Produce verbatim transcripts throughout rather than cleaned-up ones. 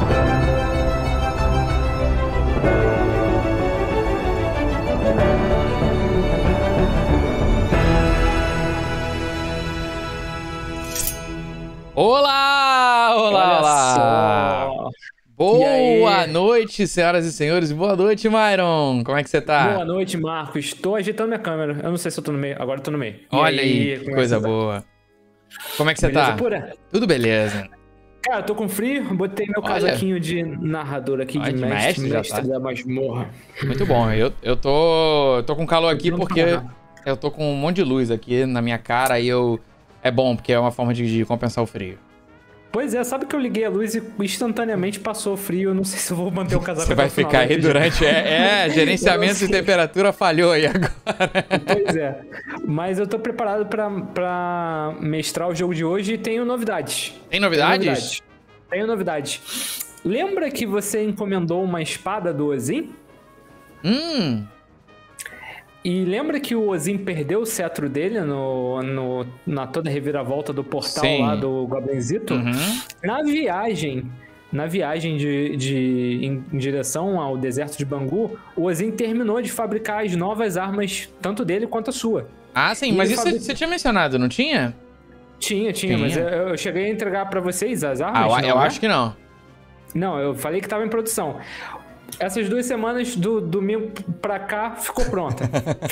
Olá, olá, olá. Boa noite, senhoras e senhores. Boa noite, Myron. Como é que você tá? Boa noite, Marcos. Estou agitando minha câmera. Eu não sei se eu tô no meio. Agora eu tô no meio. E Olha aí, que como é coisa você tá? boa. Como é que você Beleza tá? pura? Tudo beleza. Cara, eu tô com frio. Botei meu Olha. casaquinho de narrador aqui, Olha, de de mestre, mestre já mestre tá. da masmorra. Muito bom. Eu, eu, tô, eu tô com calor Tô aqui pronto pra porque narrar. eu tô com um monte de luz aqui na minha cara e eu... É bom, porque é uma forma de, de compensar o frio. Pois é, sabe que eu liguei a luz e instantaneamente passou frio. Eu não sei se eu vou manter o casaco Você até vai o final ficar do aí episódio. durante... É, é gerenciamento de temperatura falhou aí agora. Pois é. Mas eu tô preparado pra, pra mestrar o jogo de hoje e tenho novidades. Tem novidades? Tenho novidades. Tenho novidades. Lembra que você encomendou uma espada do Ozin? Hum, E lembra que o Ozin perdeu o cetro dele no, no, na toda a reviravolta do portal Sim. lá do Goblinzito? Uhum. Na viagem, na viagem de, de, em, em direção ao deserto de Bangu, o Ozin terminou de fabricar as novas armas, tanto dele quanto a sua. Ah, sim, E mas ele isso fabrica- você tinha mencionado, não tinha? Tinha, tinha, Tinha. mas eu, eu cheguei a entregar pra vocês as armas, Ah, eu, não, eu né? acho que não. Não, eu falei que tava em produção. Essas duas semanas, do domingo pra cá, ficou pronta.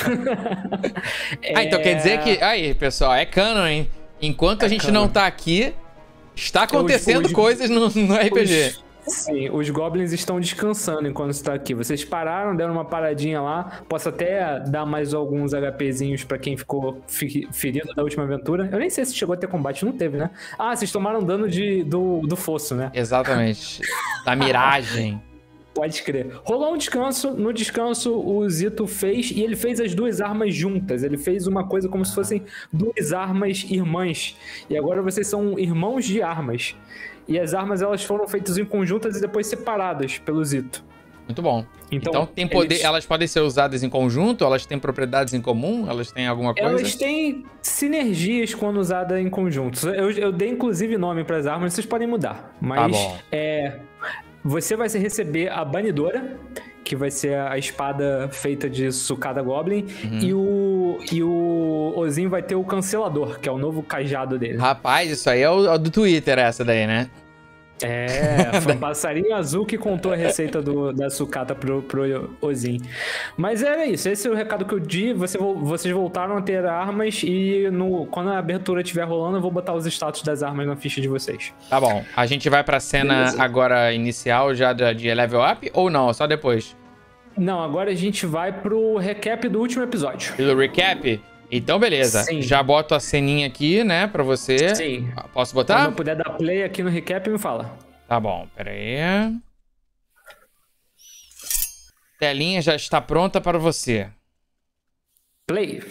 Ah, então É, quer dizer que... Aí, pessoal, é canon, hein? Enquanto a gente canon. não tá aqui, está acontecendo Os- os- coisas no, no R P G. Os, sim, os goblins estão descansando enquanto você tá aqui. Vocês pararam, deram uma paradinha lá. Posso até dar mais alguns HPzinhos pra quem ficou fi- ferido da última aventura. Eu nem sei se chegou a ter combate, não teve, né? Ah, vocês tomaram dano de, do, do fosso, né? Exatamente. Da miragem. Pode crer. Rolou um descanso. No descanso, o Zito fez, e ele fez as duas armas juntas. Ele fez uma coisa como se fossem duas armas irmãs. E agora vocês são irmãos de armas. E as armas, elas foram feitas em conjuntas e depois separadas pelo Zito. Muito bom. Então, Então, tem poder, eles- elas podem ser usadas em conjunto? Elas têm propriedades em comum? Elas têm alguma coisa? Elas têm sinergias quando usadas em conjuntos. Eu, eu dei, inclusive, nome para as armas, vocês podem mudar. Mas Tá bom. é, você vai receber a Banidora, que vai ser a espada feita de sucada Goblin, Uhum. e o e o Ozin vai ter o Cancelador, que é o novo cajado dele. Rapaz, isso aí é o, é o do Twitter, essa daí, né? É, foi um passarinho azul que contou a receita do, da sucata pro, pro Ozin. Mas era isso, esse é o recado que eu di. Você, vocês voltaram a ter armas e no, quando a abertura estiver rolando, eu vou botar os status das armas na ficha de vocês. Tá bom. A gente vai pra cena Beleza. agora inicial já de, de level up ou não? Só depois? Não, agora a gente vai pro recap do último episódio. Pelo recap? Então, beleza. Sim. Já boto a ceninha aqui, né, pra você. Sim. Posso Quando botar? eu puder dar play aqui no recap, me fala. Tá bom, pera aí. Telinha já está pronta para você. Play.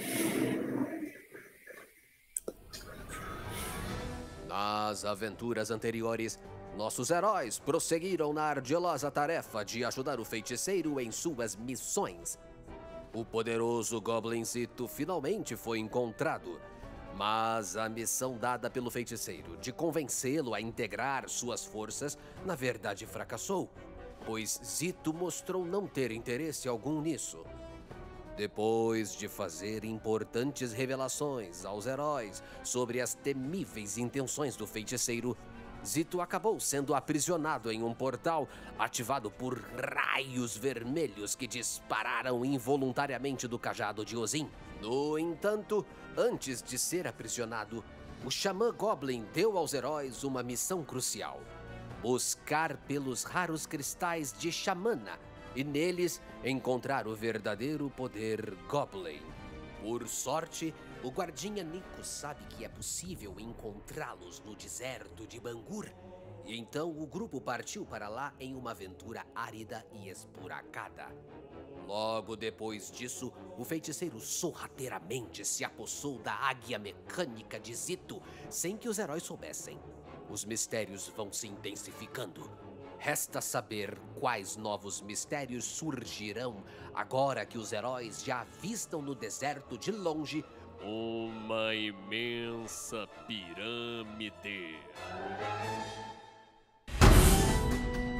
Nas aventuras anteriores, nossos heróis prosseguiram na ardilosa tarefa de ajudar o feiticeiro em suas missões. O poderoso Goblinzito finalmente foi encontrado, mas a missão dada pelo feiticeiro de convencê-lo a integrar suas forças, na verdade fracassou, pois Zito mostrou não ter interesse algum nisso. Depois de fazer importantes revelações aos heróis sobre as temíveis intenções do feiticeiro, Zito acabou sendo aprisionado em um portal ativado por raios vermelhos que dispararam involuntariamente do cajado de Ozin. No entanto, antes de ser aprisionado, o Xamã Goblin deu aos heróis uma missão crucial: buscar pelos raros cristais de Xamana e neles encontrar o verdadeiro poder Goblin. Por sorte, o guardinha Nico sabe que é possível encontrá-los no deserto de Bangur. E então o grupo partiu para lá em uma aventura árida e esburacada. Logo depois disso, o feiticeiro sorrateiramente se apossou da águia mecânica de Zito, sem que os heróis soubessem. Os mistérios vão se intensificando. Resta saber quais novos mistérios surgirão agora que os heróis já avistam no deserto de longe uma imensa pirâmide.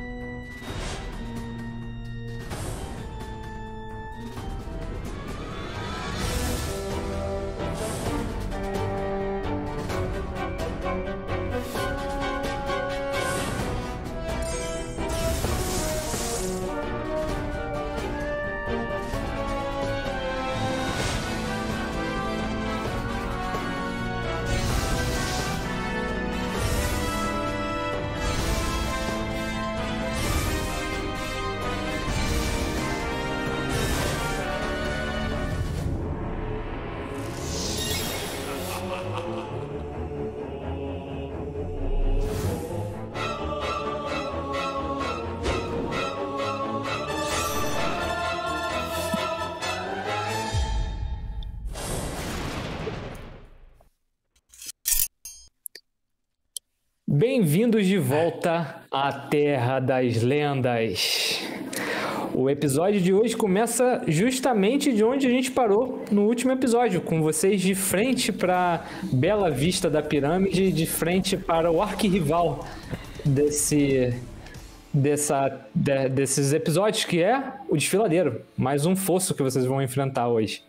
Bem-vindos de volta à Terra das Lendas. O episódio de hoje começa justamente de onde a gente parou no último episódio, com vocês de frente para Bela Vista da Pirâmide, de frente para o arquirrival desse, dessa, de, desses episódios, que é o Desfiladeiro. Mais um fosso que vocês vão enfrentar hoje.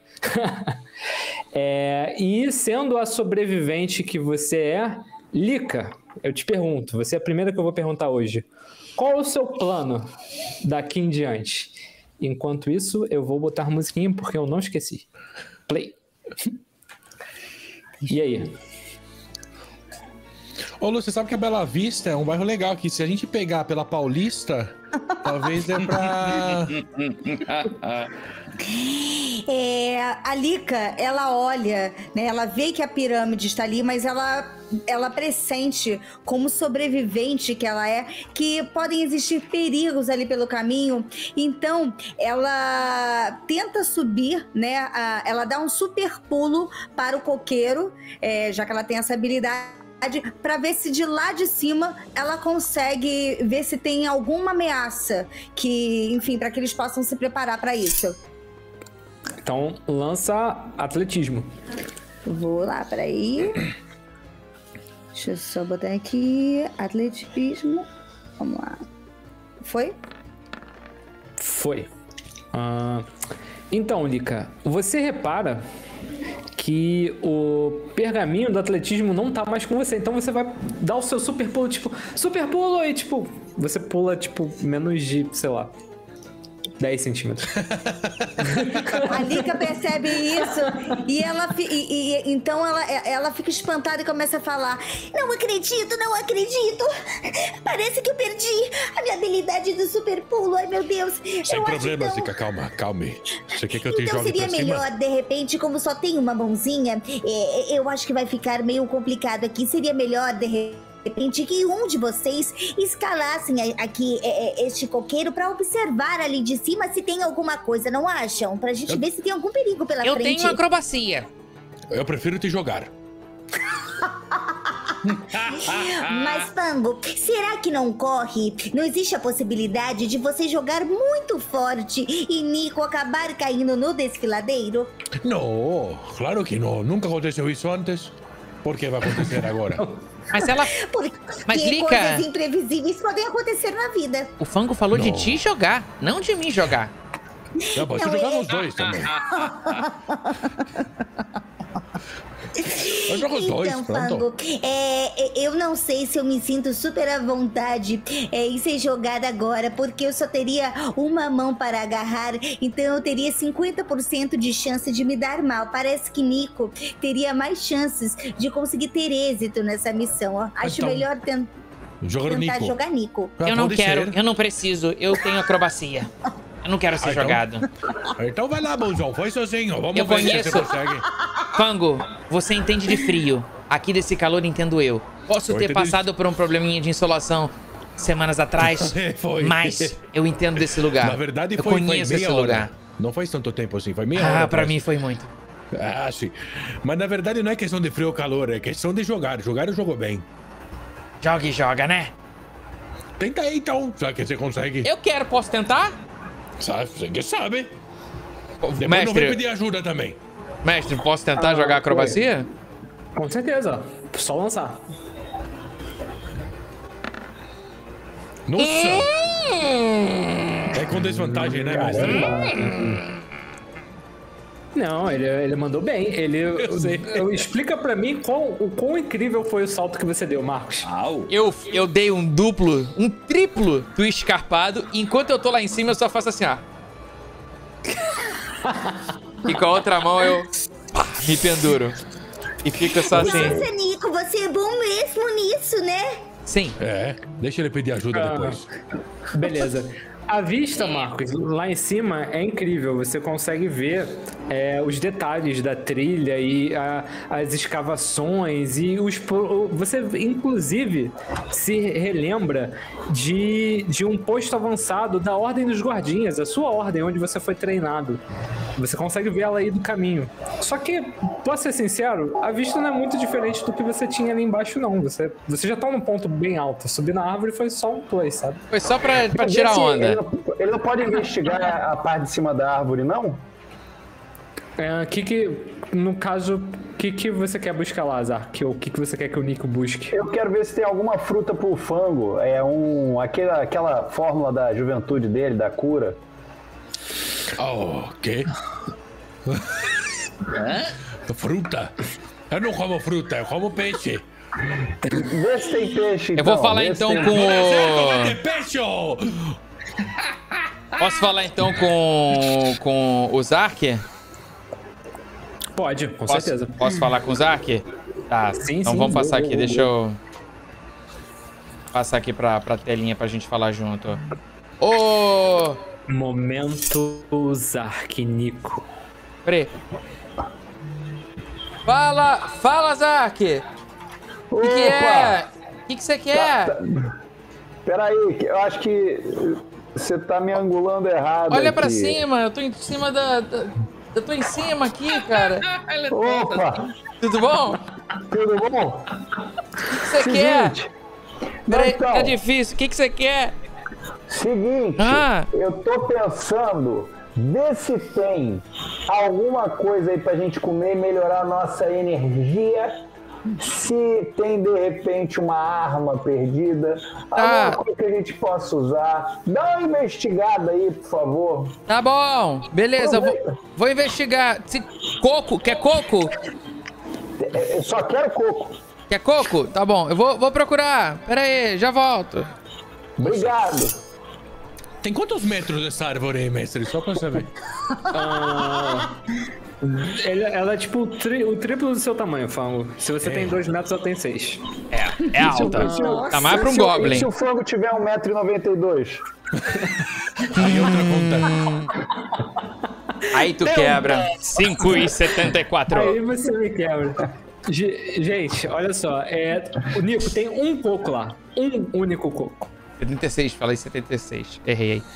é, e sendo a sobrevivente que você é, Lika, eu te pergunto, você é a primeira que eu vou perguntar hoje. Qual é o seu plano daqui em diante? Enquanto isso, eu vou botar musiquinha porque eu não esqueci. Play. E aí? Ô, Lu, você sabe que a Bela Vista é um bairro legal aqui. Se a gente pegar pela Paulista, talvez dê pra... É, a Lika, ela olha, né, ela vê que a pirâmide está ali, mas ela, ela pressente, como sobrevivente que ela é, que podem existir perigos ali pelo caminho. Então, ela tenta subir, né, a, ela dá um super pulo para o coqueiro, é, já que ela tem essa habilidade, para ver se de lá de cima ela consegue ver se tem alguma ameaça, que, enfim, para que eles possam se preparar para isso. Então, lança atletismo. Vou lá, peraí. Deixa eu só botar aqui. Atletismo. Vamos lá. Foi? Foi. Ah, então, Lika, você repara que o pergaminho do atletismo não tá mais com você. Então você vai dar o seu super pulo, tipo, super pulo e, tipo, você pula, tipo, menos de, sei lá, dez centímetros. A Lika percebe isso e ela e, e, então ela, ela fica espantada e começa a falar: não acredito, não acredito. Parece que eu perdi a minha habilidade do super pulo. Ai, meu Deus. Sem eu problema, acho, então... Zica, calma, calme. Você quer que eu te então jogue seria pra melhor, cima? de repente, como só tem uma mãozinha, é, eu acho que vai ficar meio complicado aqui. Seria melhor, de repente, De repente que um de vocês escalassem aqui é, é, este coqueiro pra observar ali de cima se tem alguma coisa, não acham? Pra gente Eu... ver se tem algum perigo pela Eu frente. tenho acrobacia. Eu prefiro te jogar. Mas, Fango, será que não corre? Não existe a possibilidade de você jogar muito forte e Nico acabar caindo no desfiladeiro? Não, claro que não. Nunca aconteceu isso antes. Por que vai acontecer agora? Mas ela... Porque Mas, Lika, coisas imprevisíveis podem acontecer na vida. o Fango falou Não. de te jogar, não de mim jogar. Não, pode Não, jogar é- nos dois também. Eu jogo os dois, Então, pronto. Fango, é, é, eu não sei se eu me sinto super à vontade é, em ser jogada agora, porque eu só teria uma mão para agarrar, então eu teria cinquenta por cento de chance de me dar mal. Parece que Nico teria mais chances de conseguir ter êxito nessa missão. Ó. Acho Então, melhor ten- Jogar o tentar Nico. jogar Nico. Ah, Eu não pode quero, ser. eu não preciso, eu tenho acrobacia. Eu não quero ser Ah, então- jogado. Então vai lá, bonzão. Foi sozinho. Vamos Eu ver conheço. se você consegue. Fango, você entende de frio. Aqui desse calor entendo eu. Posso Eu ter entendo passado por um probleminha de insolação semanas atrás, Foi. mas eu entendo desse lugar. Na verdade, eu foi, foi conheço meia esse hora. lugar. Não faz tanto tempo assim, foi meia hora. Ah, pra atrás. mim foi muito. Ah, sim. Mas na verdade não é questão de frio ou calor, é questão de jogar. Jogar eu jogo bem. Joga e joga, né? Tenta aí então, já que você consegue. Eu quero, posso tentar? Sabe, você que sabe. Depois não Mestre, vem pedir ajuda também. mestre, posso tentar Ah, jogar acrobacia? Com certeza. Só lançar. Nossa! É com desvantagem, né, mestre? Não, ele, ele mandou bem. Ele eu sei. eu- explica pra mim qual, o quão incrível foi o salto que você deu, Marcos. Eu, eu dei um duplo, um triplo twist escarpado, e enquanto eu tô lá em cima eu só faço assim, ó. E com a outra mão eu pá, me penduro. E fico só assim. Nossa, Nico, você é bom mesmo nisso, né? Sim. É, deixa ele pedir ajuda Ah. depois. Beleza. A vista, Marcos, lá em cima é incrível. Você consegue ver é, os detalhes da trilha e a, as escavações e os... Você, inclusive, se relembra de, de um posto avançado da Ordem dos Guardinhas, a sua ordem, onde você foi treinado. Você consegue ver ela aí do caminho. Só que, posso ser sincero, a vista não é muito diferente do que você tinha ali embaixo, não. Você, você já tá num ponto bem alto. Subir na árvore foi só um play, sabe? Foi só pra, pra tirar Esse- onda. Ele não, ele não pode investigar a parte de cima da árvore, não? É, que que, no caso, o que, que você quer buscar lá, Zark? Ou o que, que você quer que o Nico busque? Eu quero ver se tem alguma fruta pro fango. É um. Aquela, aquela fórmula da juventude dele, da cura. Oh, quê? Fruta? Eu não como fruta, eu como peixe. Vê se tem peixe. Eu vou então. falar Vê se então tem- com Deserto de o... peixe! Posso falar então com, com o Zark? Pode, com Posso, certeza. posso falar com o Zark? Tá, Sim, então sim, vamos vou, passar vou, aqui, vou, deixa eu... Passar aqui pra, pra telinha pra gente falar junto. Ô... Momento Zark Nico. Pre. Fala, fala, Zark! O que, que é? O que, que você quer? Peraí, que eu acho que você tá me angulando errado. Olha pra aqui. cima, eu tô em cima da... da- Eu tô em cima aqui, cara. Opa! Tudo bom? Tudo bom? O que que você quer? Seguinte. Peraí, Então, tá difícil. O que, que você quer? Seguinte, Ah. eu tô pensando, vê se tem alguma coisa aí pra gente comer e melhorar a nossa energia. Se tem, de repente, uma arma perdida, Tá. alguma coisa que a gente possa usar. Dá uma investigada aí, por favor. Tá bom. Beleza, eu vou, vou investigar. Se... Coco, quer coco? Eu só quero coco. Quer coco? Tá bom, eu vou, vou procurar. Pera aí, já volto. Obrigado. Tem quantos metros essa árvore aí, mestre? Só pra saber. Ele- ela é tipo o, tri- o triplo do seu tamanho, Fango. Se você tem dois metros, ela tem seis. É, é alta. Nossa. Tá mais pra um E se o- goblin. E se o frango tiver um metro e noventa e dois? Aí outra conta. Aí tu quebra. cinco e setenta e quatro. Aí você me quebra. Ge- Gente, olha só. É, o Nico tem um coco lá. Um único coco. setenta e seis, falei setenta e seis. Errei aí.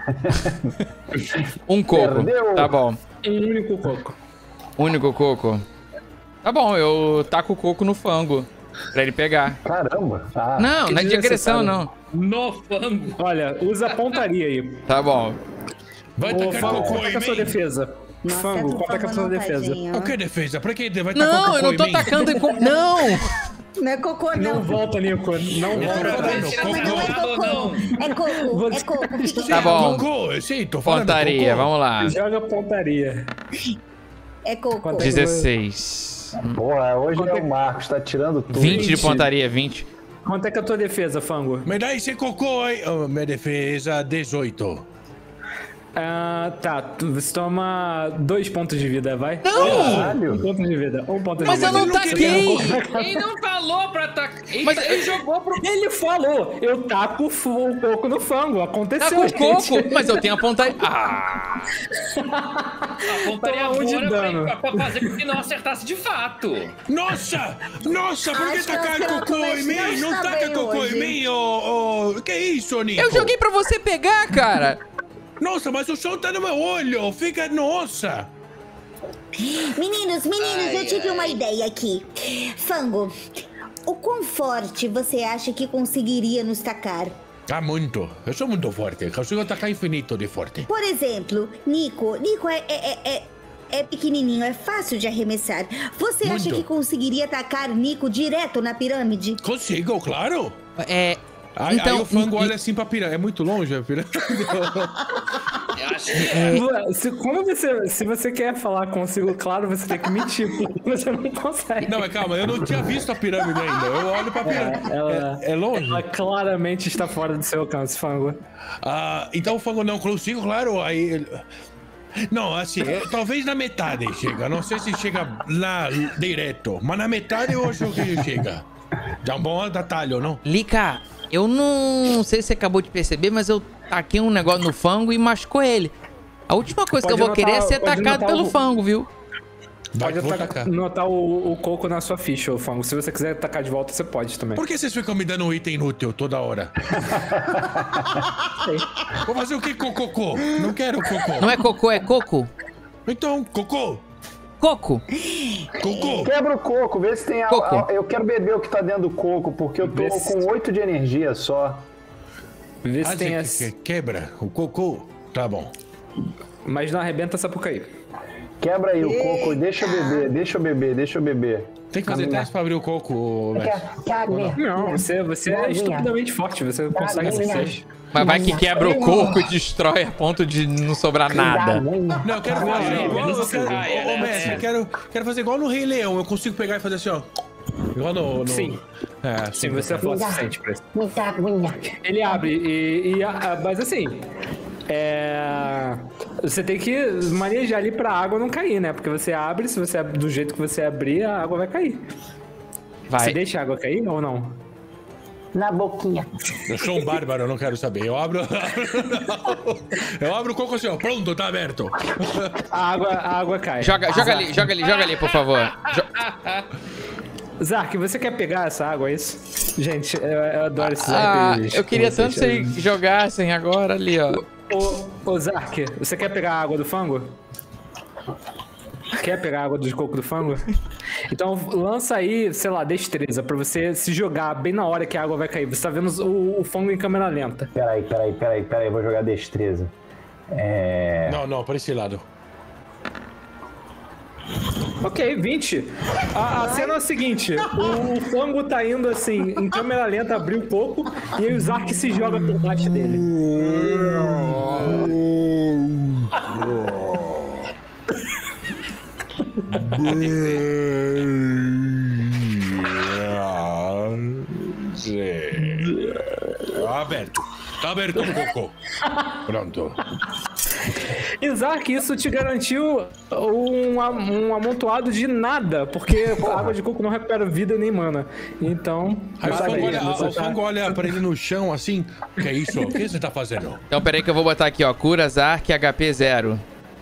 Um coco. Perdeu. Tá bom. Um único coco. Único coco. Tá bom, eu taco o coco no fango. Pra ele pegar. Caramba. Ah, Não, que não é de agressão, desnecessário. não. No fango. Olha, usa a pontaria aí. Tá bom. Vai Ô, tacar Fango, cocô quanto é que é a em sua mim? defesa? Nossa, Fango, tu quanto é que é a falou sua não, defesa? tadinho. O que defesa? Pra que vai tacar Não, cocô eu não tô em mim? atacando em... co- Não! Não é cocô, Não não. volta, Nico. Não Eu tô volta. falando Mas não é cocô. cocô. É coco, é coco. Fique Tá quieto. bom. Cocô, sim, tô falando Pontaria, cocô. vamos lá. Joga pontaria. É coco. Quanto é que- dezesseis. Porra, hoje Quanto é é- o Marcos, tá tirando tudo. vinte de vinte. pontaria, vinte. Quanto é que é a tua defesa, Fango? Me dá esse cocô aí. Oh, minha defesa, dezoito. Ah, tá. Tu- Você toma dois pontos de vida, vai? Não! Um Caralho. ponto de vida. Um ponto de Mas vida. eu não ele não taquei! Ele não falou pra atacar. Ele, Mas- ele jogou pro. Ele falou, eu taco fu- um pouco no fango. Tá Aconteceu, com o gente. coco, mas eu tenho a pontaria. Ah! A pontaria Toma um de fora dano. pra, pra fazer com que não acertasse de fato. Nossa! Nossa, por que Acho que tacar você não cocô em começou mim? Não a taca bem cocô hoje. em mim, ô... ô... Que isso, Nico? Eu joguei pra você pegar, cara! Nossa, mas o som tá no meu olho. Fica... Nossa! Meninos, meninos, eu tive uma ideia aqui. Fango, o quão forte você acha que conseguiria nos tacar? Ah, muito. Eu sou muito forte. Consigo atacar infinito de forte. Por exemplo, Nico. Nico é, é, é, é, é pequenininho, é fácil de arremessar. Você acha Muito. que conseguiria atacar Nico direto na pirâmide? Consigo, claro. É. Aí, Então, aí o fango e- olha assim pra pirâmide. É muito longe a pirâmide? Eu acho que é. Se, como você, se você quer falar consigo, claro, você tem que mentir, porque você não consegue. Não, mas calma. Eu não tinha visto a pirâmide ainda. Eu olho pra pirâmide. Ela, É, é longe? ela claramente está fora do seu alcance, Fango. Ah, então o fango não consigo, claro. Aí... ele- Não, assim, é, talvez na metade chega. Não sei se chega lá direto. Mas na metade eu acho que chega. Dá um bom atalho, não? Lica, eu não sei se você acabou de perceber, mas eu taquei um negócio no fango e machucou ele. A última coisa Pode que eu vou anotar- querer é ser pode atacado anotar pelo o- fango, viu? Vai, Pode vou atacar- tacar. notar o, o coco na sua ficha, ô Fango. Se você quiser atacar de volta, você pode também. Por que vocês ficam me dando um item inútil toda hora? Vou fazer o que com cocô? Não quero cocô. Não é cocô, é coco? Então, cocô. Coco. Cocô. Quebra o coco, vê se tem... a- Coco. a- eu quero beber o que tá dentro do coco, porque eu tô Vê se- com oito de energia só. Vê se Ah, tem você essa. que- que- quebra o cocô. Tá bom. Mas não arrebenta essa Sapucaí. Quebra aí o coco, deixa eu beber, deixa eu beber, deixa eu beber. Tem que fazer teste pra abrir o coco, Mestre. Não, você, você é estupidamente forte, você consegue ser. Mas vai que quebra o coco e destrói a ponto de não sobrar nada. Não, eu quero Não, fazer não, igual. não Eu quero, sai, ô, ô, né? mestre, eu quero, quero fazer igual no Rei Leão. Eu consigo pegar e fazer assim, ó. Igual no. no... Sim. É, Sim, você é forte o suficiente pra isso. Muita aguinha. Ele abre e, e a- mas assim, é, você tem que manejar ali pra água não cair, né? Porque você abre, se você ab- do jeito que você abrir, a água vai cair. Você Vai. deixa a água cair ou não? Na boquinha. Eu sou um bárbaro, eu não quero saber. Eu abro. Eu abro o coco assim, ó. Pronto, tá aberto. A água, a água cai. Joga, joga ali, joga ali, joga ali, por favor. Jo- Zark, você quer pegar essa água, é isso? Gente, eu, eu adoro esses Ah, R P Gs. eu queria com tanto que vocês. vocês jogassem agora ali, ó. Ô, ô Zark, você quer pegar a água do fango? Quer pegar a água do coco do fango? Então lança aí, sei lá, destreza, pra você se jogar bem na hora que a água vai cair. Você tá vendo o, o fango em câmera lenta. Peraí, peraí, peraí, peraí, vou jogar destreza. É... Não, não, para esse lado. Ok, vinte. A, a cena é a seguinte: o, o fango tá indo assim, em câmera lenta, abriu um pouco, e aí o Zark se joga por baixo dele. Tá aberto. Tá aberto o cocô. Pronto. E Zark, isso te garantiu um, am- um amontoado de nada, porque a água de coco não recupera vida nem mana. Então, Aí o sabe, fango olha, você o tá- fango olha pra ele no chão assim. O que é isso? O que você tá fazendo? Então, peraí que eu vou botar aqui, ó. Cura Zark H P zero.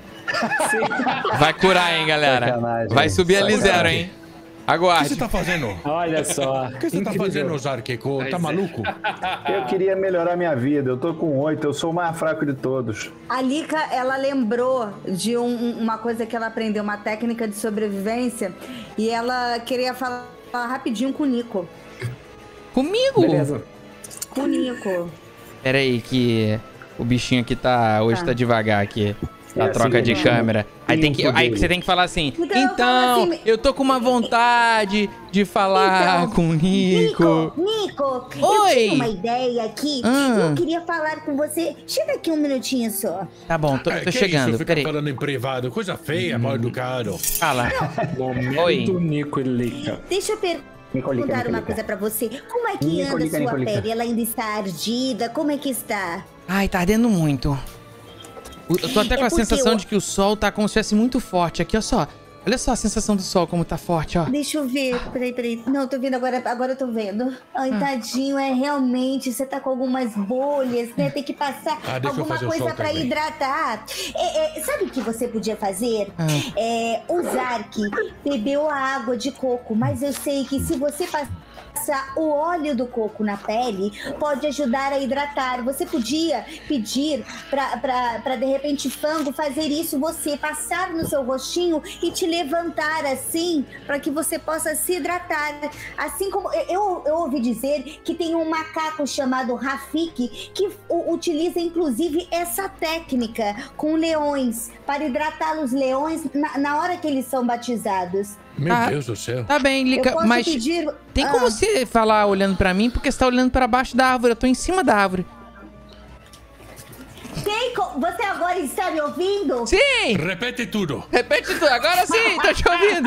Vai curar, hein, galera. Sacanagem. Vai subir ali zero, hein. O que você Aguarde. tá fazendo? Olha só. O que você tá incrível. fazendo, Zarkeco? Tá maluco? Eu queria melhorar minha vida, eu tô com oito, eu sou o mais fraco de todos. A Lika, ela lembrou de um- um- uma coisa que ela aprendeu, uma técnica de sobrevivência, e ela queria falar rapidinho com o Nico. Comigo? Beleza. Com o Nico. Peraí que o bichinho aqui tá... Hoje Tá. tá devagar aqui. A É, troca assim, de né? câmera. Aí, tem que, Tempo aí dele. você tem que falar assim. Então, eu falo Então, assim, eu tô com uma vontade de falar Então, com o Nico. Nico, Nico, eu Oi. tinha uma ideia aqui. Ah. Eu queria falar com você. Chega aqui um minutinho só. Tá bom, tô, É, tô que chegando. Isso? Fica Peraí. falando em privado. Coisa feia, mal educado. Fala. Momento Oi. Nico e Lika. Deixa eu perguntar Nicolica, uma Nicolica. coisa pra você. Como é que Nicolica, anda a sua Nicolica. pele? Ela ainda está ardida? Como é que está? Ai, tá ardendo muito. O- Eu tô até com É a porque sensação eu- de que o sol tá como se estivesse muito forte aqui, ó só. Olha só a sensação do sol como tá forte, ó. Deixa eu ver. Peraí, peraí. Não, tô vendo agora. Agora eu tô vendo. Ai, tadinho, é realmente. Você tá com algumas bolhas, né? Tem que passar Ah, deixa eu alguma fazer o coisa sol pra também. hidratar. É, é, sabe o que você podia fazer? Ah. É, o Zark bebeu a água de coco, mas eu sei que se você passar o óleo do coco na pele, pode ajudar a hidratar. Você podia pedir pra, pra, pra de repente, Fango fazer isso, você passar no seu rostinho e te levantar assim, pra que você possa se hidratar. Assim como eu, eu ouvi dizer que tem um macaco chamado Rafik que u- utiliza inclusive essa técnica com leões para hidratar os leões na, na hora que eles são batizados. Meu Ah. Deus do céu. Tá bem, Eu Lica, posso mas pedir... tem Ah. como você falar olhando pra mim porque você tá olhando pra baixo da árvore. Eu tô em cima da árvore. Tem co- Você agora está me ouvindo? Sim! Repete tudo. Repete tudo. Agora sim, tô te ouvindo.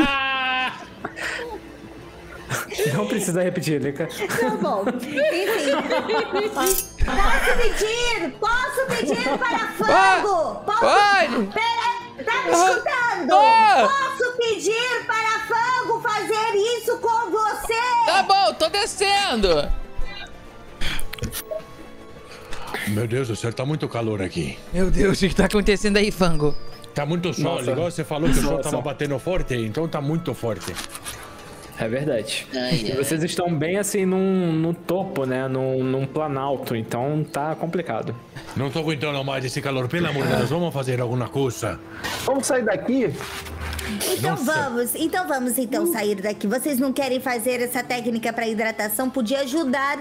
Não precisa repetir, Lika. Tá bom. Enfim. Posso pedir? Posso pedir para Fango? Posso... Pode. Pera, tá me escutando? Ah. Posso pedir para Fango fazer isso com você? Tá bom, tô descendo. Meu Deus do céu, tá muito calor aqui. Meu Deus, o que tá acontecendo aí, Fango? Tá muito sol, Nossa. igual você falou que o sol Nossa. tava batendo forte, então tá muito forte. É verdade. Ai, E ai. vocês estão bem assim num, no topo, né? Num, num planalto, então tá complicado. Não tô aguentando mais esse calor, pelo amor de Deus, vamos fazer alguma coisa. Vamos sair daqui? Então Nossa. vamos, então vamos então sair daqui. Vocês não querem fazer essa técnica para hidratação? Podia ajudar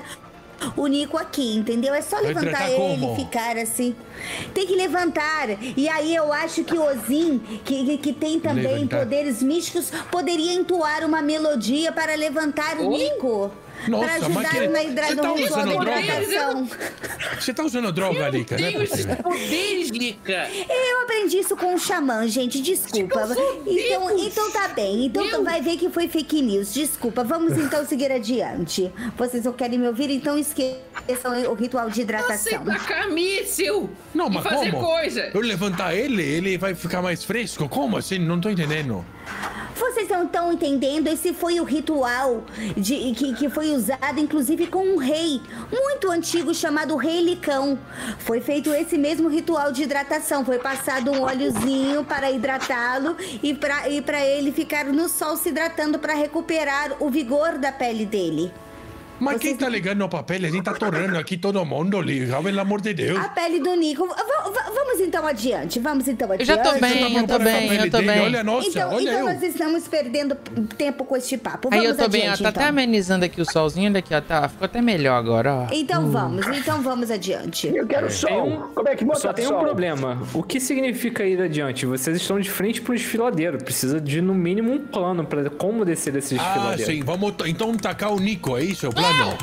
o Nico aqui, entendeu? É só Vai levantar hidratar ele como? e ficar assim. Tem que levantar. E aí eu acho que o Ozin, que, que, que tem também Levantar. poderes místicos, poderia entoar uma melodia para levantar o Nico. Nossa, para mas ajudar que- na hidra- você no tá ritual usando da droga? hidratação. Você tá usando droga, Lica, né? Tenho esses poderes, Lica. Eu aprendi isso com o xamã, gente, desculpa. Então, então tá bem, então tu vai ver que foi fake news, desculpa. Vamos então seguir adiante. Vocês não querem me ouvir, então esqueçam o ritual de Você hidratação. tacar míssil. Não, e mas fazer como? coisa. Eu levantar ele, ele vai ficar mais fresco? Como assim? Não tô entendendo. Vocês não estão entendendo? Esse foi o ritual de, que, que foi usado, inclusive, com um rei muito antigo chamado Rei Licão. Foi feito esse mesmo ritual de hidratação. Foi passado um óleozinho para hidratá-lo e para e para ele ficar no sol se hidratando para recuperar o vigor da pele dele. Mas quem Vocês- tá ligando no papel? A gente tá torrando aqui todo mundo, Lica, pelo amor de Deus. A pele do Nico. Va- va- vamos então adiante. Vamos então Eu adiante. já tô Você bem, tá eu tô preocupado com a bem, pele eu tô dele? bem. Olha, nossa, Então, olha então eu. nós estamos perdendo tempo com este papo. Vamos Aí eu tô bem, ó, adiante, tá então. até amenizando aqui o solzinho, olha aqui, ó, tá, ficou até melhor agora, ó. Então vamos, então vamos adiante. Eu quero sol. Tem um- Como é que bota Só tem um sol? problema. O que significa ir adiante? Vocês estão de frente pro desfiladeiro. Precisa de, no mínimo, um plano para como descer desse Ah, desfiladeiro. sim, vamos t- então tacar o Nico, é isso o plano?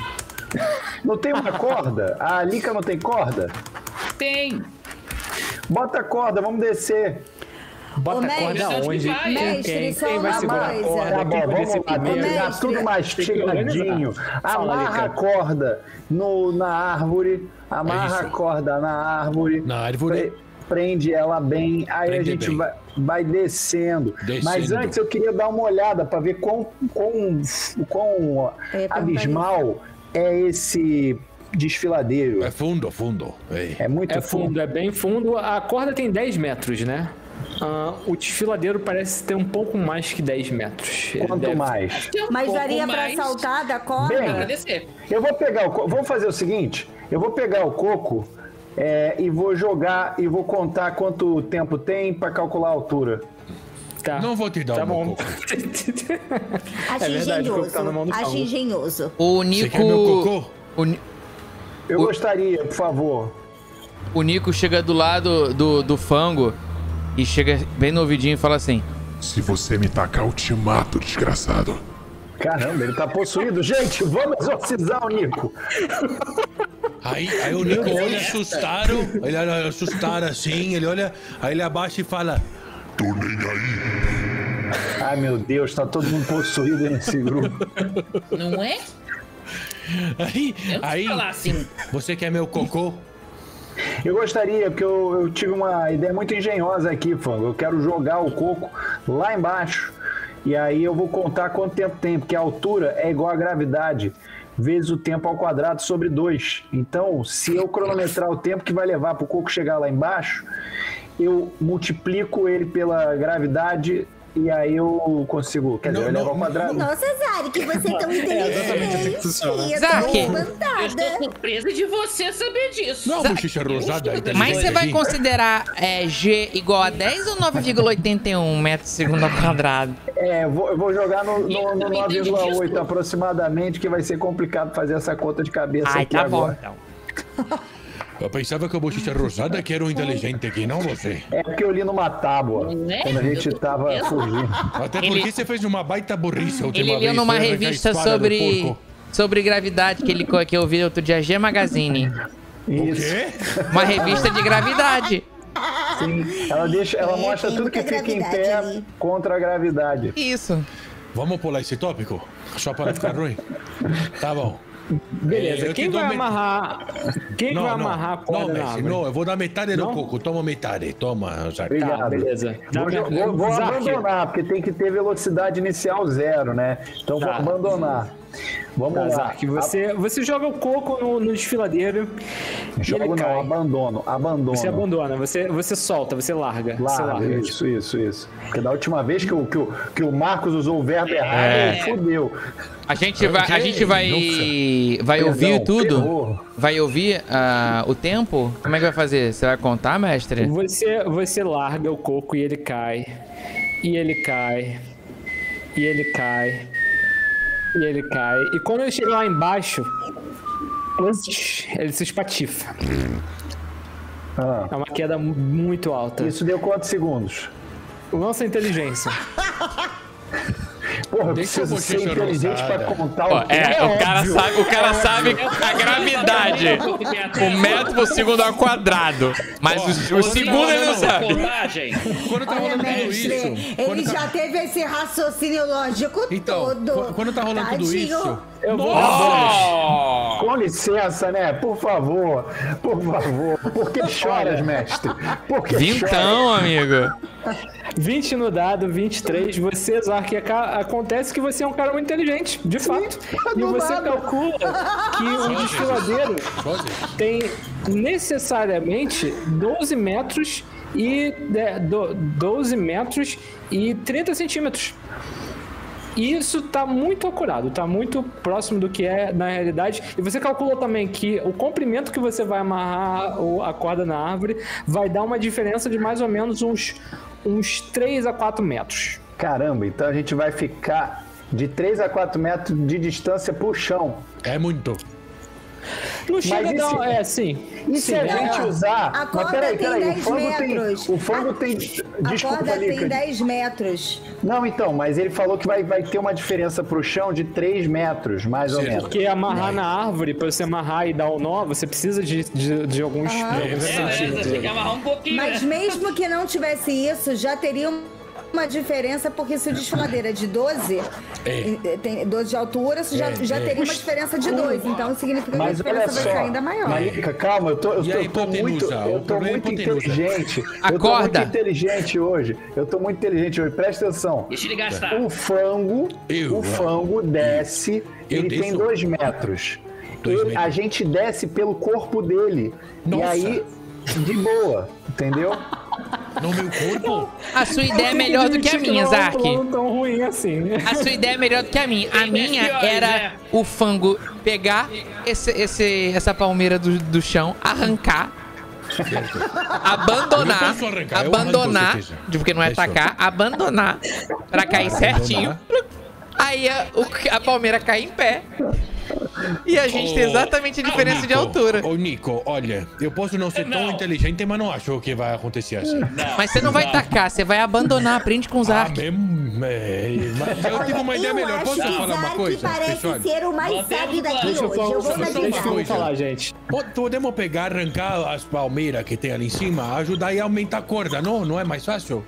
Não tem uma corda? A Lica não tem corda? Tem. Bota a corda, vamos descer. Bota Ô, a corda mestre, onde? vai. Quem, Mestre, quem, só quem vai uma segurar a coisa. corda? Tá Quem bom, vai vamos descer lá, tem que primeiro? pegar Mestre. tudo Tem que mastigadinho. organizar. Fala, Amarra a Lica. corda no, na árvore, amarra isso. a corda na árvore. Na árvore. pre- Prende ela bem, aí Prende a gente bem. vai, vai descendo. Descendo. Mas antes eu queria dar uma olhada para ver quão, quão, quão Eu ia perguntar abismal é esse desfiladeiro. É fundo, fundo. É. É muito É fundo, é bem fundo. A corda tem dez metros, né? Ah, o desfiladeiro parece ter um pouco mais que dez metros. Ele Quanto deve- mais? Tem um Mas pouco daria pra mais saltar da corda? Bem, pra descer. Eu vou pegar o coco. Vamos fazer o seguinte: eu vou pegar o coco é, e vou jogar e vou contar quanto tempo tem para calcular a altura. Tá. Não vou te dar Tá o meu bom. coco. Acho É verdade, o coco engenhoso. tá na mão do Acho Paulo. engenhoso. O Nico... Você quer meu cocô? O, Ni- Eu O- gostaria, por favor. o Nico chega do lado do, do Fango e chega bem no ouvidinho e fala assim... Se você me tacar, eu te mato, desgraçado. Caramba, ele tá possuído. Gente, vamos exorcizar o Nico. Aí, aí o Nico olha assustado, ele olha assustado assim, ele olha, aí ele abaixa e fala: Tô nem aí. Ai, meu Deus, tá todo mundo possuído nesse grupo. Não é? Aí, Eu não aí, sei falar assim. você quer meu cocô? Eu gostaria, porque eu, eu tive uma ideia muito engenhosa aqui, Fango. Eu quero jogar o coco lá embaixo. E aí eu vou contar quanto tempo tem, porque a altura é igual à gravidade, vezes o tempo ao quadrado sobre dois. Então, se eu cronometrar o tempo que vai levar para o coco chegar lá embaixo, eu multiplico ele pela gravidade e aí eu consigo, quer dizer, Não, eu levo não, ao quadrado. Nossa, Zari, que você é tão inteligente. Eu tô Zaki. Eu espantada. estou surpresa de você saber disso. Não, bochecha rosada. inteligente Mas você vai aqui. considerar é, G igual a dez ou nove vírgula oitenta e um metros segundo ao quadrado? É, eu vou, eu vou jogar no, no, no Eu entendi nove vírgula oito disso. aproximadamente, que vai ser complicado fazer essa conta de cabeça Ai, aqui tá bom, agora. então. Eu pensava que o bochecha rosada que era o inteligente aqui, não você. É porque eu li numa tábua, Não é? quando a gente Eu tô tava surpresa. fugindo. Até Ele- porque você fez uma baita burrice a última Ele vez. leu numa foi arrancar a revista espada do sobre, porco. sobre gravidade que, ele, co- que eu vi outro dia, G Magazine. O Isso. quê? Uma revista de gravidade. Sim, ela deixa, ela É, mostra tem tudo que muita fica em gravidade pé ali. contra a gravidade. Isso. Vamos pular esse tópico? Só para ficar ruim? Tá bom. Beleza, É, eu quem te dou vai met- amarrar. Quem vai amarrar a corda não, na mestre, árvore? não, eu vou dar metade do Não? coco. Toma metade. Toma, Zac. Obrigado. Tá, beleza. Vou, Dá vou- minha- vou Zac, abandonar, porque tem que ter velocidade inicial zero, né? Então Tá. vou abandonar. Vamos Tá, lá. Zark, você, você joga o coco no, no desfiladeiro. Jogo ele não, cai. abandono, abandono. Você abandona, você, você solta, você larga. você Larga, larga. isso, isso, isso. Porque da última vez que o, que o, que o Marcos usou o verbo errado, É. fudeu. A gente vai, a gente vai, vai Perdão, ouvir tudo? ferrou. Vai ouvir ah, o tempo? Como é que vai fazer? Você vai contar, mestre? Você, você larga o coco e ele cai. E ele cai. E ele cai. E ele cai. E quando ele chega lá embaixo, ele se espatifa. Ah, É uma queda muito alta. isso deu quantos segundos? Lança inteligência. Porra, eu Deixa a preciso ser bochecha inteligente rosada. pra contar Ó, o tempo. é, o cara óbvio. sabe, o cara sabe a gravidade. O metro por segundo ao quadrado. Mas o, o segundo ele não sabe. Contagem. Quando tá Olha, rolando tudo mestre, isso... ele Quando tá... já teve esse raciocínio lógico Então, todo. qu- quando tá rolando tudo Tadinho. isso... Eu vou Oh! Com licença, né? Por favor, por favor. Por que choras, mestre? Por que choras? Vintão, amigo. vinte no dado, vinte e três. Você, Zark, aca- acontece que você é um cara muito inteligente, de fato. E do você nada. calcula que um desfiladeiro tem necessariamente doze metros e é, do- doze metros e trinta centímetros. E isso tá muito acurado, tá muito próximo do que é na realidade. E você calcula também que o comprimento que você vai amarrar o- a corda na árvore vai dar uma diferença de mais ou menos uns, uns três a quatro metros. Caramba, então a gente vai ficar de três a quatro metros de distância pro chão. É muito. Não chega a e dar. se- É, sim. E Sim, se a é. gente usar... A Mas corda peraí, tem peraí, o dez fango tem... metros. O fango tem... A Desculpa, corda tem Lica. dez metros. Não, então, mas ele falou que vai, vai ter uma diferença pro chão de três metros, mais ou Certo. menos. Porque amarrar na árvore, pra você amarrar e dar o nó, você precisa de, de, de alguns, de alguns É, né? centímetros. Você tem que amarrar um pouquinho, Mas né? mesmo que não tivesse isso, já teria uma diferença, porque se o desfiladeira é de doze, É. tem doze de altura, isso já, já teria uma diferença de dois. Então significa que a Mas olha diferença vai só, ser ainda maior. Marica, calma, eu tô, eu E tô, a eu tô muito, hipotenusa? eu O tô problema é muito a hipotenusa. inteligente. Eu tô Acorda. muito inteligente hoje. Eu tô muito inteligente hoje. Presta atenção. Deixa ele gastar. O fango, Eu, o fango desce, Eu ele tem desço? dois metros. Dois Ele- metros. A gente desce pelo corpo dele. Nossa. E aí, de boa, entendeu? No meu corpo? A sua ideia é melhor do que a minha, Zark. Não tão ruim assim, né? A sua ideia é melhor do que a minha. A minha piores, era né? o fango pegar esse, esse, essa palmeira do, do chão, arrancar, abandonar, Eu não posso arrancar, eu abandonar, arranco, certeza. de- porque não é Isso. atacar, abandonar, pra cair certinho. Aí a, o- a palmeira cai em pé. E a gente tem exatamente a diferença de Nico, altura. Ô, Nico, olha, eu posso não ser tão Não. inteligente, mas não acho que vai acontecer assim. Mas você não vai tacar, você vai abandonar. Aprende com os Ah, arcos. mesmo? É, mas eu tive uma ideia Eu melhor. acho Posso que falar uma Zark coisa, parece pessoal? ser o mais Mantemos sábio o plano. daqui Deixa eu hoje. falar, Eu vou só- só deixa uma eu acreditar. coisa. falar, gente. Po- Podemos pegar, arrancar as palmeiras que tem ali em cima, ajudar e aumentar a corda, não? Não é mais fácil?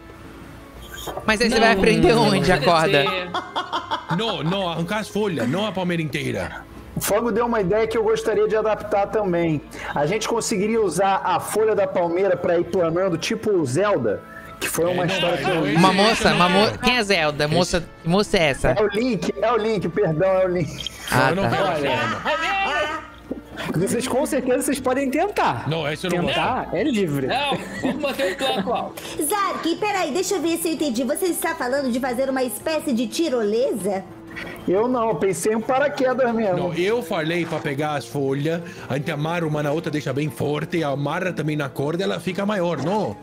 Mas aí você vai aprender onde a corda? Não, não, arrancar as folhas, não a palmeira inteira. O Fogo deu uma ideia que eu gostaria de adaptar também. A gente conseguiria usar a folha da palmeira para ir planando, tipo o Zelda, que foi uma É, não, história que eu não, li. Uma Esse- moça, esse uma não é. mo... Quem é Zelda? Moça, que moça é essa? É o Link, é o Link, perdão, é o Link. Ah, não, não tá. vai Olha, lá, vocês com certeza vocês podem tentar. Não, esse eu não Tentar é livre. Não, vamos manter o plano atual. Zark, peraí, deixa eu ver se eu entendi. Você está falando de fazer uma espécie de tirolesa? Eu não, eu pensei em um paraquedas mesmo. Não, eu falei pra pegar as folhas, a gente amarra uma na outra, deixa bem forte, e amarra também na corda, ela fica maior, não?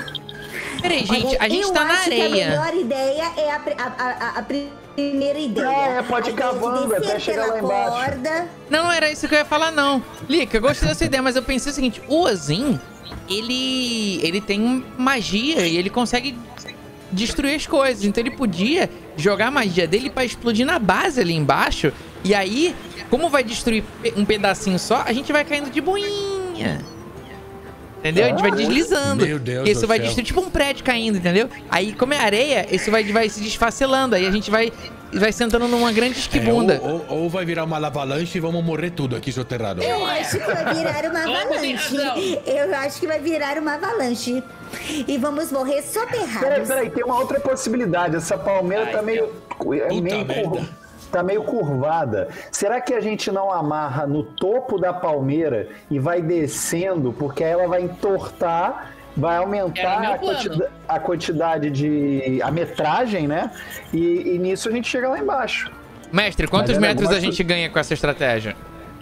Peraí, gente, a gente eu tá na acho que a areia. melhor ideia é a, pri- a- a- a primeira ideia. É, é, pode ir A ideia de cavando descer até chegar pela lá embaixo. corda. Não, era isso que eu ia falar, não. Lica, eu gostei dessa ideia, mas eu pensei o seguinte: o Ozin, ele, ele tem magia e ele consegue destruir as coisas. Então ele podia jogar a magia dele pra explodir na base ali embaixo. E aí, como vai destruir pe- um pedacinho só, a gente vai caindo de boinha. Entendeu? A gente vai deslizando. Meu Deus Isso do vai céu. destruir tipo um prédio caindo, entendeu? Aí, como é areia, isso vai, vai se desfacelando. Aí a gente vai, vai sentando numa grande É, esquibunda. ou, ou, ou vai virar uma avalanche e vamos morrer tudo aqui soterrado. Eu acho que vai virar uma Vamos, tem avalanche. razão. Eu acho que vai virar uma avalanche. E vamos morrer Peraí, soterrados. peraí, tem uma outra possibilidade. Essa palmeira Ai, tá meio. É Puta meio merda. tá meio curvada. Será que a gente não amarra no topo da palmeira e vai descendo, porque aí ela vai entortar, vai aumentar a, quantida- a quantidade de... a metragem, né? E, e nisso a gente chega lá embaixo. Mestre, quantos Mas é metros a negócio- gente ganha com essa estratégia?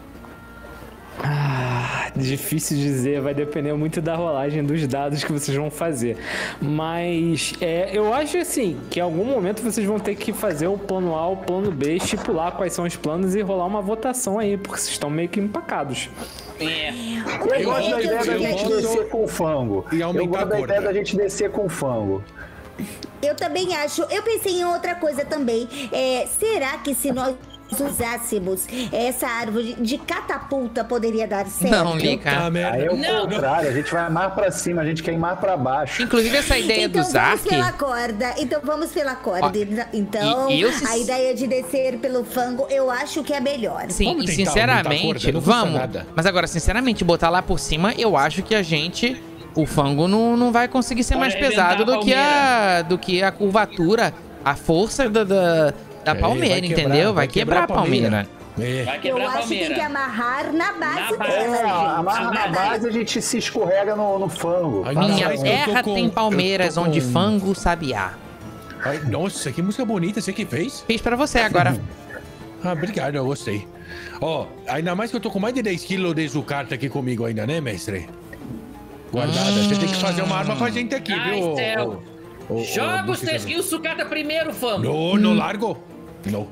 Ah, difícil dizer, vai depender muito da rolagem dos dados que vocês vão fazer. Mas é, eu acho assim que em algum momento vocês vão ter que fazer o plano A, o plano B, estipular quais são os planos e rolar uma votação aí, porque vocês estão meio que empacados. É. Eu gosto da ideia da eu gente gosto- descer com o fango. E Eu aumentar gosto a da corda. ideia da gente descer com o fango. Eu também acho. Eu pensei em outra coisa também. É, será que se nós usássemos essa árvore de catapulta poderia dar certo? Não, Lica. Ah, merda. Aí é o Não. contrário, a gente vai mais pra cima, a gente quer ir mais pra baixo. Inclusive, essa ideia Então do vamos Zark... pela corda. Então vamos pela corda. Então, e- e eu se- a ideia de descer pelo fango, eu acho que é melhor. Sim, Vamos e tentar sinceramente, aumentar a corda, não custa vamos. nada. Mas agora, sinceramente, botar lá por cima, eu acho que a gente, o fango não, não vai conseguir ser Pode mais arrebentar pesado a do que a, do que a curvatura, a força da, da, da É, palmeira, vai quebrar, entendeu? Vai, vai quebrar, quebrar a palmeira. É. Vai Eu quebrar a acho que tem palmeira. que amarrar na base Na base. dela, É, gente. amarra na base a gente se escorrega no, no fango. Ai, Faz Não, Minha mas assim. eu tô terra com- tem palmeiras eu tô onde com- fango sabiá. Ai, nossa, que música bonita você que fez. Fiz pra você agora. Ah, obrigado, eu gostei. Ó, ainda mais que eu tô com mais de dez quilos de zucata aqui comigo ainda, né, mestre? Guardada. Você tem que fazer uma arma pra gente aqui, Ai, viu? céu. ô- ô- ô- Joga os música- três quilos sucata primeiro, Fango. Não, não largo. Não.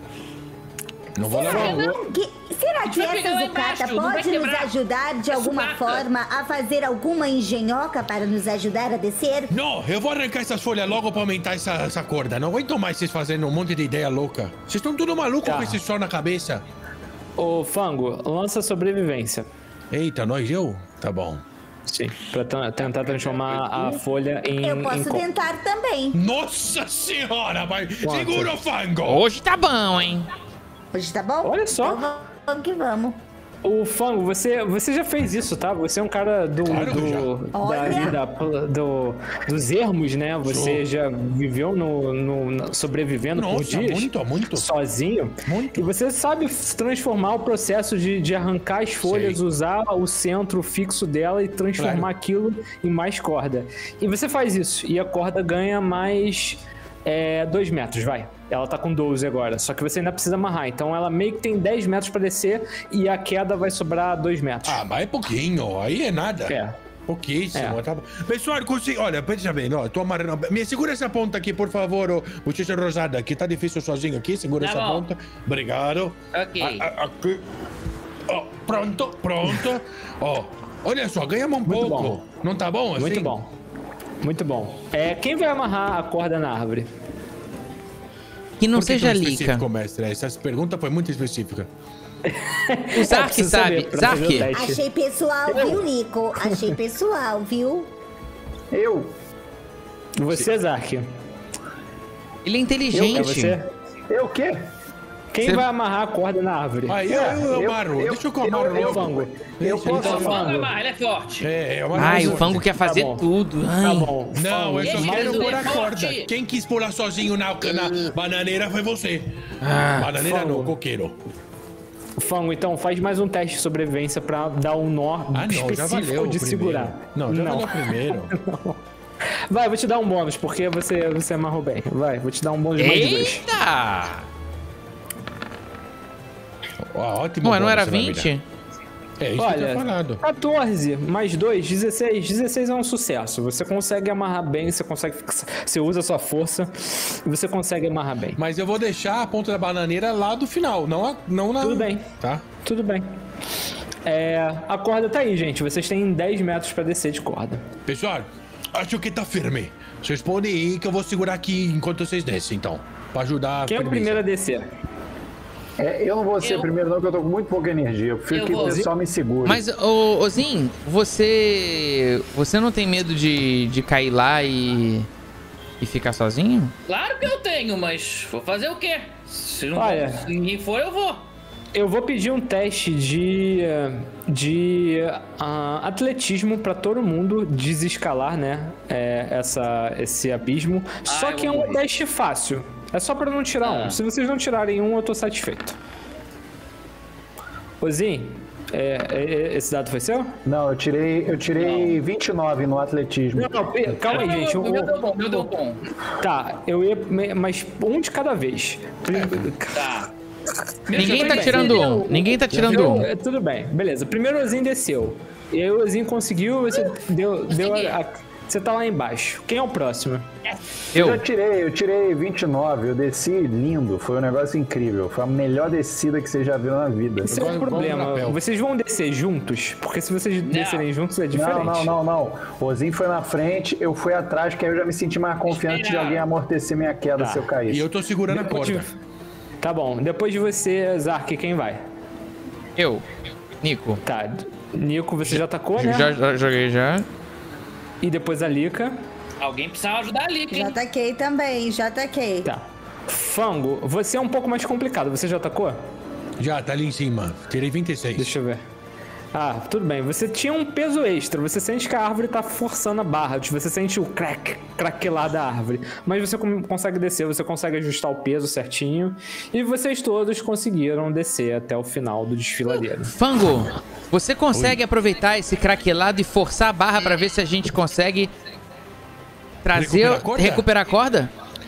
Não vou Será, largar. que, será que vai pegar essa lá zucata embaixo, não vai pode nos quebrar. ajudar de É alguma sucata. forma a fazer alguma engenhoca para nos ajudar a descer? Não, eu vou arrancar essas folhas logo pra aumentar essa, essa corda. Não aguento mais vocês fazendo um monte de ideia louca. Vocês estão tudo maluco Tá. com esse sol na cabeça. Ô, Fango, lança sobrevivência. Eita, nós eu? Tá bom. Sim. Pra t- tentar transformar a folha em. Eu em posso co- tentar também. Nossa senhora, vai. Segura o fango. Hoje tá bom, hein? Hoje tá bom? Olha só. Então vamos que vamos. O Fango, você, você já fez isso, tá? Você é um cara do, Claro que do, da, Olha. ali da- do- dos ermos, né? Você já viveu no, no- na- sobrevivendo por Nossa, dias. muito, muito. Sozinho. Muito. E você sabe s- transformar o processo de, de arrancar as folhas, Sei. usar o centro fixo dela e transformar Claro. aquilo em mais corda. E você faz isso. E a corda ganha mais é, dois metros, vai. Ela tá com doze agora, só que você ainda precisa amarrar. Então ela meio que tem dez metros pra descer e a queda vai sobrar dois metros. Ah, mas é pouquinho. Aí é nada. É. Pouquíssimo. É. Tá bom. Pessoal, consegui... olha, pensa bem, ó, tô amarrando. Me segura essa ponta aqui, por favor, ô, bochecha rosada, que tá difícil sozinho aqui. Segura Tá essa bom. ponta. Obrigado. Ok. A- a- aqui. Ó, pronto, pronto. Ó, olha só, ganhamos um Muito pouco. bom. Não tá bom assim? Muito bom. Muito bom. É, quem vai amarrar a corda na árvore? Que não Por que seja tão Lica. específico, mestre? Essa pergunta foi muito específica. O Zark preciso sabe. saber pra fazer o Zark, teste. Achei pessoal, viu, Nico? Achei pessoal, viu? Eu? Você, Zark. ele é É inteligente. você? Eu o quê? Quem Você- vai amarrar a corda na árvore? Aí eu, eu, eu- amarro. eu- Deixa eu que eu amarro eu- eu- logo. Fango. Eu Então, posso Então, Fango. Fango amarra, ele é forte. É, eu amarro. Ai, o logo. fango quer fazer bom. tudo. Ai. Tá bom. Não, eu só Esse quero Jesus pôr é a corda. forte. Quem quis pular sozinho na, na bananeira foi você. Ah, bananeira Fango. não, coqueiro. Fango, então faz mais um teste de sobrevivência pra dar um nó Ah, não, já específico valeu de o primeiro. segurar. Não, já valeu o primeiro. Vai, vou te dar um bônus, porque você, você amarrou bem. Vai, vou te dar um bônus de mais dois. Eita! Ó, ótimo. Ué, não bônus era você vai me dar. vinte? É isso que eu Olha, tinha falado. quatorze mais dois, dezesseis. dezesseis é um sucesso. Você consegue amarrar bem, você consegue. Você usa a sua força e você consegue amarrar bem. Mas eu vou deixar a ponta da bananeira lá do final, não, a, não na... Tudo bem. Tá? Tudo bem. É, a corda tá aí, gente. Vocês têm dez metros pra descer de corda. Pessoal, acho que tá firme. Vocês podem ir que eu vou segurar aqui enquanto vocês descem, então. Pra ajudar a Quem é o firmeza. primeiro a descer? É, eu não vou ser Eu- primeiro não, porque eu tô com muito pouca energia. Eu prefiro Eu que vou. o pessoal me segure. Mas, ô, ô Zin, você. Você não tem medo de, de cair lá e. e ficar sozinho? Claro que eu tenho, mas vou fazer o quê? Se, não Olha. se ninguém for, eu vou. Eu vou pedir um teste de, de ah, atletismo pra todo mundo desescalar, né? É, essa, esse abismo. Só eu que é vou um morrer. teste fácil. É só pra não tirar Ah. um. Se vocês não tirarem um, eu tô satisfeito. Ozinho, é, é, esse dado foi seu? Não, eu tirei, eu tirei vinte e nove no atletismo. Não, não, pe- calma aí, gente. O eu- meu deu bom, o meu deu bom. Tá, eu ia. Mas um de cada vez. Prim- Tá. Ninguém Tudo tá bem. tirando um. Ninguém tá tirando Eu- um. é, Tudo bem, beleza. Primeiro o Ozinho desceu. E aí o Ozinho conseguiu, você deu. deu a- a- você tá lá embaixo. Quem é o próximo? Eu Eu. já tirei, eu tirei vinte e nove, eu desci lindo, foi um negócio incrível. Foi a melhor descida que você já viu na vida. Esse é o Igual- igual o problema. rapel. Vocês vão descer juntos? Porque se vocês descerem juntos é diferente. Não, não, não, não. O Ozinho foi na frente, eu fui atrás, que aí eu já me senti mais confiante de alguém amortecer minha queda Tá. se eu caísse. E eu tô segurando a Depois de- corda. Tá bom. Depois de você, Zark, quem vai? Eu. Nico. Tá. Nico, você já atacou, né? Já, já joguei já. E depois a Lika. Alguém precisava ajudar ali, Já hein? ataquei também, já ataquei. Tá. Fango, você é um pouco mais complicado. Você já atacou? Já, tá ali em cima. Tirei vinte e seis. Deixa eu ver. Ah, tudo bem. Você tinha um peso extra. Você sente que a árvore tá forçando a barra. Você sente o crack, craquelar da árvore. Mas você com- consegue descer, você consegue ajustar o peso certinho. E vocês todos conseguiram descer até o final do desfiladeiro. Fango, você consegue aproveitar esse craquelado e forçar a barra pra ver se a gente consegue trazer, Recuperar a corda? recuperar a corda?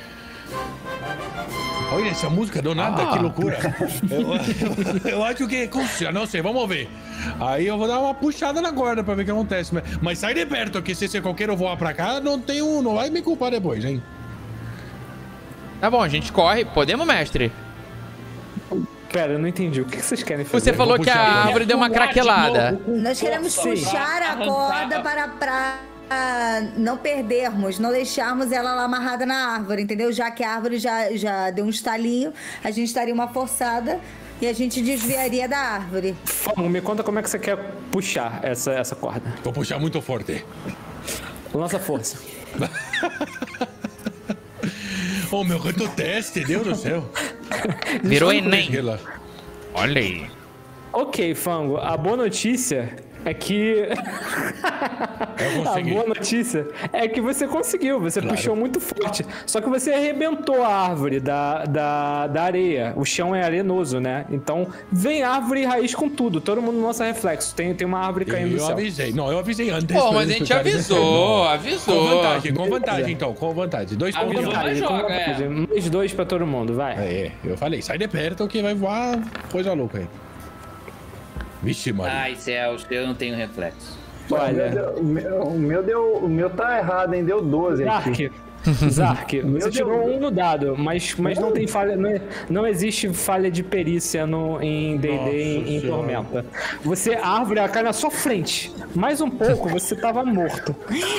Olha essa música do nada, Ah. que loucura. Eu, eu- eu acho que funciona, não sei, vamos ver. Aí eu vou dar uma puxada na corda pra ver o que acontece. Mas, mas sai de perto, que se você qualquer voar pra cá, não tem um, não vai me culpar depois, hein? Tá bom, a gente corre. Podemos, mestre? Pera, eu não entendi. O que vocês querem fazer? Você falou que a puxar. árvore deu uma craquelada. Nós queremos Força, puxar a arrancar. corda para, para ah, não perdermos, não deixarmos ela lá amarrada na árvore, entendeu? Já que a árvore já, já deu um estalinho, a gente daria uma forçada e a gente desviaria da árvore. Fango, me conta como é que você quer puxar essa, essa corda. Vou puxar muito forte. Lança força. Oh, meu reto teste, Deus do céu. Virou Desculpa, Enem. Sheila. Olha aí. Ok, Fango. A boa notícia é que... Eu A consegui. boa notícia é que você conseguiu, você Claro. puxou muito forte. Só que você arrebentou a árvore da, da, da areia. O chão é arenoso, né? Então vem árvore e raiz com tudo. Todo mundo lança reflexo. Tem, tem uma árvore caindo do Eu céu. avisei. Não, eu avisei antes. Pô, pra mas a eles gente escutarem. avisou, Com avisou. vantagem, com vantagem, então. Com vantagem. Dois Avisou. pontos. Vantagem, Joga, com vantagem. Mais dois pra todo mundo, vai. É, eu falei, sai de perto que vai voar coisa louca aí. Vixe, Maria. Ai, céus, eu não tenho reflexo. Olha, O meu, o meu deu, o meu tá errado, hein? Deu doze aqui. Zark, Zark, você Meu tirou Deus. um no dado, mas, mas não tem falha, não, é- não existe falha de perícia no, em D e D em, em Senhora. Tormenta. Você, a árvore ela cai na sua frente. Mais um pouco, você tava morto.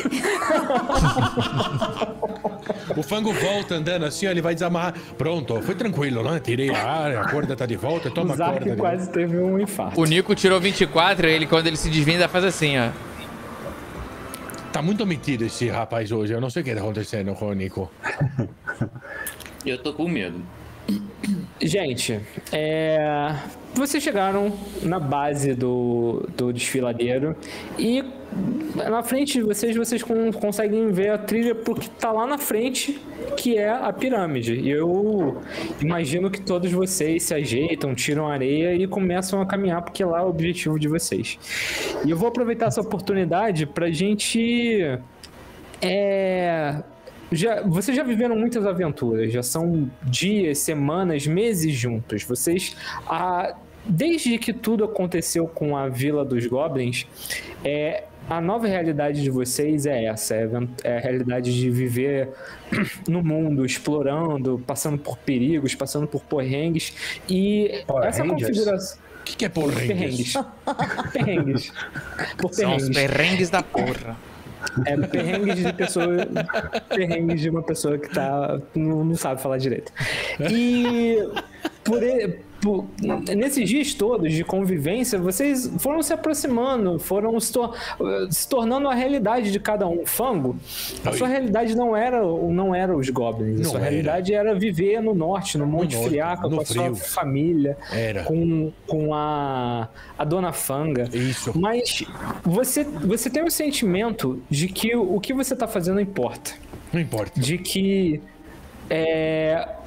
O Fango volta andando assim, ó, ele vai desamarrar. Pronto, foi tranquilo, né? Tirei a área, a corda tá de volta, toma O a Zark corda. de quase teve um infarto. O Nico tirou vinte e quatro, ele quando ele se desvia ainda faz assim, ó. Tá muito metido esse rapaz hoje, eu não sei o que tá acontecendo com o Nico. Eu tô com medo. Gente, é... vocês chegaram na base do, do desfiladeiro e na frente de vocês, vocês con- conseguem ver a trilha porque tá lá na frente, que é a pirâmide. E eu imagino que todos vocês se ajeitam, tiram areia e começam a caminhar, porque lá é o objetivo de vocês. E eu vou aproveitar essa oportunidade pra gente... É... Já, vocês já viveram muitas aventuras, já são dias, semanas, meses juntos. Vocês, ah, desde que tudo aconteceu com a Vila dos Goblins, é, a nova realidade de vocês é essa, é, aven- é a realidade de viver no mundo, explorando, passando por perigos, passando por perrengues. E Power essa Rangers? configuração... O que, que é por Perrengues. Perrengues. Por São os perrengues. perrengues da porra. É perrengues de pessoa. Perrengues de uma pessoa que tá. Não, não sabe falar direito. E por, e- por- nesses dias todos de convivência, vocês foram se aproximando, foram se, tor- se tornando a realidade de cada um. Fango, a Oi. sua realidade não era, não era os goblins. Não a sua era. realidade era viver no norte, no Monte norte, Friaca, no com a sua frio. família, Era. com, com a, a Dona Fanga. Isso. Mas você, você tem o sentimento de que o, o que você está fazendo importa. Não importa. De que é,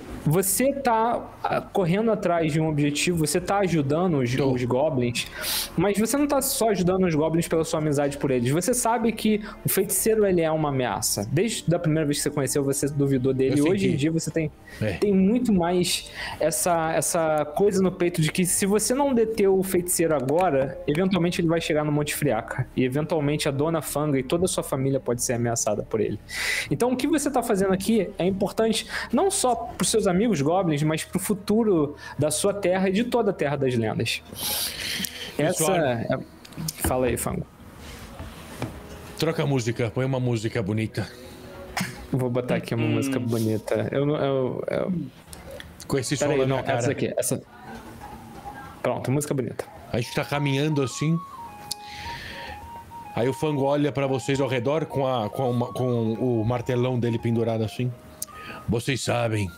você tá correndo atrás de um objetivo, você tá ajudando os, os goblins, mas você não tá só ajudando os goblins pela sua amizade por eles. Você sabe que o feiticeiro, ele é uma ameaça. Desde a primeira vez que você conheceu, você duvidou dele. Hoje em dia você tem, é. tem muito mais essa, essa coisa no peito de que se você não deter o feiticeiro agora, eventualmente ele vai chegar no Monte Friaca. E eventualmente a Dona Fanga e toda a sua família pode ser ameaçada por ele. Então o que você tá fazendo aqui é importante não só pros seus amigos goblins, mas pro futuro da sua terra e de toda a Terra das Lendas. Essa... É... Fala aí, Fango. Troca a música, põe uma música bonita. Vou botar aqui uma hum. música bonita. Eu não... Eu, eu... Com esse som aí, na não, minha cara. Essa aqui, essa... Pronto, música bonita. A gente tá caminhando assim. Aí o Fango olha pra vocês ao redor com, a, com, uma, com o martelão dele pendurado assim. Vocês sabem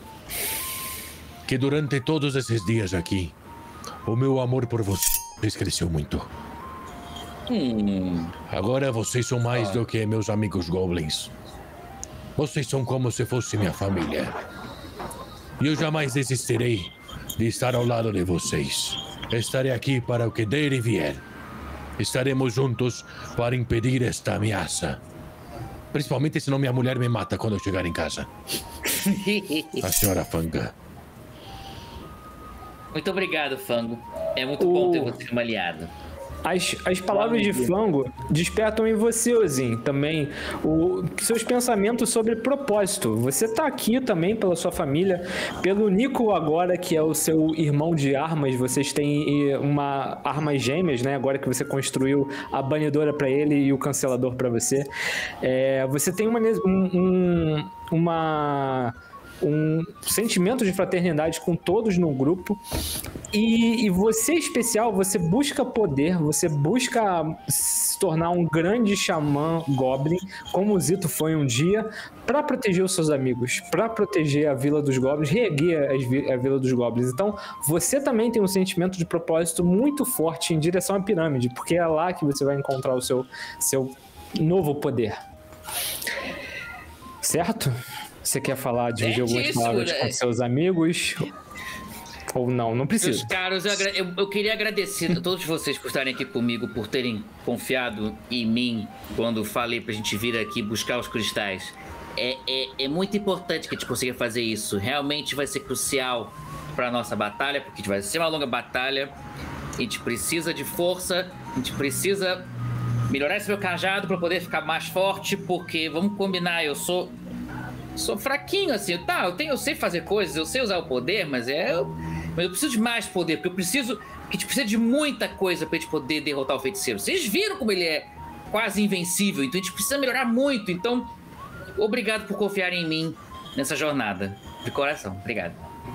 que durante todos esses dias aqui, o meu amor por vocês cresceu muito. Hum. Agora vocês são mais ah. do que meus amigos goblins. Vocês são como se fosse minha família. E eu jamais desistirei de estar ao lado de vocês. Estarei aqui para o que der e vier. Estaremos juntos para impedir esta ameaça. Principalmente senão minha mulher me mata quando eu chegar em casa. A senhora Fanga. Muito obrigado, Fango. É muito o... bom ter você como aliado. As, as palavras de Fango despertam em você, Ozin, também o, seus pensamentos sobre propósito. Você tá aqui também pela sua família, pelo Nico agora, que é o seu irmão de armas. Vocês têm uma armas gêmeas, né? Agora que você construiu a banidora para ele e o cancelador para você. É, você tem uma... Um, uma um sentimento de fraternidade com todos no grupo e, e você especial, você busca poder, você busca se tornar um grande xamã goblin, como o Zito foi um dia, para proteger os seus amigos, para proteger a Vila dos Goblins, reerguer a Vila dos Goblins. Então, você também tem um sentimento de propósito muito forte em direção à pirâmide, porque é lá que você vai encontrar o seu, seu novo poder. Certo? Você quer falar, dividir algumas palavras com seus amigos? Ou não? Não precisa. Meus caros, eu, eu, eu queria agradecer a todos vocês por estarem aqui comigo, por terem confiado em mim quando falei pra gente vir aqui buscar os cristais. É, é, é muito importante que a gente consiga fazer isso. Realmente vai ser crucial pra nossa batalha, porque vai ser uma longa batalha. A gente precisa de força, a gente precisa melhorar esse meu cajado pra poder ficar mais forte, porque, vamos combinar, eu sou... Sou fraquinho, assim, tá, eu, tenho, eu sei fazer coisas, eu sei usar o poder, mas é... Eu, mas eu preciso de mais poder, porque eu preciso... Porque a gente precisa de muita coisa pra gente poder derrotar o feiticeiro. Vocês viram como ele é quase invencível, então a gente precisa melhorar muito. Então, obrigado por confiar em mim nessa jornada. De coração, obrigado.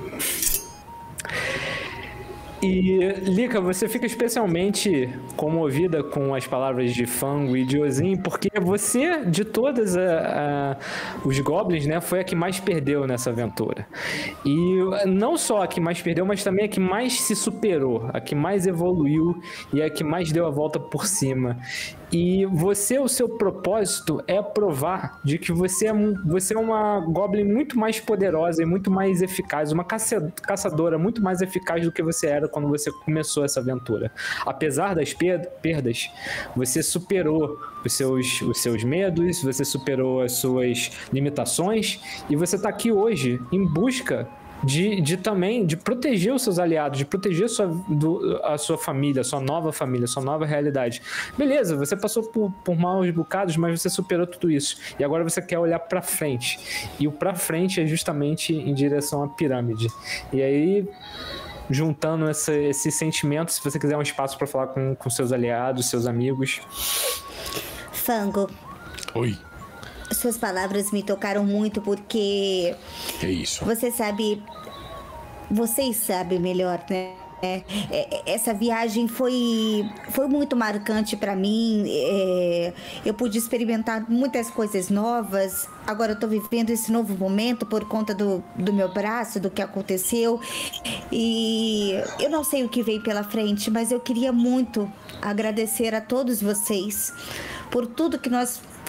E, Lika, você fica especialmente comovida com as palavras de Fango e de Ozin, porque você, de todas a, a, os goblins, né, foi a que mais perdeu nessa aventura. E não só a que mais perdeu, mas também a que mais se superou, a que mais evoluiu e a que mais deu a volta por cima. E você, o seu propósito é provar de que você é, você é uma goblin muito mais poderosa e muito mais eficaz, uma caçadora muito mais eficaz do que você era quando você começou essa aventura. Apesar das perdas, você superou os seus, os seus medos, você superou as suas limitações e você está aqui hoje em busca De, de também, de proteger os seus aliados, de proteger a sua, do, a sua família, a sua nova família, a sua nova realidade. Beleza, você passou por, por maus bocados, mas você superou tudo isso. E agora você quer olhar pra frente. E o pra frente é justamente em direção à pirâmide. E aí, juntando esse, esse sentimento, se você quiser um espaço pra falar com, com seus aliados, seus amigos. Fango. Oi. Suas palavras me tocaram muito porque... Que isso? Você sabe... Vocês sabem melhor, né? É, é, essa viagem foi, foi muito marcante para mim. É, eu pude experimentar muitas coisas novas. Agora eu tô vivendo esse novo momento por conta do, do meu braço, do que aconteceu. E eu não sei o que veio pela frente, mas eu queria muito agradecer a todos vocês por tudo que nós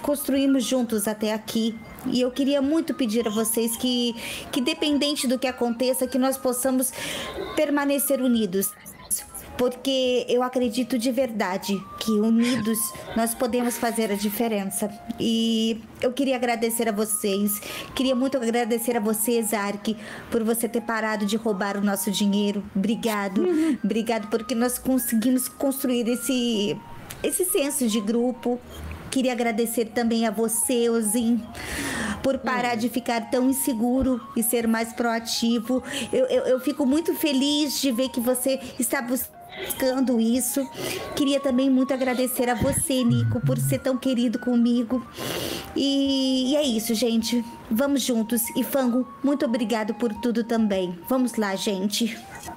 construímos juntos até aqui. E eu queria muito pedir a vocês que, que dependente do que aconteça, que nós possamos permanecer unidos. Porque eu acredito de verdade que unidos nós podemos fazer a diferença. E eu queria agradecer a vocês, queria muito agradecer a você, Zark, por você ter parado de roubar o nosso dinheiro. Obrigado, uhum. Obrigado porque nós conseguimos construir esse, esse senso de grupo. Queria agradecer também a você, Ozin, por parar hum. de ficar tão inseguro e ser mais proativo. Eu, eu, eu fico muito feliz de ver que você está buscando isso. Queria também muito agradecer a você, Nico, por ser tão querido comigo. E, e é isso, gente. Vamos juntos. E Fango, muito obrigado por tudo também. Vamos lá, gente.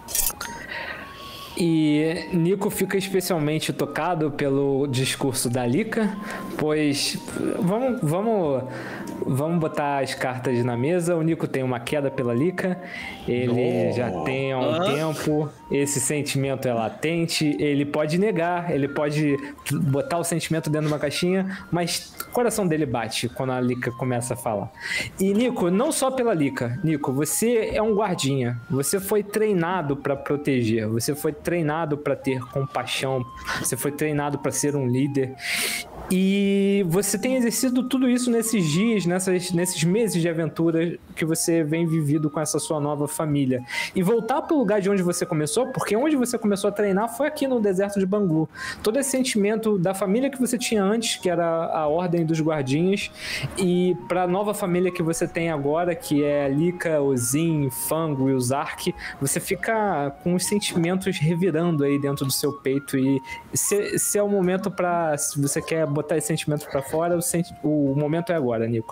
E Nico fica especialmente tocado pelo discurso da Lika, pois vamos, vamos, vamos botar as cartas na mesa. O Nico tem uma queda pela Lika, ele oh. já tem há um ah. tempo, esse sentimento é latente, ele pode negar, ele pode botar o sentimento dentro de uma caixinha, mas o coração dele bate quando a Lika começa a falar. E Nico, não só pela Lika, Nico, você é um guardinha, você foi treinado para proteger, você foi treinado para ter compaixão, você foi treinado para ser um líder e você tem exercido tudo isso nesses dias, nessas, nesses meses de aventura que você vem vivido com essa sua nova família. E voltar para o lugar de onde você começou, porque onde você começou a treinar foi aqui no deserto de Bangu. Todo esse sentimento da família que você tinha antes, que era a Ordem dos Guardinhas, e para a nova família que você tem agora, que é a Lika, Ozin, Fango e o Zark, você fica com os sentimentos revirando aí dentro do seu peito. E se, se é o momento para, se você quer botar esse sentimento para fora, o, senti- o momento é agora, Nico.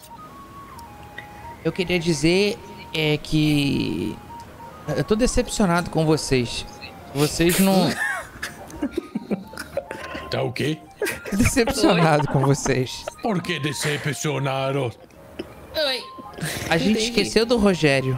Eu queria dizer é que eu tô decepcionado com vocês. Vocês não... Tá o quê? Decepcionado com vocês. Por que decepcionaram? Oi. A gente Entendi. esqueceu do Rogério.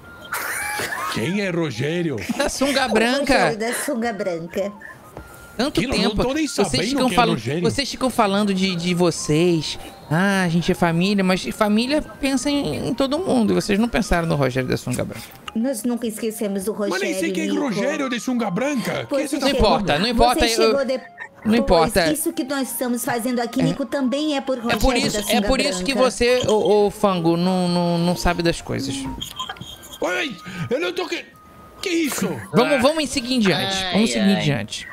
Quem é Rogério? Da sunga branca. Da sunga branca. Tanto Que não- tempo. não tô nem vocês, sabendo ficam quem é falando, Rogério. vocês ficam falando de, de vocês. Ah, a gente é família, mas família pensa em, em todo mundo. E vocês não pensaram no Rogério da sunga branca. Nós nunca esquecemos do Rogério. Mas nem sei quem é Nico. Rogério de sunga branca. Você Que você tá Não chegou- importa, não importa, Você eu- chegou depois. não importa. Isso que nós estamos fazendo aqui, Nico, também é por Rogério É por isso, da é sunga por isso que branca. você, ô, ô, Fango, não, não, não sabe das coisas. Oi, eu não tô... Que, que isso? Vamos, vamos seguir em diante. Ai, Vamos seguir em ai. diante.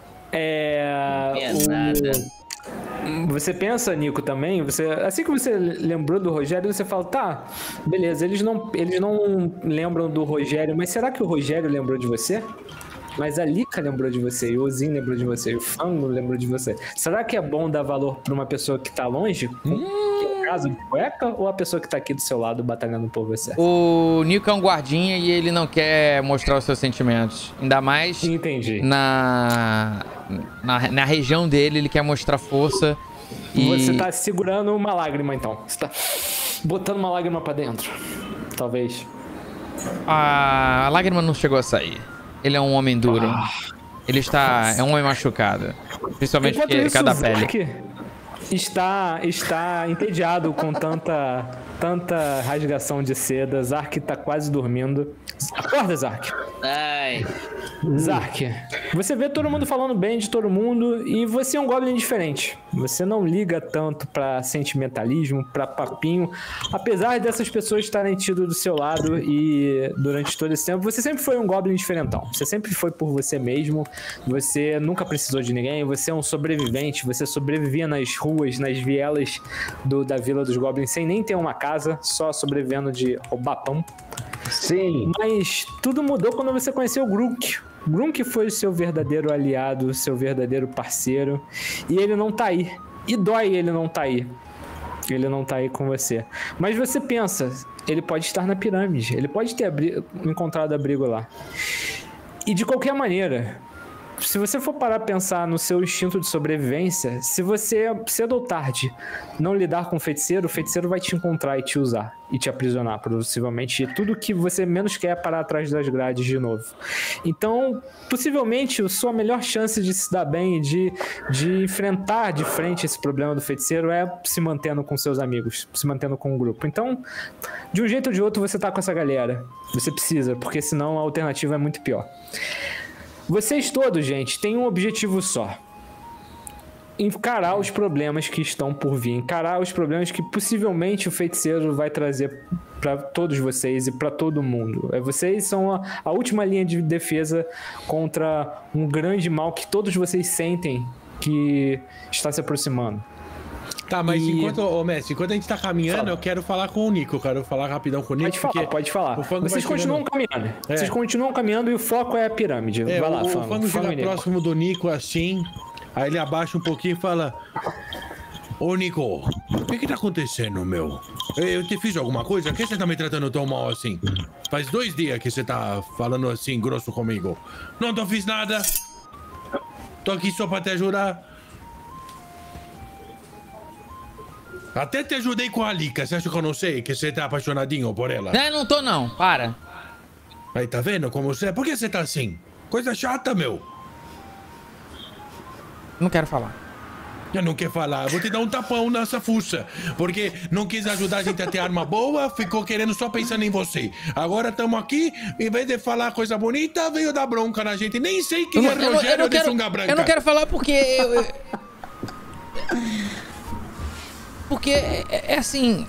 É... Pesada. o- Você pensa, Nico, também, você, assim que você lembrou do Rogério, você fala, tá, beleza, eles não, eles não lembram do Rogério, mas será que o Rogério lembrou de você? Mas a Lika lembrou de você, e o Ozin lembrou de você, e o Fango lembrou de você. Será que é bom dar valor pra uma pessoa que tá longe? Hum. Que é o caso de cueca, ou a pessoa que tá aqui do seu lado batalhando por você? O Nico é um guardinha e ele não quer mostrar os seus sentimentos. Ainda mais Entendi. na, na, na região dele, ele quer mostrar força. E Você tá segurando uma lágrima, então. Você tá botando uma lágrima pra dentro. Talvez. a lágrima não chegou a sair. Ele é um homem duro. Ele está... é um homem machucado. Principalmente Enquanto porque isso, cada o pele. Zark está, está entediado com tanta, tanta rasgação de seda. Zark tá quase dormindo. Acorda, Zark. Ai. Zark, você vê todo mundo falando bem de todo mundo e você é um Goblin diferente. Você não liga tanto pra sentimentalismo, pra papinho. Apesar dessas pessoas estarem tido do seu lado e durante todo esse tempo, você sempre foi um Goblin diferentão. Você sempre foi por você mesmo. Você nunca precisou de ninguém. Você é um sobrevivente. Você sobrevivia nas ruas, nas vielas do, da Vila dos Goblins sem nem ter uma casa, só sobrevivendo de roubar pão. Sim. Mas tudo mudou quando você conheceu o Grunk. Grunk foi o seu verdadeiro aliado, o seu verdadeiro parceiro. E ele não tá aí. E dói ele não tá aí. Ele não tá aí com você. Mas você pensa, ele pode estar na pirâmide. Ele pode ter abri- encontrado abrigo lá. E de qualquer maneira, se você for parar a pensar no seu instinto de sobrevivência, se você, cedo ou tarde, não lidar com o feiticeiro, o feiticeiro vai te encontrar e te usar, e te aprisionar, possivelmente. E tudo que você menos quer é parar atrás das grades de novo. Então, possivelmente, a sua melhor chance de se dar bem, de, de enfrentar de frente esse problema do feiticeiro é se mantendo com seus amigos, se mantendo com o grupo. Então, de um jeito ou de outro, você tá com essa galera. Você precisa, porque senão a alternativa é muito pior. Vocês todos, gente, têm um objetivo só. Encarar os problemas que estão por vir. Encarar os problemas que possivelmente o feiticeiro vai trazer para todos vocês e para todo mundo. Vocês são a, a última linha de defesa contra um grande mal que todos vocês sentem que está se aproximando. Tá, mas E- enquanto, ô Messi, enquanto a gente tá caminhando, Fala. eu quero falar com o Nico. Eu quero falar rapidão com o Nico. Pode falar, porque pode falar. o Fango Vocês vai continuam chegando- caminhando. É. Vocês continuam caminhando e o foco é a pirâmide. É, Vai lá, o, Fango. o Fango Fango chega e Nico. próximo do Nico assim, aí ele abaixa um pouquinho e fala: Ô Nico, o que que tá acontecendo, meu? Eu te fiz alguma coisa? Por que você tá me tratando tão mal assim? Faz dois dias que você tá falando assim, grosso comigo. Não tô fiz nada. Tô aqui só pra te ajudar. Até te ajudei com a Alika. Você acha que eu não sei que você tá apaixonadinho por ela? Não, não tô não, para. Aí, tá vendo como você é? Por que você tá assim? Coisa chata, meu. Não quero falar. Eu não quero falar. Eu vou te dar um tapão nessa fuça. Porque não quis ajudar a gente a ter arma boa, ficou querendo só pensando em você. Agora estamos aqui, em vez de falar coisa bonita, veio dar bronca na gente. Nem sei quem Eu é não- eu não- eu Rogério não de quero- sunga branca. Eu não quero falar porque eu... eu- Porque é, é assim...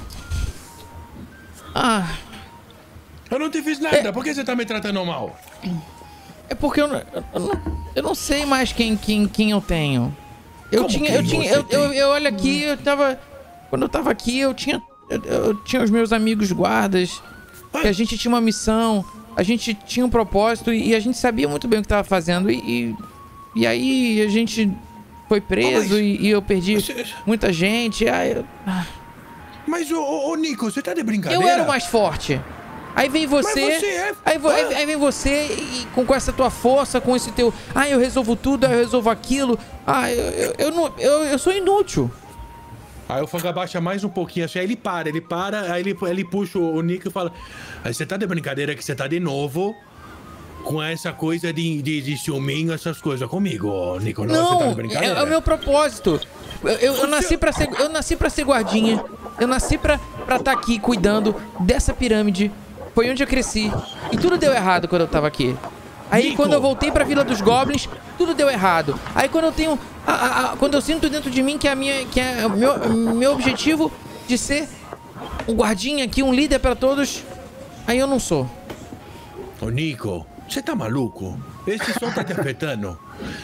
Ah... Eu não te fiz nada. Por que você tá me tratando mal? É porque eu não, eu não, eu não sei mais quem, quem, quem eu tenho. Eu Como tinha, quem eu tinha, você eu, eu, eu olho aqui, eu tava, quando eu tava aqui, eu tinha, eu, eu tinha os meus amigos guardas, que a gente tinha uma missão, a gente tinha um propósito e a gente sabia muito bem o que tava fazendo e, e, e aí a gente foi preso mas- e, e eu perdi Você- muita gente. Aí eu, Mas, ô, ô, ô, Nico, você tá de brincadeira? eu era o mais forte. Aí vem você, Mas você é- aí, vo- aí- Ah. aí vem você e com, com essa tua força, com esse teu, ah, eu resolvo tudo, ah, eu resolvo aquilo. Ah, eu, eu, eu não, eu, eu sou inútil. Aí o Fango abaixa mais um pouquinho assim, aí ele para, ele para, aí ele, ele puxa o Nico e fala: aí você tá de brincadeira que você tá de novo com essa coisa de, de, de ciúminho, essas coisas comigo, ô, Nico. Não, você tá de Não, é, brincadeira. é o meu propósito. Eu, eu, eu nasci para ser, eu nasci para ser guardinha. Eu nasci pra para estar aqui cuidando dessa pirâmide. Foi onde eu cresci. E tudo deu errado quando eu tava aqui. Aí Nico. quando eu voltei pra Vila dos Goblins, tudo deu errado. Aí quando eu tenho. a- a- a- quando eu sinto dentro de mim que, a minha, que é o meu, meu objetivo de ser um guardinha aqui, um líder pra todos, aí eu não sou. Ô, Nico, você tá maluco? Esse som tá te afetando?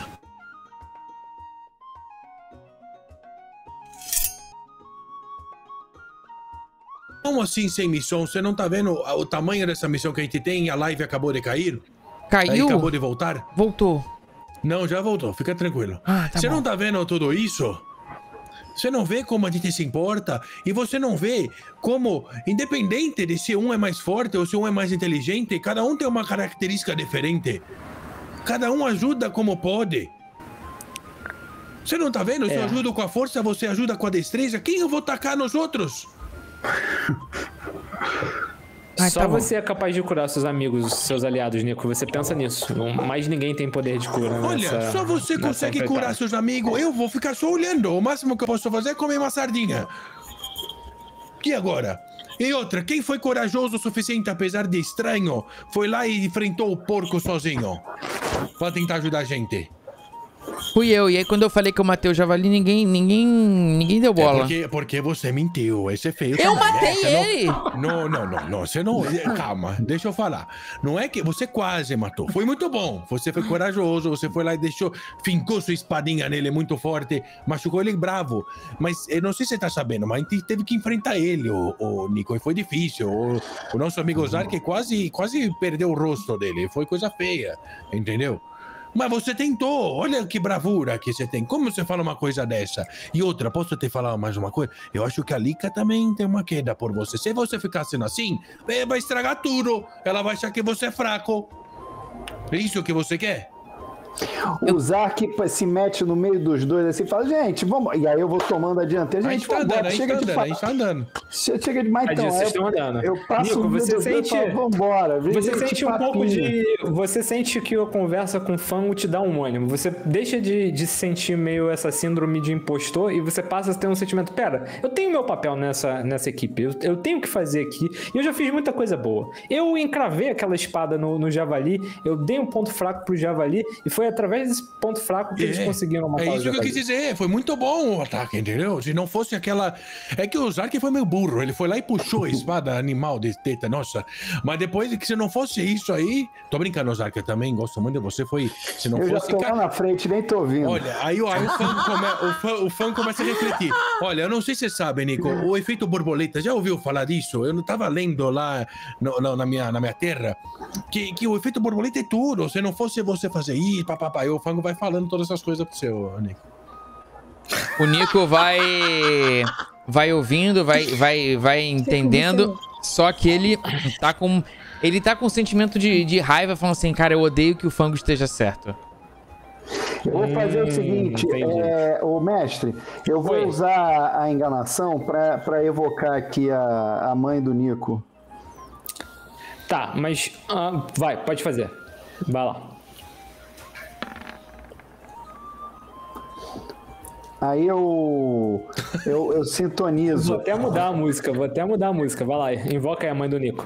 Como assim sem missão? Você não tá vendo o tamanho dessa missão que a gente tem e a live acabou de cair? Aí Caiu? acabou de voltar? Voltou. Não, já voltou, fica tranquilo. Ah, tá você bom. não tá vendo tudo isso? Você não vê como a gente se importa? E você não vê como, independente de se um é mais forte ou se um é mais inteligente, cada um tem uma característica diferente. Cada um ajuda como pode. Você não tá vendo? Se eu É. ajudo com a força, você ajuda com a destreza. Quem eu vou tacar nos outros? Ai, Só tá bom. você é capaz de curar seus amigos, seus aliados, Nico. Você pensa nisso. Não- Mais ninguém tem poder de cura. Olha, nessa- só você nessa consegue empreitada. curar seus amigos. Eu vou ficar só olhando. O máximo que eu posso fazer é comer uma sardinha. E agora? E outra, quem foi corajoso o suficiente, apesar de estranho, foi lá e enfrentou o porco sozinho pra tentar ajudar a gente? Fui eu. E aí quando eu falei que eu matei o javali, ninguém, ninguém, ninguém deu É bola. porque, porque você mentiu. Esse é feio. Eu também, matei né? Você não- ele! Não, não, não, não. Você não. Calma, deixa eu falar. Não é que você quase matou. Foi muito bom. Você foi corajoso, você foi lá e deixou. Fincou sua espadinha nele muito forte, machucou ele bravo. Mas eu não sei se você tá sabendo, mas a gente teve que enfrentar ele, o, o Nico, e foi difícil. O, o nosso amigo Zark quase, quase perdeu o rosto dele. Foi coisa feia, entendeu? Mas você tentou, olha que bravura que você tem. Como você fala uma coisa dessa? E outra, posso te falar mais uma coisa? Eu acho que a Lika também tem uma queda por você. Se você ficar sendo assim, eh, vai estragar tudo. Ela vai achar que você é fraco. É isso que você quer? O Zark se mete no meio dos dois assim e fala, gente, vamos. E aí eu vou tomando a dianteira. Gente, tá andando, chega tá de andando, a gente tá andando. Chega de mais então. Vocês estão andando. Eu passo Nico, você sente. Vambora. Você sente um pouco de. Você sente que a conversa com o Fango te dá um ânimo. Você deixa de, de sentir meio essa síndrome de impostor e você passa a ter um sentimento. Pera, eu tenho meu papel nessa, nessa equipe. Eu, eu tenho o que fazer aqui. E eu já fiz muita coisa boa. Eu encravei aquela espada no, no javali. Eu dei um ponto fraco pro javali. E foi através desse ponto fraco que é, eles conseguiram matar o javali. É isso que eu quis dizer. Foi muito bom o ataque, entendeu? Se não fosse aquela... É que o Zark foi meio burro. Ele foi lá e puxou a espada animal de teta, nossa. Mas depois que se não fosse isso aí... Tô brincando, Zark, eu também gosto muito de você. Foi... Se não eu fosse... já tô lá na frente, nem tô ouvindo. Olha, aí, aí o, fã come... o, fã, o fã começa a refletir. Olha, eu não sei se você sabe, Nico, o efeito borboleta, já ouviu falar disso? Eu não tava lendo lá no, no, na, minha, na minha terra que, que o efeito borboleta é tudo. Se não fosse você fazer isso, papapá, aí o Fango vai falando todas essas coisas pro seu, Nico. O Nico vai vai ouvindo, vai vai vai entendendo, só que ele tá com ele tá com um sentimento de, de raiva, falando assim, cara, eu odeio que o Fango esteja certo. Eu vou fazer hum, o seguinte, é, o mestre, eu vou Oi. usar a enganação pra, pra evocar aqui a, a mãe do Nico. Tá, mas uh, vai, pode fazer. Vai lá. Aí eu, eu, eu sintonizo. Vou até mudar a música, vou até mudar a música. Vai lá, invoca aí a mãe do Nico.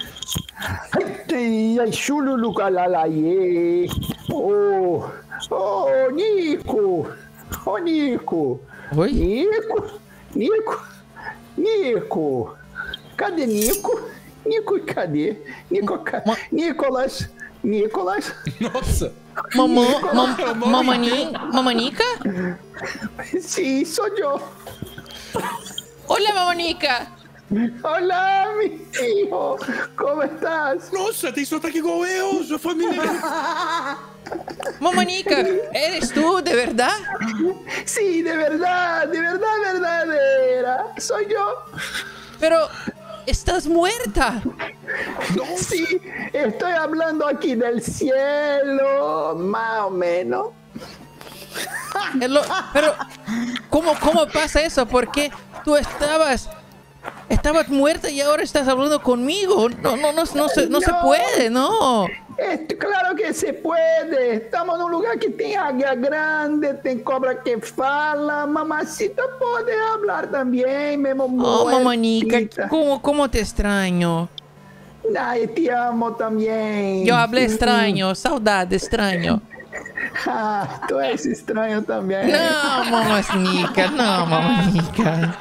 Ô, ô, Nico! Ô, Nico! Oi? Nico! Nico! Nico! Cadê Nico? Nico, cadê? Nico, ca... Ma... Nicolas! Nicolas! Nossa! Mamã, mam, mamani, mamanica? Sim, sou eu. Olá, mamanica! Olá, meu filho! Como estás? Nossa, tem sotaque igual eu, sua família. Mamanica, ¿eres tú, de verdad? Sí, de verdad, de verdad, verdadera. Soy yo. Pero, ¿estás muerta? No. Sí, estoy hablando aquí del cielo, más o menos. Lo, pero, ¿cómo, ¿cómo pasa eso? Porque tú estabas... Estabas muerta y ahora estás hablando conmigo. No, no, no, no, se, no, no se puede, no. Esto, claro que se puede. Estamos en un lugar que tiene águia grande, tem cobra que fala. Mamacita puede hablar también, mesmo Oh, mamanica, ¿cómo, ¿cómo te extraño? Ay, te amo también. Yo hablé extraño, saudade, extraño. Ah, tú eres extraño también. No, mamanica, no, mamanica.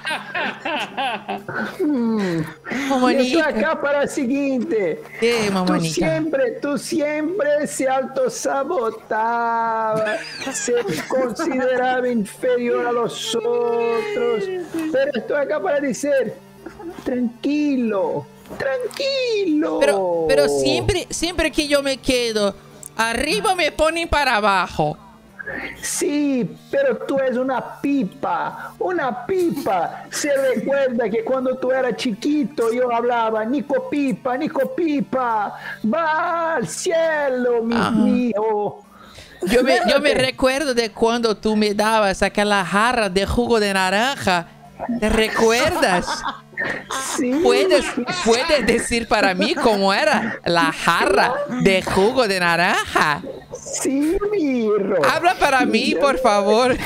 Hum. Mamanica. Yo estoy acá para el siguiente. ¿Qué, mamanica? Tú siempre, tú siempre se autosabotaba, se consideraba inferior a los otros. Pero estoy acá para decir, tranquilo, tranquilo. Pero, pero siempre, siempre que yo me quedo arriba me ponen para abajo. Sí, pero tú eres una pipa, una pipa. Se recuerda que cuando tú eras chiquito yo hablaba, Nico Pipa, Nico Pipa, va al cielo, mi hijo. Yo me, yo me recuerdo de cuando tú me dabas aquella jarra de jugo de naranja. ¿Te recuerdas? Sí. ¿Puedes, ¿Puedes decir para mí cómo era la jarra de jugo de naranja? Sí, miro. Habla para mí, por favor.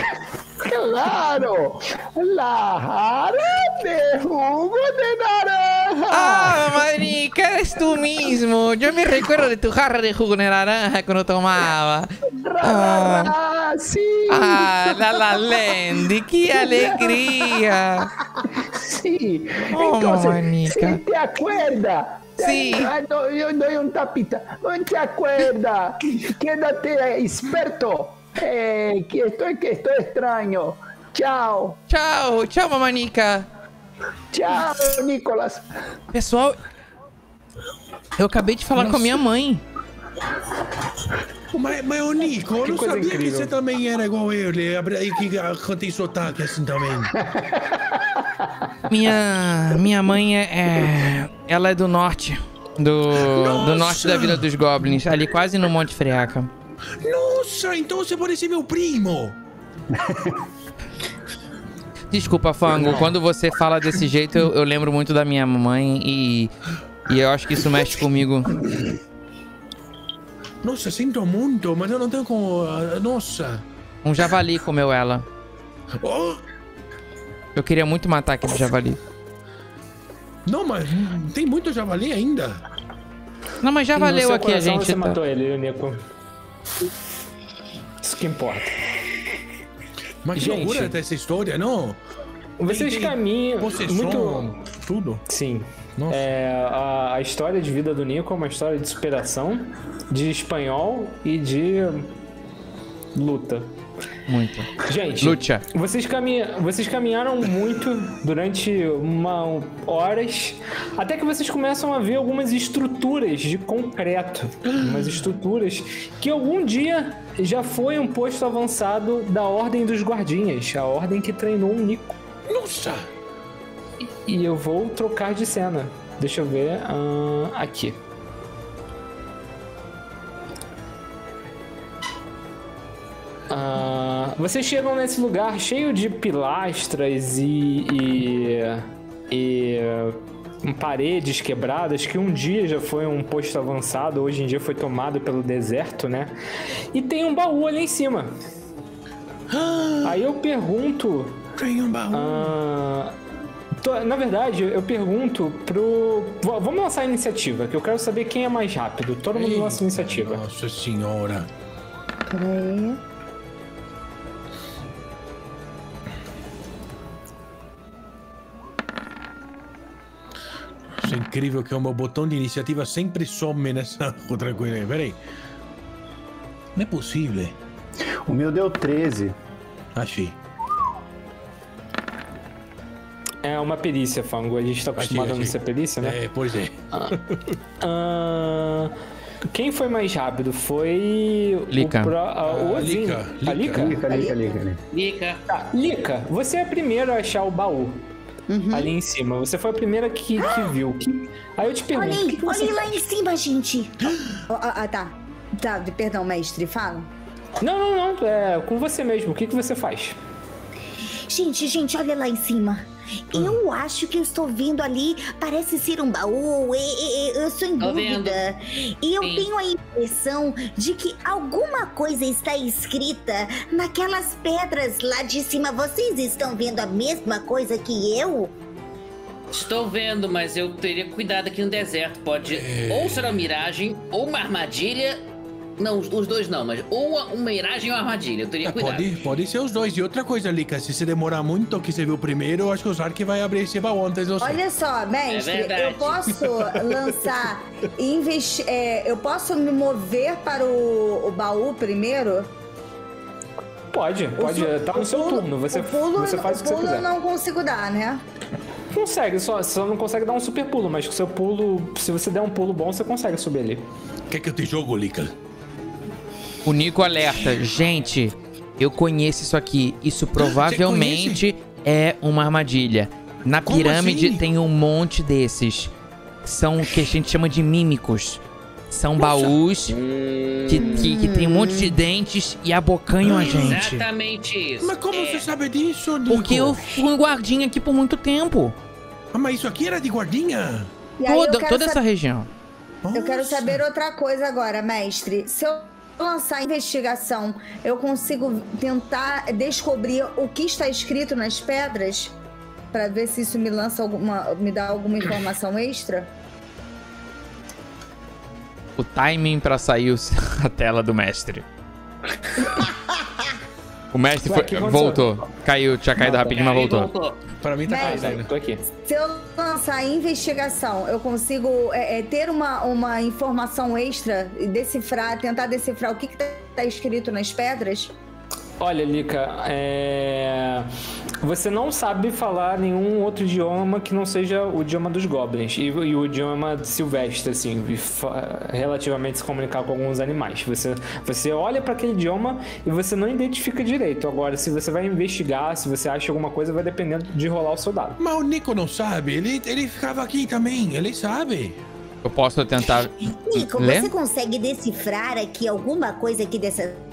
Claro, la jarra de jugo de naranja. Ah, manica, eres tú mismo. Yo me recuerdo de tu jarra de jugo de naranja cuando tomaba. Ah, sí. Ah, la la Lendi, qué alegría. Sí. Oh, Entonces, manica. ¿sí te acuerdas? Sí. Yo doy un tapita. ¿No te acuerdas? Quédate experto. Eh, que estoy, que estoy extraño. Chao. Tchau, tchau, mamanica. Tchau, Nicolas. Pessoal, eu acabei de falar Nossa. com a minha mãe. Mas, mas ô Nico, eu não sabia incrível. que você também era igual ele. E que tem sotaque assim também. Minha, minha mãe é, é... Ela é do norte. Do, do norte da Vila dos Goblins. Ali quase no Monte Friaca. Nossa, Nossa, então você pode ser meu primo. Desculpa, Fango, quando você fala desse jeito, eu, eu lembro muito da minha mãe e, e eu acho que isso mexe comigo. Nossa, sinto muito, mas eu não tenho como... Nossa. Um javali comeu ela. Oh. Eu queria muito matar aquele javali. Não, mas tem muito javali ainda. Não, mas já valeu aqui a gente. Você tá... matou ele, Nico. Isso que importa. Mas que loucura até essa história, não? Vocês tem, tem caminham possessão, muito... tudo. Sim. Nossa. É, a, a história de vida do Nico é uma história de superação, de espanhol e de luta. Muito. Gente, Lucha. Vocês, caminha, vocês caminharam muito durante uma, horas, até que vocês começam a ver algumas estruturas de concreto. Umas estruturas que algum dia já foi um posto avançado da Ordem dos Guardinhas, a ordem que treinou o Nico. Nossa! E eu vou trocar de cena. Deixa eu ver. Uh, aqui. Uh, vocês chegam nesse lugar cheio de pilastras e, e, e uh, paredes quebradas, que um dia já foi um posto avançado, hoje em dia foi tomado pelo deserto, né? E tem um baú ali em cima. Aí eu pergunto... Tem um baú. Uh, tô, na verdade, eu pergunto pro... Vamos lançar a iniciativa, que eu quero saber quem é mais rápido. Todo mundo Ei, lança a iniciativa. Nossa senhora. Peraí. É incrível que o meu botão de iniciativa sempre some nessa outra coisa. Peraí. Não é possível. O meu deu treze. Achei. É uma perícia, Fango. A gente tá acostumado achei, a não ser perícia, né? É, pois é. Ah, ah, quem foi mais rápido? Foi... Lica. O, pro, ah, o Ah, Ozinho. Lica, A Lica. Lica? Lica, lica, lica. Lica. Tá, Lica, você é a primeira a achar o baú. Uhum. Ali em cima. Você foi a primeira que, que viu. Que... Aí eu te pergunto... Olha o aí, que que olha você aí lá faz? em cima, gente. Ah, ah, tá. Tá, perdão, mestre, fala. Não, não, não. É com você mesmo. O que, que você faz? Gente, gente, olha lá em cima. Eu acho que eu estou vendo ali, parece ser um baú, e, e, e, eu estou em Tô dúvida. E eu Sim. tenho a impressão de que alguma coisa está escrita naquelas pedras lá de cima. Vocês estão vendo a mesma coisa que eu? Estou vendo, mas eu teria cuidado aqui no deserto. Pode ou ser uma miragem, ou uma armadilha. Não, os dois não, mas ou uma miragem ou uma armadilha. Eu teria É, cuidado. pode, pode ser os dois. E outra coisa, Lica, se você demorar muito que você viu primeiro, eu acho que o Zark vai abrir esse baú antes de você. Olha só, mestre, É verdade. eu posso lançar, investi é, eu posso me mover para o, o baú primeiro? Pode, pode. O Tá no o seu pulo- turno. Você, o pulo, você faz o que você pulo quiser. eu não consigo dar, né? Consegue, só, só não consegue dar um super pulo, mas com o seu pulo, se você der um pulo bom, você consegue subir ali. Quer que eu te jogo, Lica? O Nico alerta. Gente, eu conheço isso aqui. Isso provavelmente é uma armadilha. Na Como pirâmide assim? tem um monte desses. São o que a gente chama de mímicos. São Nossa. baús que, que, que tem um monte de dentes e abocanham a gente. Exatamente isso. Mas como É, você sabe disso, Nico? Porque eu fui guardinha aqui por muito tempo. Ah, mas isso aqui era de guardinha? E aí eu Toda, quero toda sab- essa região. Eu quero Nossa. saber outra coisa agora, mestre. Se eu lançar a investigação, eu consigo tentar descobrir o que está escrito nas pedras? Pra ver se isso me lança alguma, me dá alguma informação extra? O timing pra sair o- a tela do mestre. O mestre Ué, foi- que aconteceu? voltou. Caiu, tinha caído Não, rapidinho, mas aí voltou. voltou. Pra mim tá Mestre. caído ainda. Tô aqui. Se eu lançar a investigação, eu consigo é, é, ter uma, uma informação extra e decifrar, tentar decifrar o que está escrito nas pedras? Olha, Lica, é... você não sabe falar nenhum outro idioma que não seja o idioma dos goblins e, e o idioma silvestre, assim, e fa- relativamente se comunicar com alguns animais. Você, você olha para aquele idioma e você não identifica direito. Agora, se você vai investigar, se você acha alguma coisa, vai dependendo de rolar o seu dado. Mas o Nico não sabe. Ele, ele ficava aqui também. Ele sabe. Eu posso tentar Nico, ler? você consegue decifrar aqui alguma coisa aqui dessas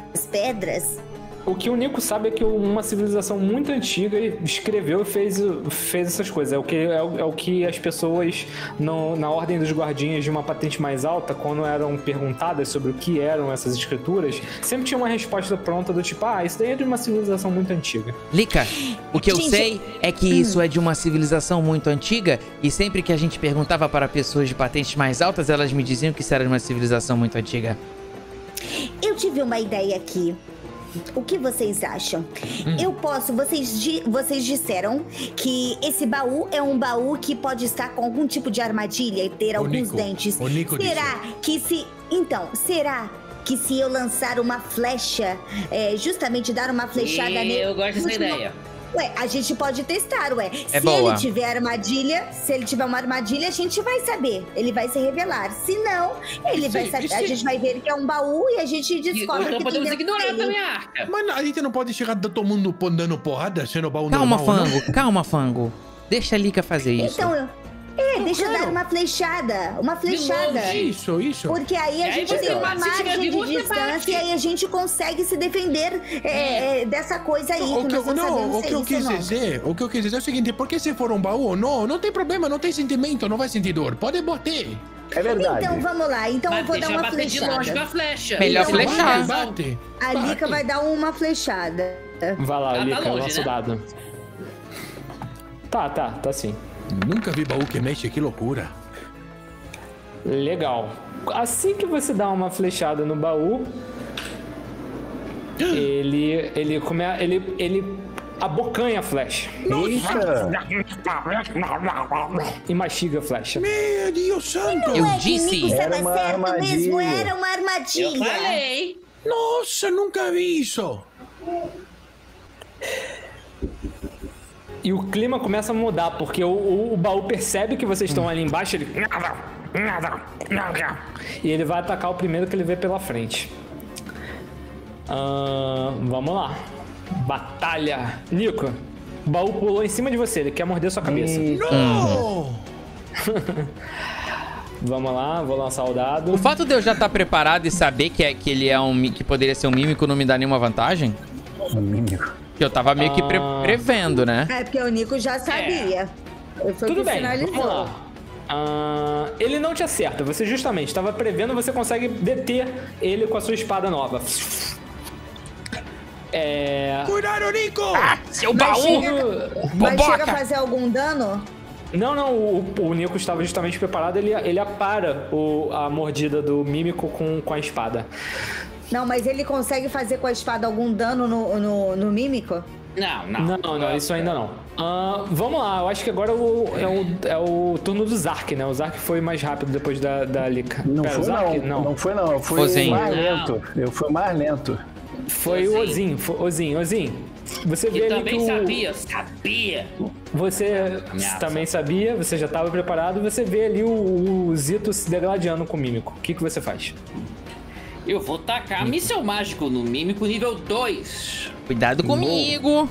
pedras? O que o Nico sabe é que uma civilização muito antiga escreveu e fez, fez essas coisas. É o que, é o, é o que as pessoas, no, na ordem dos guardinhas de uma patente mais alta, quando eram perguntadas sobre o que eram essas escrituras, sempre tinha uma resposta pronta do tipo, ah, isso daí é de uma civilização muito antiga. Lica, o que eu Gente, sei é que isso é de uma civilização muito antiga e sempre que a gente perguntava para pessoas de patentes mais altas, elas me diziam que isso era de uma civilização muito antiga. Eu tive uma ideia aqui. O que vocês acham? Hum. Eu posso... Vocês, di, vocês disseram que esse baú é um baú que pode estar com algum tipo de armadilha e ter o alguns Nico, dentes. O Nico será disse. que se... Então, será que se eu lançar uma flecha, é, justamente dar uma flechada nele... Eu gosto dessa ideia. Ué, a gente pode testar, ué. É se boa. ele tiver armadilha, se ele tiver uma armadilha, a gente vai saber. Ele vai se revelar. Se não, ele Isso vai aí, saber. isso A aí. gente vai ver que é um baú e a gente descobre Então que podemos tem dentro ignorar dele. também a arca. Mano, a gente não pode chegar todo mundo dando porrada, sendo baú Calma, normal, Fango, não? calma, Fango. Deixa a Lica fazer isso. Então, eu... é, Eu deixa eu quero. dar uma flechada. Uma flechada. Isso, isso. Porque aí a E aí gente você tem uma bate, se tiver margem vivo, de você distância bate. e aí a gente consegue se defender é, é, dessa coisa aí. O que que, nós eu, não, não, sabemos o se que é eu isso quis ou não. dizer, o que eu quis dizer é o seguinte, porque se for um baú, não, não tem problema, não tem sentimento, não vai sentir dor, pode bater. É verdade. Então vamos lá. Então eu Mas vou dar deixa uma bater de longe com a flechada. flecha. Melhor Então, flechar. Bate, bate. A Lica bate. vai dar uma flechada. Vai lá, Ah, tá Lica, longe, lança o né? dado. Tá, tá, tá sim. Nunca vi baú que mexe, que loucura. Legal. Assim que você dá uma flechada no baú, ele ele come, ele ele abocanha a flecha Eita! e mastiga a flecha. Meu Deus santo! Eu Ué, que disse. Nico Era estava uma certo mesmo, armadilha. era uma Eu armadilha. falei. Nossa, nunca vi isso. E o clima começa a mudar, porque o, o, o baú percebe que vocês estão ali embaixo, ele... E ele vai atacar o primeiro que ele vê pela frente. Ahn, vamos lá. Batalha. Nico, o baú pulou em cima de você, ele quer morder sua cabeça. Não! Vamos lá, vou lançar o dado. O fato de eu já estar preparado e saber que, é, que ele é um mi- que poderia ser um mímico não me dá nenhuma vantagem? Um mímico. Que eu tava meio que pre- Ah. prevendo, né? É, porque o Nico já sabia. Foi Tudo que bem, finalizou. vamos lá. Ah, ele não te acerta, você justamente estava prevendo, você consegue deter ele com a sua espada nova. É... Cuidado, Nico! Seu Mas baú! chega, mas Boboca! chega a fazer algum dano? Não, não, o, o Nico estava justamente preparado, ele, ele apara o, a mordida do mímico com, com a espada. Não, mas ele consegue fazer com a espada algum dano no, no, no mímico? Não, não. Não, não, isso ainda não. Ah, vamos lá, eu acho que agora o, é, o, é o turno do Zark, né? O Zark foi mais rápido depois da, da Lika. Não Pera, o foi Zark? não, não foi não, eu fui Ozinho. mais Não. lento. Eu fui mais lento. Foi o Ozin, foi Ozin, Ozin. Você vê E ali também que o... sabia, sabia. Você Ameaça. também sabia, você já estava preparado, você vê ali o, o Zito se degladiando com o mímico. O que, que você faz? Eu vou tacar míssel mágico no mímico nível dois. Cuidado comigo!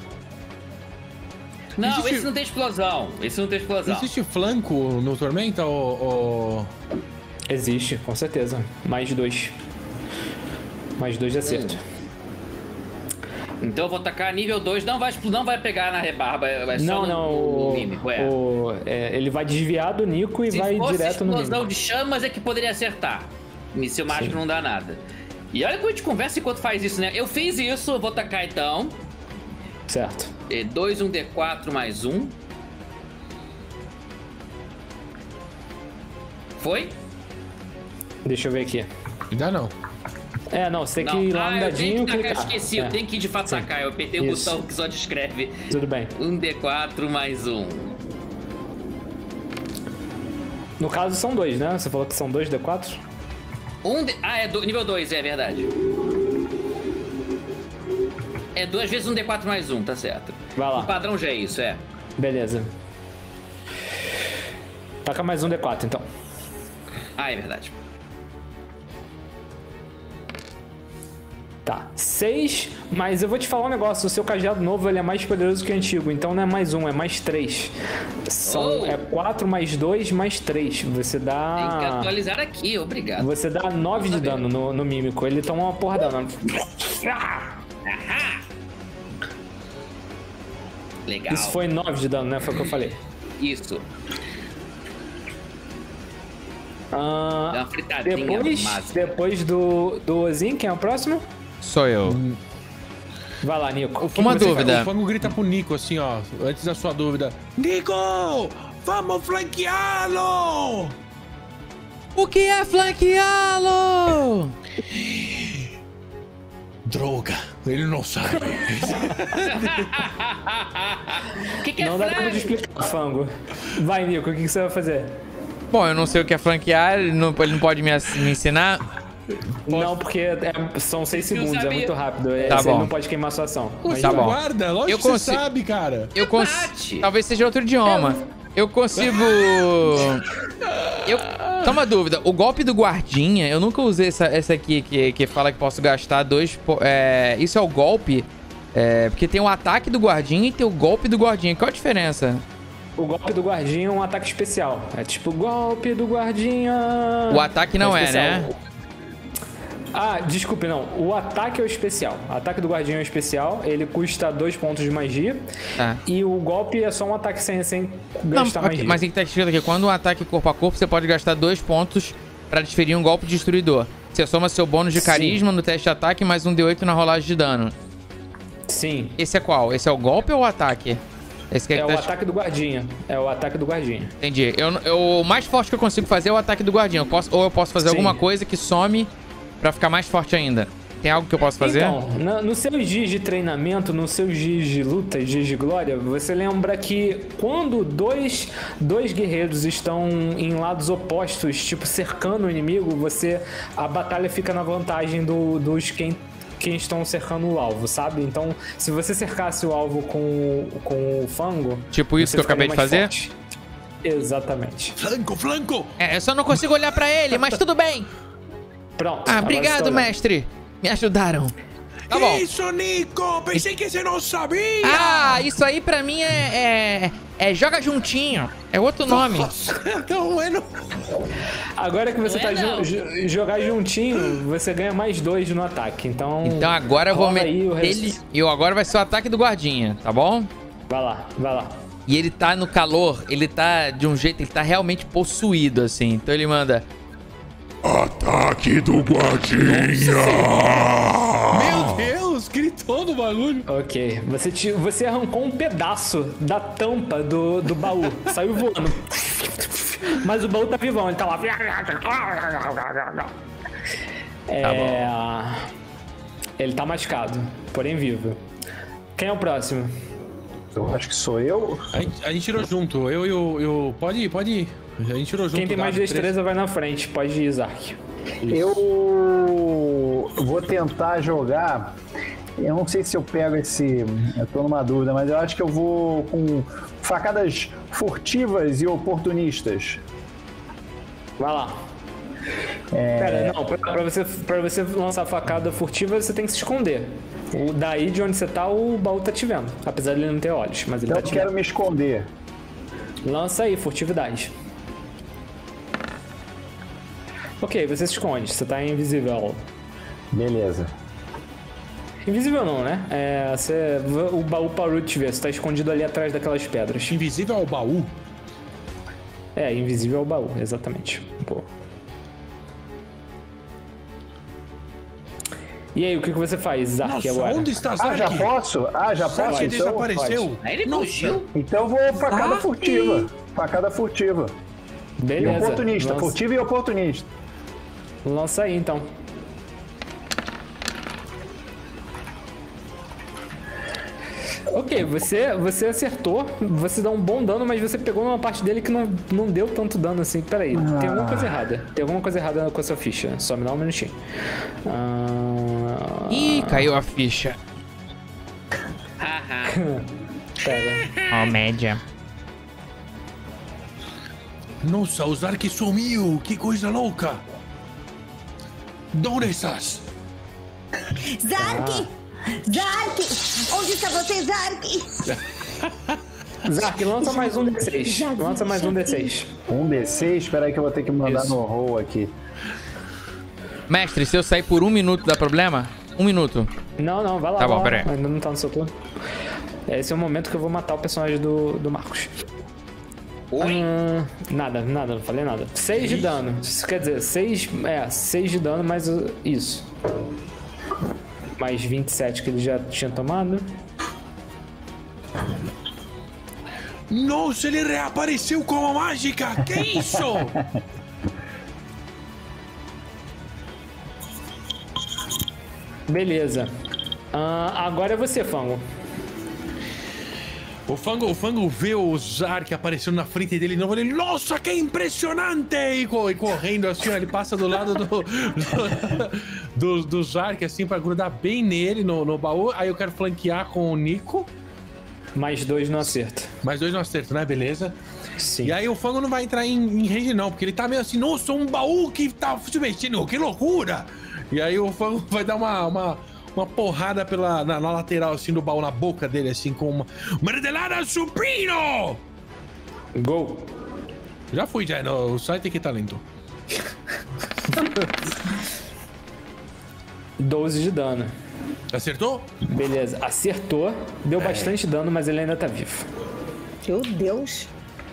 Não, Existe- esse não tem explosão. Esse não tem explosão. Existe flanco no Tormenta ou... ou... Existe, com certeza. Mais de dois. Mais dois de acerto. Então eu vou tacar nível dois. Não vai, expl- não vai pegar na rebarba. Vai só Não, no, não, no o, mímico, é. o- é, ele vai desviar do Nico e Se vai fosse direto no explosão mímico. de chamas é que poderia acertar. Míssil mágico não dá nada. E olha como a gente conversa enquanto faz isso, né? Eu fiz isso, eu vou tacar então. Certo. dois, um D quatro mais um. Foi? Deixa eu ver aqui. Ainda não. É, não, você tem que ir lá ah, no eu dadinho tenho e que tacar, eu clicar. esqueci, É, eu tenho que de fato sim. tacar. Eu apertei o Isso. botão que só descreve. Tudo bem. um D quatro mais um. No caso são dois, né? Você falou que são dois D quatro? Um D... Ah, é do... nível dois, é verdade. É duas vezes um D quatro mais um, tá certo. Vai lá. O padrão já é isso, é. Beleza. Taca mais um D quatro, então. Tá, seis, mas eu vou te falar um negócio, o seu cajado novo ele é mais poderoso que o antigo, então não é mais um, é mais três. São, Oh. É quatro mais dois mais três. Você Tem que dá. atualizar aqui, obrigado. Você dá nove de saber. dano no, no mímico, ele toma uma porra dano. Legal. Isso foi nove de dano, né? Foi o que eu falei. Isso. Ah, Dá uma fritadinha depois, massa. depois do, do Ozin, quem é o próximo? Sou eu. Vai lá, Nico. O que Uma você dúvida. O Fango grita pro Nico assim, ó, antes da sua dúvida. Nico! Vamos flanqueá-lo! O que é flanqueá-lo? Droga, ele não sabe. O que, que é Não dá tempo de flag? explicar, Fango. Vai, Nico, o que, que você vai fazer? Bom, eu não sei o que é flanquear, ele não, ele não pode me, ass- me ensinar. Não, porque é- são seis segundos, é sabia. muito rápido. É, Tá você bom. não pode queimar sua ação. Mas Tá vai. bom. Guarda, lógico Eu que você consigo- sabe, cara. Eu consigo. Bate. Talvez seja outro idioma. Eu consigo. Eu. Só uma dúvida. O golpe do guardinha, eu nunca usei essa, essa aqui que, que fala que posso gastar dois. po- É, isso é o golpe. É, porque tem o ataque do guardinha e tem o golpe do guardinha. Qual a diferença? O golpe do guardinha é um ataque especial. É tipo, golpe do guardinha. O ataque não é, especial. né? Ah, desculpe, não. O ataque é o especial. O ataque do guardinha é o especial. Ele custa dois pontos de magia. Tá. E o golpe é só um ataque sem, sem Não, gastar ok, magia. mas o que tá escrito aqui? Quando um ataque corpo a corpo, você pode gastar dois pontos pra desferir um golpe destruidor. Você soma seu bônus de Sim. carisma no teste de ataque mais um D oito na rolagem de dano. Sim. Esse é qual? Esse é o golpe ou o ataque? Esse que É que o tá... ataque do guardinha. É o ataque do guardinha. Entendi. Eu, eu- o mais forte que eu consigo fazer é o ataque do guardinha. Eu posso, ou eu posso fazer Sim. alguma coisa que some pra ficar mais forte ainda. Tem algo que eu posso fazer? Então, na- nos seus dias de treinamento, nos seus dias de luta, dias de glória, você lembra que quando dois, dois guerreiros estão em lados opostos, tipo cercando o inimigo, você a batalha fica na vantagem do- dos quem, quem estão cercando o alvo, sabe? Então, se você cercasse o alvo com, com o fango... Tipo isso você que eu acabei de ficaria fazer? mais forte. Exatamente. Flanco, flanco! É, eu só não consigo olhar pra ele, mas tudo bem. Pronto. Ah, agora obrigado, você tá olhando. mestre. Me ajudaram. Tá bom. Isso, Nico! Pensei que você não sabia! Ah, isso aí pra mim é, é, é joga juntinho. É outro nome. Nossa, não é não. Agora que você Não tá é, ju- não. ju- jogar juntinho, você ganha mais dois no ataque. Então, Então agora eu vou rola meter aí o resto. ele. E agora vai ser o ataque do guardinha, tá bom? Vai lá, vai lá. E ele tá no calor, ele tá de um jeito, ele tá realmente possuído, assim. Então ele manda. Ataque do guardinha! Meu Deus, gritou no bagulho. Ok, você, te- você arrancou um pedaço da tampa do, do baú. Saiu voando. Mas o baú tá vivão, ele tá lá. É... Ele tá machucado, porém vivo. Quem é o próximo? Eu acho que sou eu. A gente, a gente tirou junto, eu e o... eu- Pode ir, pode ir. A gente tirou junto. Quem tem mais dado, destreza vai na frente. Pode ir, Isaac. Eu vou tentar jogar. Eu não sei se eu pego esse. Eu tô numa dúvida, mas eu acho que eu vou com facadas furtivas e oportunistas. Vai lá. Pera, não, pra, pra você, pra você lançar facada furtiva, você tem que se esconder. O, daí de onde você tá, o baú tá te vendo. Apesar de ele não ter olhos, mas ele Então tá eu te quero vendo. me esconder. Lança aí, furtividade. Ok, você se esconde, você tá invisível. Beleza. Invisível não, né? É, você, o baú parou de te ver, você tá escondido ali atrás daquelas pedras. Invisível ao baú? É, invisível é o baú, exatamente. Pô. E aí, o que, que você faz, Zark, Nossa, agora? onde está Ah, Zark? já posso? Ah, já Zark posso? Então, desapareceu. Aí ele fugiu. então eu vou facada furtiva. Facada furtiva. E Beleza. oportunista. Lança, Furtiva e oportunista. lança aí, então. Ok, você, você acertou, você dá um bom dano, mas você pegou numa parte dele que não, não deu tanto dano assim. Peraí, tem alguma coisa errada. Tem alguma coisa errada com a sua ficha. Só me dá um minutinho. Ah, Ih, caiu a ficha. Haha. pera. Ó, média. Nossa, o Zark sumiu. Que coisa louca. ¿Dónde estás? Zark! Zark! Onde está você, Zark? Zark, lança mais um D seis. Já vi, Lança mais já um D vi. seis. Um D seis? Espera aí que eu vou ter que mandar Isso. no roll aqui. Mestre, se eu sair por um minuto, dá problema? Um minuto. Não, não, vai lá. Tá vai bom, lá. pera aí. Ainda não tá no seu turno. Esse é o momento que eu vou matar o personagem do, do Marcos. Oi? Hum, nada, nada, não falei nada. seis de dano. Isso quer dizer, seis. É, seis de dano mais o- isso. Mais vinte e sete que ele já tinha tomado. Nossa, ele reapareceu com a mágica! Que isso? Beleza. Ah, agora é você, Fango. O Fango, o Fango vê o Zark aparecendo na frente dele de novo. Ele, nossa, que impressionante! E, co- e correndo assim, ó, ele passa do lado do, do, do, do Zark, assim, pra grudar bem nele no, no baú. Aí eu quero flanquear com o Nico. Mais dois no acerto. Mais dois no acerto, né? Beleza. Sim. E aí o Fango não vai entrar em, em range, não, porque ele tá meio assim, nossa, um baú que tá se mexendo, que loucura! E aí o Fango vai dar uma, uma, uma porrada pela, na, na lateral, assim, do baú, na boca dele, assim, com uma... Martelada supino! Gol. Já fui, já. No, o site tem que talento. doze de dano. Acertou? Beleza, acertou. Deu bastante dano, mas ele ainda tá vivo. Meu Deus.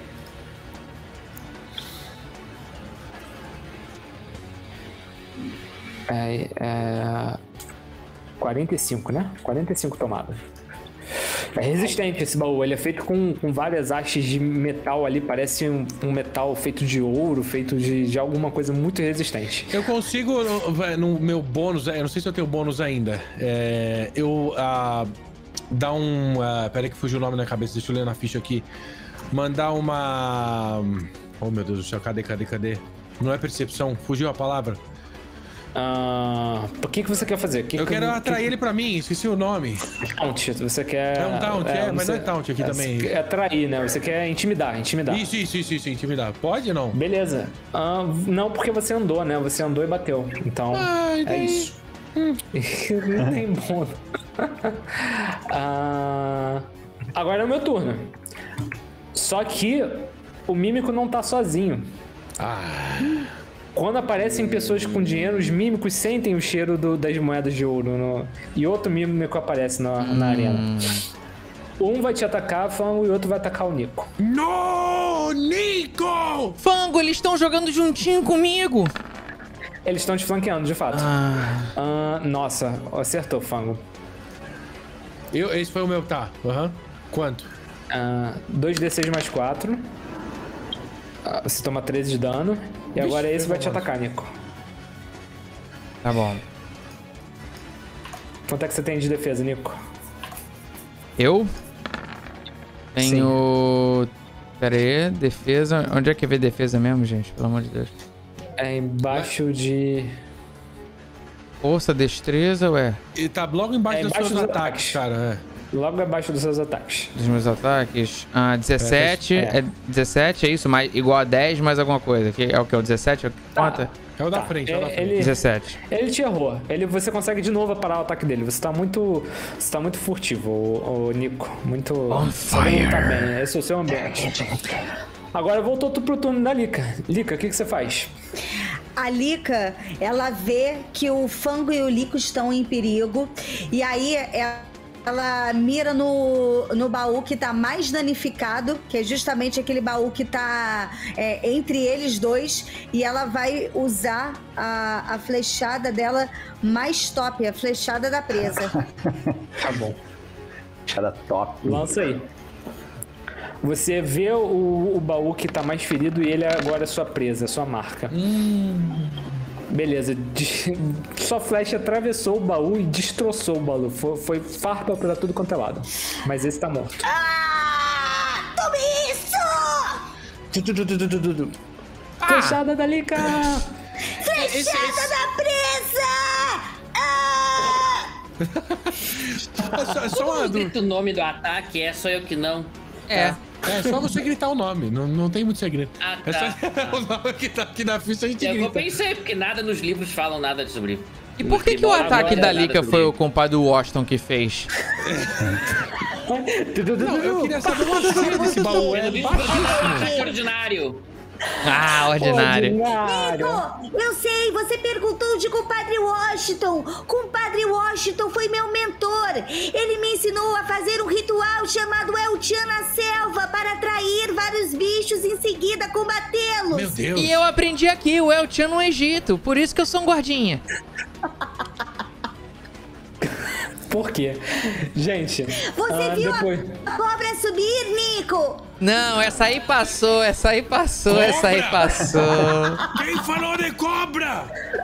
É, é... quarenta e cinco, né? quarenta e cinco tomada. É resistente esse baú, ele é feito com, com várias hastes de metal ali, parece um, um metal feito de ouro, feito de, de alguma coisa muito resistente. Eu consigo, no, no meu bônus, eu não sei se eu tenho bônus ainda, é, eu uh, dar um... Uh, peraí que fugiu o nome na cabeça, deixa eu ler na ficha aqui. Mandar uma... Oh, meu Deus do céu, cadê, cadê, cadê? Não é percepção, fugiu a palavra. Ah, o que, que você quer fazer? Que eu que, quero que, atrair ele pra mim, esqueci o nome. Taunt, você quer... É um taunt, é, mas você- não é taunt aqui é, também. É atrair, né? Você quer intimidar, intimidar. Isso, isso, isso, isso, intimidar. Pode ou não? Beleza. Ah, não, porque você andou, né? Você andou e bateu. Então, Ah, é daí- isso. Não tem bônus. Ah, agora é o meu turno. Só que o mímico não tá sozinho. Ah, Quando aparecem pessoas com dinheiro, os mímicos sentem o cheiro do- das moedas de ouro. no- e outro mímico aparece na, na arena. Um vai te atacar, Fango, e outro vai atacar o Nico. no, Nico! Fango, eles estão jogando juntinho comigo. Eles estão te flanqueando, de fato. Ah, Ah, nossa, acertou, Fango. Eu, esse foi o meu, tá. Aham. Quanto? Ah, dois D seis mais quatro. Ah, você toma treze de dano. E agora esse vai te atacar, Nico. tá bom. Quanto é que você tem de defesa, Nico? Eu tenho... Pera aí, defesa... Onde é que vê defesa mesmo, gente? Pelo amor de Deus. É embaixo de... Força, destreza, ué. Ele tá logo embaixo, É dos embaixo seus dos ataques, ataques. cara. Logo abaixo dos seus ataques. Dos meus ataques. Ah, dezessete. É. É dezessete, é isso? Mais, igual a dez mais alguma coisa. Que é o que? O dezessete? Conta? É o da Tá, frente, é o da é- frente. ele, dezessete. ele te errou. Ele, você consegue de novo parar o ataque dele. Você tá muito, você tá muito furtivo, o, Nico. Muito... On Você não fire. tá bem. Esse é o seu ambiente. Agora voltou tu pro turno da Lika. Lika, o que, que você faz? A Lika, ela vê que o Fango e o Lico estão em perigo. E aí ela, ela mira no, no baú que tá mais danificado, que é justamente aquele baú que tá é, entre eles dois. E ela vai usar a, a flechada dela mais top, a flechada da presa. Tá bom. Cara top. Lança aí. Você vê o, o baú que tá mais ferido e ele agora é sua presa, sua marca. Beleza. De- sua flecha atravessou o baú e destroçou o baú. Foi, foi farpa pra tudo quanto é lado. Mas esse tá morto. Ah! Tome isso! Tu, tu, tu, tu, tu, tu, tu. Flechada da Lika! Flechada da presa! Ah! É só, é só uma Quando dúvida. grita o nome do ataque, é só eu que não. É. É só você gritar o nome, não, não tem muito segredo. Ah, É tá. só o nome que tá aqui na ficha a gente É o que eu grita. pensei, porque nada nos livros falam nada sobre. E por que, que o ataque da Lika foi o compadre Washington que fez? Não, eu queria saber uma cena desse baú. É baixíssimo. Ordinário. Ah, ordinário. Nico, eu sei, você perguntou de compadre Washington. Compadre Washington foi meu mentor. Ele me ensinou a fazer um ritual chamado El Chan na selva para atrair vários bichos e em seguida combatê-los. Meu Deus. E eu aprendi aqui o El Chan no Egito, por isso que eu sou um gordinha. Por quê? Gente, Você ah, viu depois... a cobra subir, Nico? Não, essa aí passou, essa aí passou, Cobra? essa aí passou. Quem falou de cobra?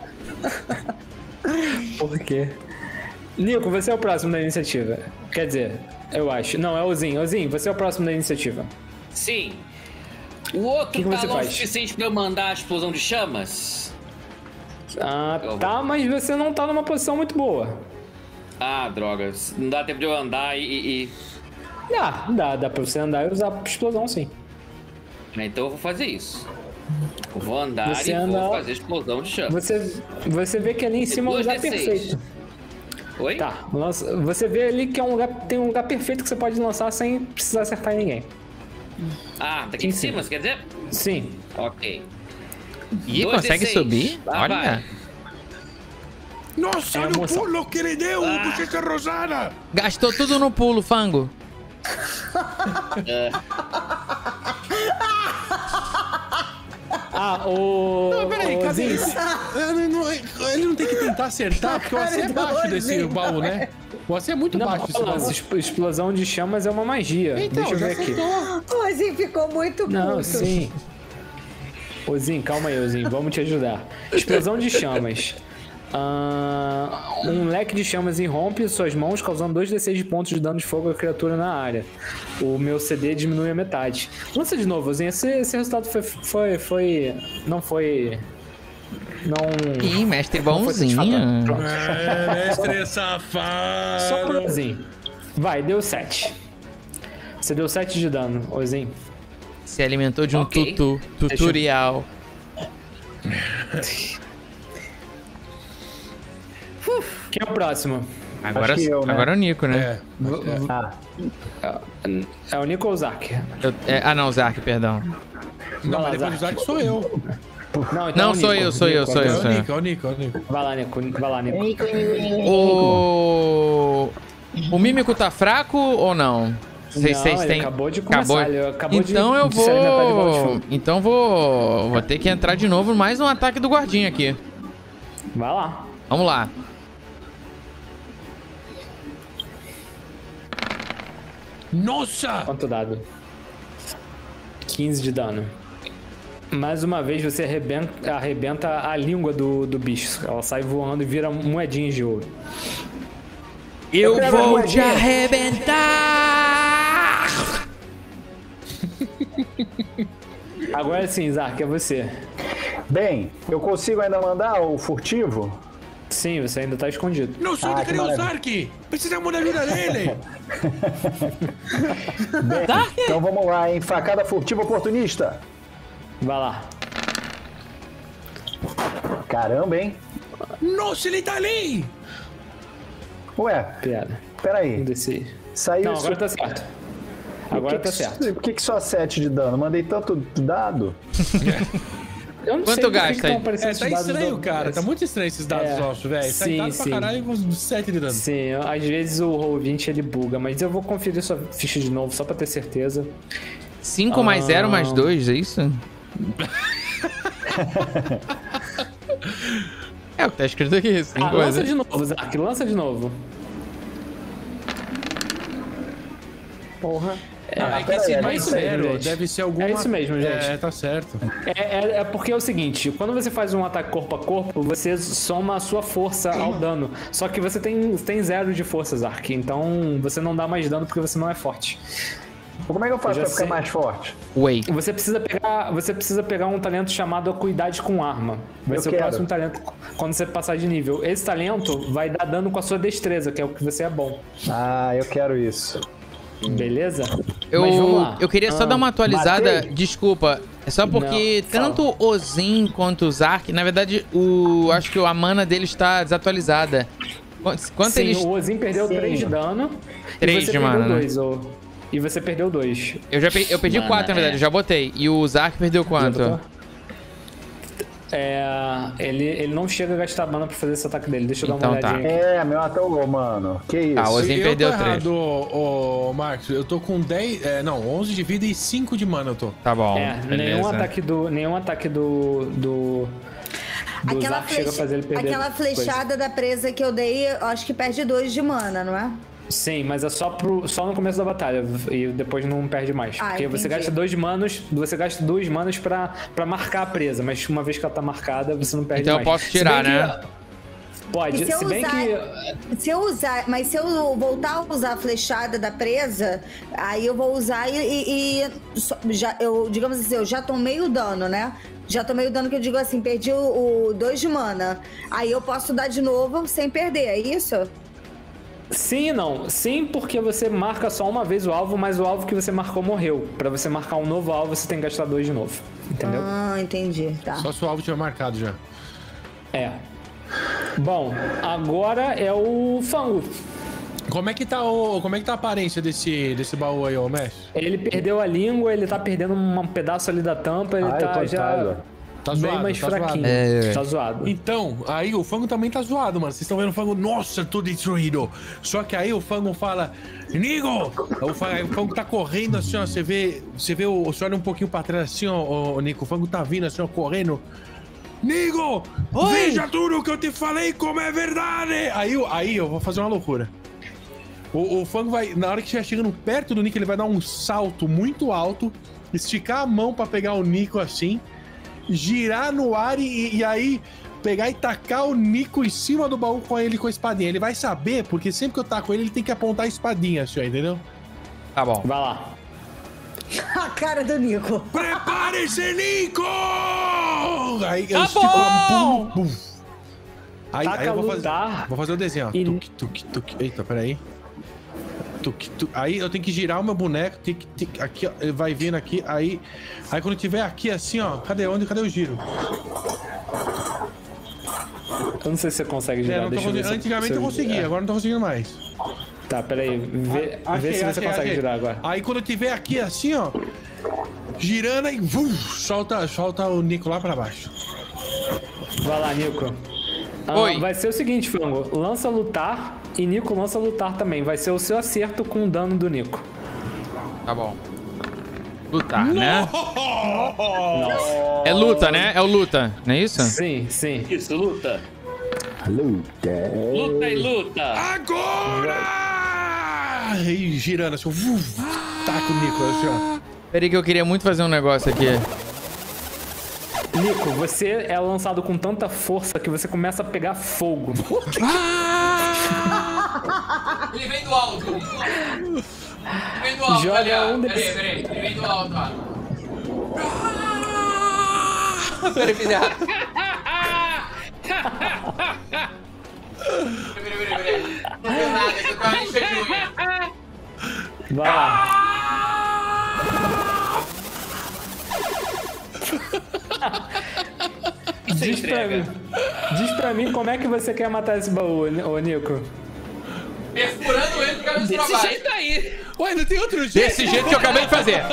Por quê? Nico, você é o próximo da iniciativa. Quer dizer, eu acho. Não, é o Ozinho. Ozinho, você é o próximo da iniciativa. Sim. O outro Que que tá você longe o faz? suficiente pra eu mandar a explosão de chamas? Ah, tá, mas você não tá numa posição muito boa. Ah, drogas. Não dá tempo de eu andar e... e- e- Dá, dá, dá pra você andar e usar explosão, sim. Então eu vou fazer isso. Eu vou andar Você e anda- vou fazer explosão de chamas. Você, você vê que ali em cima é um Duas lugar D seis. perfeito. Oi? Tá, lança- você vê ali que é um lugar, tem um lugar perfeito que você pode lançar sem precisar acertar em ninguém. Ah, tá aqui em cima, você quer dizer? Sim. Ok. Ih, Dois consegue D seis. subir? Lá Olha. vai. Nossa, É olha o emoção. pulo que ele deu, Ah. bochecha rosada. Gastou tudo no pulo, Fango. Ah, o... Não, peraí, o cadê Zinho, esse? Ele não, ele não tem que tentar acertar, porque o A C é baixo desse baú, né? O A C é muito Não, baixo desse olha lá, baú. exp- explosão de chamas é uma magia. Então, Deixa eu já ver aqui. acertou. O Ozinho ficou muito Não, puto. sim. Ozinho, calma aí, Ozinho, vamos te ajudar. Explosão de chamas. Ah, um leque de chamas irrompe suas mãos, causando dois D seis de pontos de dano de fogo à criatura na área. O meu C D diminui a metade. Lança de novo, Ozinho. Esse, esse resultado foi, foi, foi... Não foi... Não... Ih, mestre não foi bonzinho. satisfatório. Pronto. É, mestre safado. Só pro Ozinho. Vai, deu sete. Você deu sete de dano, Ozinho. Se alimentou de um Ok. tutu, tutorial. Quem é o próximo? Agora, Acho que eu, né? agora é o Nico, né? É. Ah, É o Nico ou o Zark? Eu- é- ah, não, Zark, perdão. Não, lá, mas depois do Zac. Zac sou eu. Não, então Não, é o sou Nico. eu, sou eu, Nico, sou eu, É agora. o Nico, é o Nico, é o Nico. Vai lá, Nico. Vai lá, Nico. O... O mímico tá fraco ou não? Vocês Não, vocês ele têm... acabou de começar, ele acabou de- então eu de se alimentar de bola de vou... fogo. Então vou... Vou ter que entrar de novo mais um ataque do guardinha aqui. Vai lá. Vamos lá. Nossa! Quanto dado? quinze de dano. Mais uma vez você arrebenta, arrebenta a língua do, do bicho. Ela sai voando e vira moedinhas de ouro. Eu quero vou uma te moedinha. arrebentar! Agora sim, Zark, é você. bem, eu consigo ainda mandar o furtivo? Sim, você ainda tá escondido. Não sei Ah, onde que cadê o maravilha. Zark? Precisamos da ajuda dele. Bem, então vamos lá, hein? Facada furtiva oportunista. Vai lá. Caramba, hein? Nossa, ele tá ali. Ué, Piada. Um peraí. D seis. Saiu Não, isso. agora tá certo. Por Agora que tá que- certo. Por que, que só sete de dano? Mandei tanto dado. Eu não Quanto sei por que gasta que tão aí? aparecendo É, esses tá dados estranho, do- cara. Tá muito estranho esses dados É. nossos, velho. Tá Sim, dado pra sim. caralho com sete de dano. Sim, às vezes o roll vinte ele buga, mas eu vou conferir sua ficha de novo só pra ter certeza. cinco mais zero mais dois, é isso? É o que tá escrito aqui. Ah, cinco mais lança zero. de novo, Zark, lança de novo. Porra. Ah, é que pera esse aí, mais é isso mesmo, zero gente. deve ser alguma... É isso mesmo, gente. É, tá certo. É, é, é porque é o seguinte, quando você faz um ataque corpo a corpo, você soma a sua força ao dano. Só que você tem, tem zero de força, Zark, então você não dá mais dano porque você não é forte. Como é que eu faço Eu já pra ficar sei. mais forte? Wait. Você precisa pegar, você precisa pegar um talento chamado Acuidade com Arma. Vai Eu ser quero. o próximo talento quando você passar de nível. Esse talento vai dar dano com a sua destreza, que é o que você é bom. Ah, eu quero isso. Beleza? Eu, Mas vamos lá. eu queria só Ah, dar uma atualizada. matei? Desculpa. É só porque Não, tanto o Zin quanto o Zark, na verdade, o acho que a mana dele está desatualizada. Quanto, quanto Sim, eles... o Ozin perdeu três de dano. três e você de mana, perdeu né? dois, ô. E você perdeu dois. Eu já pe... eu perdi Mana, quatro, na verdade, é. eu já botei. E o Zark perdeu quanto? Já botou? É, ele, ele não chega a gastar mana pra fazer esse ataque dele. Deixa eu dar Então uma tá. olhadinha aqui. É, me matou, mano. Que isso? Ah, o Ozin eu perdeu tô três. errado, ô, ô, Marcos. Eu tô com dez... É, não, onze de vida e cinco de mana eu tô. Tá bom, É, nenhum beleza. ataque do. Nenhum ataque do. do. do Aquela, Zark chega a flecha- fazer ele perder. aquela flechada da presa que eu dei, eu acho que perde dois de mana, não é? Coisa. Sim, mas é só, pro, só no começo da batalha. E depois não perde mais. Ah, porque você entendi. gasta dois manos. Você gasta dois manos pra, pra marcar a presa. Mas uma vez que ela tá marcada, você não perde Então eu mais. posso Se tirar, bem né? que- Pode, E se eu se bem usar- que. Se eu usar, mas se eu voltar a usar a flechada da presa, aí eu vou usar e, e- e só- já, eu, digamos assim, eu já tomei o dano, né? Já tomei o dano que eu digo assim, perdi o, o dois de mana. Aí eu posso dar de novo sem perder, é isso? Sim e não. Sim, porque você marca só uma vez o alvo, mas o alvo que você marcou morreu. Pra você marcar um novo alvo, você tem que gastar dois de novo. Entendeu? Ah, entendi. Tá. Só se o alvo tiver marcado já. É. Bom, agora é o Fango. Como é que tá, o, como é que tá a aparência desse, desse baú aí, ô mestre? Ele perdeu a língua, ele tá perdendo um pedaço ali da tampa, ele Ai, tá já coitado. Tá bem zoado, mais tá fraquinho. zoado. É. Tá zoado. Então, aí o Fango também tá zoado, mano. Vocês estão vendo o Fango, nossa, tô destruído. Só que aí o Fango fala, Nigo! O Fango, aí o Fango tá correndo assim, ó. Você vê, você vê, o, você olha um pouquinho pra trás assim, ó, ô, Nico. O Fango tá vindo assim, ó, correndo. Nigo! Oi! Veja tudo que eu te falei como é verdade! Aí, eu- aí eu vou fazer uma loucura. O, o Fango vai, na hora que estiver chegando perto do Nico, ele vai dar um salto muito alto, esticar a mão pra pegar o Nico assim, girar no ar e, e aí pegar e tacar o Nico em cima do baú com ele com a espadinha. Ele vai saber, porque sempre que eu taco ele, ele tem que apontar a espadinha, assim, ó, entendeu? Tá bom. Vai lá. A cara do Nico. Prepare-se, Nico! Aí eu Tá estico a bom! pum, pum. Aí, Taca aí eu vou fazer, lutar. vou fazer o desenho, ó. E- Tuc, tuc, tuc. Eita, peraí. Tuc, tuc. Aí eu tenho que girar o meu boneco, tic, tic, aqui, ó, ele vai vindo aqui, aí... Aí quando tiver aqui assim, ó, cadê onde? Cadê o giro? Eu não sei se você consegue É, girar. não tô Deixa eu ver conseguindo. se Antigamente se eu conseguia, é. agora não tô conseguindo mais. Tá, peraí. Vê, Achei, vê se você achei, consegue achei. girar agora. Aí quando eu tiver aqui assim, ó, girando aí, vum, solta, solta o Nico lá pra baixo. Vai lá, Nico. Ah, Oi. vai ser o seguinte, Fango. Lança lutar e Nico lança lutar também. Vai ser o seu acerto com o dano do Nico. Tá bom. Lutar, né? É luta, né? É o luta, não é isso? Sim, sim. Isso, luta. Luta. Luta e luta. Agora! E girando assim, vum, taca o Nico assim, ó. Peraí que eu queria muito fazer um negócio aqui. Nico, você é lançado com tanta força que você começa a pegar fogo. Ele vem do alto. Ele vem do alto, Joga ali, ó. um Peraí, desses. peraí. Ele vem do alto, ó. Peraí, filha. Peraí, peraí, peraí. Não fez nada, que eu tava enchendo de unha. Vai lá. Diz pra, mim, diz pra mim como é que você quer matar esse baú, ô Nico. Perfurando ele por causa do Desse trabalho. jeito aí. Ué, não tem outro jeito? Desse jeito que eu acabei de fazer.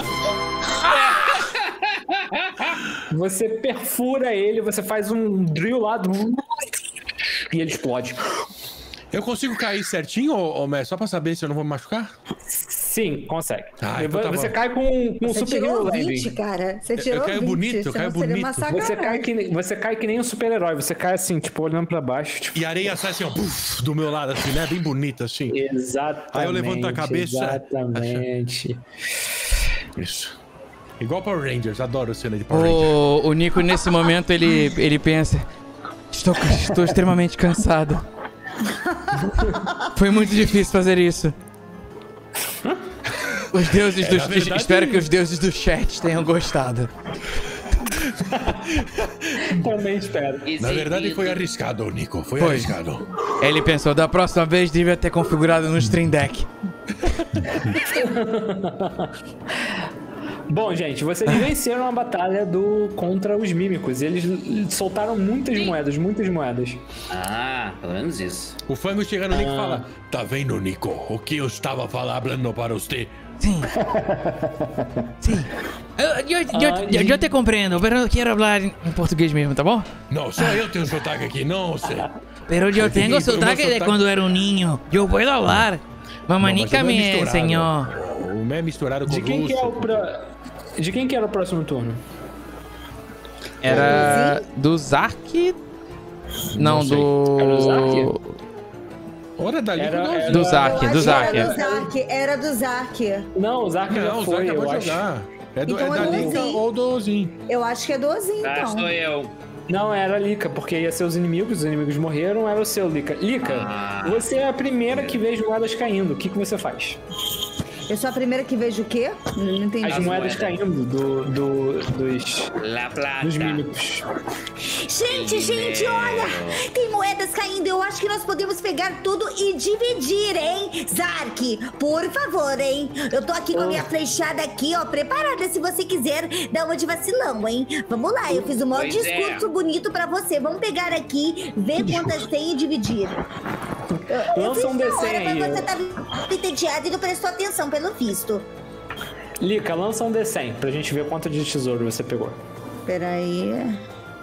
Você perfura ele, você faz um drill lá do... e ele explode. Eu consigo cair certinho, ô, ô Messi, só pra saber se eu não vou me machucar? Sim, consegue. Ah, então tá você bom. cai com, com um Você super hero tirou vinte, landing. cara. Você tirou caio vinte. bonito, eu senão caio seria bonito. uma Você sacanagem. cai, que, nem- você cai que nem um super-herói. Você cai assim, tipo, olhando pra baixo. Tipo, E a areia sai assim, ó, puf, do meu lado, assim, né? Bem bonita, assim. exatamente. Aí eu levanto a cabeça. Exatamente. Isso. Igual Power Rangers, adoro a cena de Power Rangers. O, o Nico, nesse momento, ele, ele pensa: estou, estou extremamente cansado. Foi muito difícil fazer isso. Os deuses É, do, na verdade- espero que os deuses do chat tenham gostado. Também espero. Na verdade Exibido. foi arriscado, Nico, foi, Foi. arriscado. Ele pensou: da próxima vez devia ter configurado no Stream Deck. Bom, gente, vocês venceram a batalha do contra os mímicos. Eles soltaram muitas Sim. moedas, muitas moedas. Ah, pelo menos isso. O Fango chega no Nico e Ah. fala: Tá vendo, Nico? O que eu estava falando para você? Sim. Sim. Eu, eu, eu, Ai. eu, eu te compreendo, pero eu quero falar em português mesmo, tá bom? Não, só eu tenho sotaque aqui, não você. Pero eu tenho Meu sotaque de sotaque- quando era um niño. Eu posso falar. Não, mas Mamanica o meu é me, misturado. senhor. O meu é misturado com De quem que é o russo. pra... De quem que era o próximo turno? Era do Zark? Não, Não sei. do... Era do Zark? Ora, dali Era- com era- Do Eu Zark, acho do que Zark. Era do Zark, era do Zark. Não, o Zark já Não, o foi, Zark eu acabou de acho. jogar. É, do, Então é é da do Liga Ozinho. ou do Ozinho. Eu acho que é do Ozinho, Ah, então. sou eu. Não, era a Lika, porque ia ser os inimigos, os inimigos morreram, era o seu, Lika. Lika, Ah. você é a primeira que vê as moedas caindo. O que, que você faz? Eu sou a primeira que vejo o quê? Não entendi. As, As moedas moedas. caindo do, do, dos, La Plata. dos mímicos. Gente, gente, olha! Tem moedas caindo. Eu acho que nós podemos pegar tudo e dividir, hein? Zark, por favor, hein? Eu tô aqui com a minha flechada aqui, ó, preparada se você quiser dar uma de vacilão, hein? Vamos lá, eu fiz um maior Pois discurso é. bonito pra você. Vamos pegar aqui, ver quantas tem e dividir. Eu, eu Lança fiz um na D C hora, aí, mas você eu- tá entediado e não prestou atenção, pelo visto. Lika, lança um D cem pra gente ver quanto de tesouro você pegou. Peraí.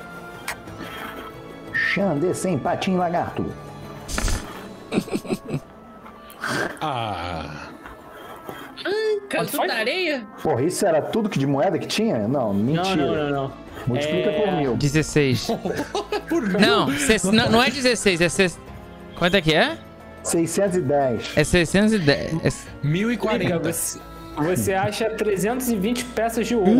Xandê sem patinho lagarto. Ah. Canto foi? da areia? Porra, isso era tudo que de moeda que tinha? Não, Não, mentira. não, não, não. Multiplica É, por mil. dezesseis. Não, se- não, não é dezesseis, é... Se... Quanto é que é? seiscentos e dez. É seiscentos e dez. É... mil e Lika, quarenta. você, você acha trezentas e vinte peças de ouro.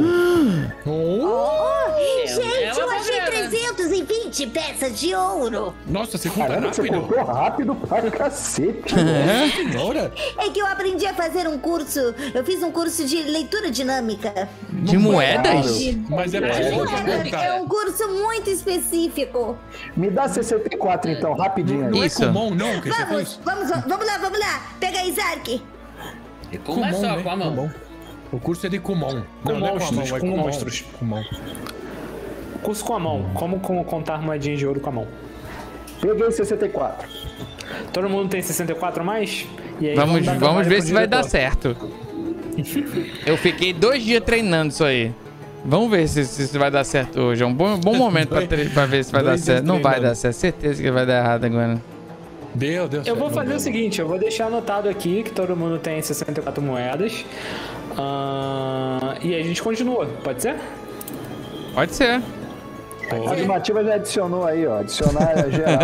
Gente, é uma eu achei grana. trezentas e vinte peças de ouro. Nossa, você conta Caramba, você rápido. contou rápido pra cacete. Senhora. É que eu aprendi a fazer um curso. Eu fiz um curso de leitura dinâmica. De moedas? Mas é pra É, gente É, contar. é um curso muito específico. Me dá sessenta e quatro então, rapidinho aí. Não é Isso. comum, não, que você Vamos, fez? vamos, vamos lá, vamos lá. Pega aí, Zark. E com uma só, né? com a mão. Kumon. O curso é de Kumon. Com não, não é monstros, com a mão, é com Kumon. monstros. Kumon. Curso com a mão. Como com- contar moedinhas de ouro com a mão. Peguei sessenta e quatro. Todo mundo tem sessenta e quatro a mais? E aí, Vamos, dar vamos trabalho ver pro se vai dar diretor. certo. Eu fiquei dois dias treinando isso aí. Vamos ver se, se isso vai dar certo hoje. É um bom, bom momento pra, tre- pra ver se vai dar Dois dias certo. Não vai treinando. dar certo. Certeza que vai dar errado agora. Deu, deu Eu certo, vou não fazer deu. o seguinte, eu vou deixar anotado aqui que todo mundo tem sessenta e quatro moedas. Ah, e aí a gente continua, pode ser? Pode ser. A Afirmativa já adicionou aí, ó. Adicionar geral.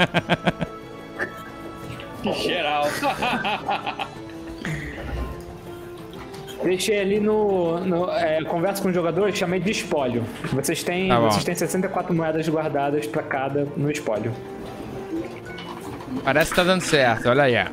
Geral. Deixei ali no, no é, conversa com os jogadores, chamei de espólio. Vocês têm, Tá bom. vocês têm sessenta e quatro moedas guardadas pra cada no espólio. Parece que tá dando certo. Olha aí. ó.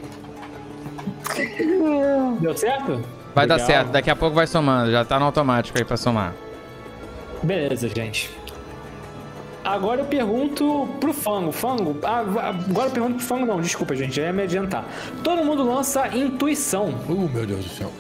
Deu certo? Vai dar Legal. certo. Daqui a pouco vai somando. Já tá no automático aí pra somar. Beleza, gente. Agora eu pergunto pro Fango. Fango, ah, agora eu pergunto pro Fango, não, desculpa, gente, já ia me adiantar. Todo mundo lança intuição. Uh, meu Deus do céu.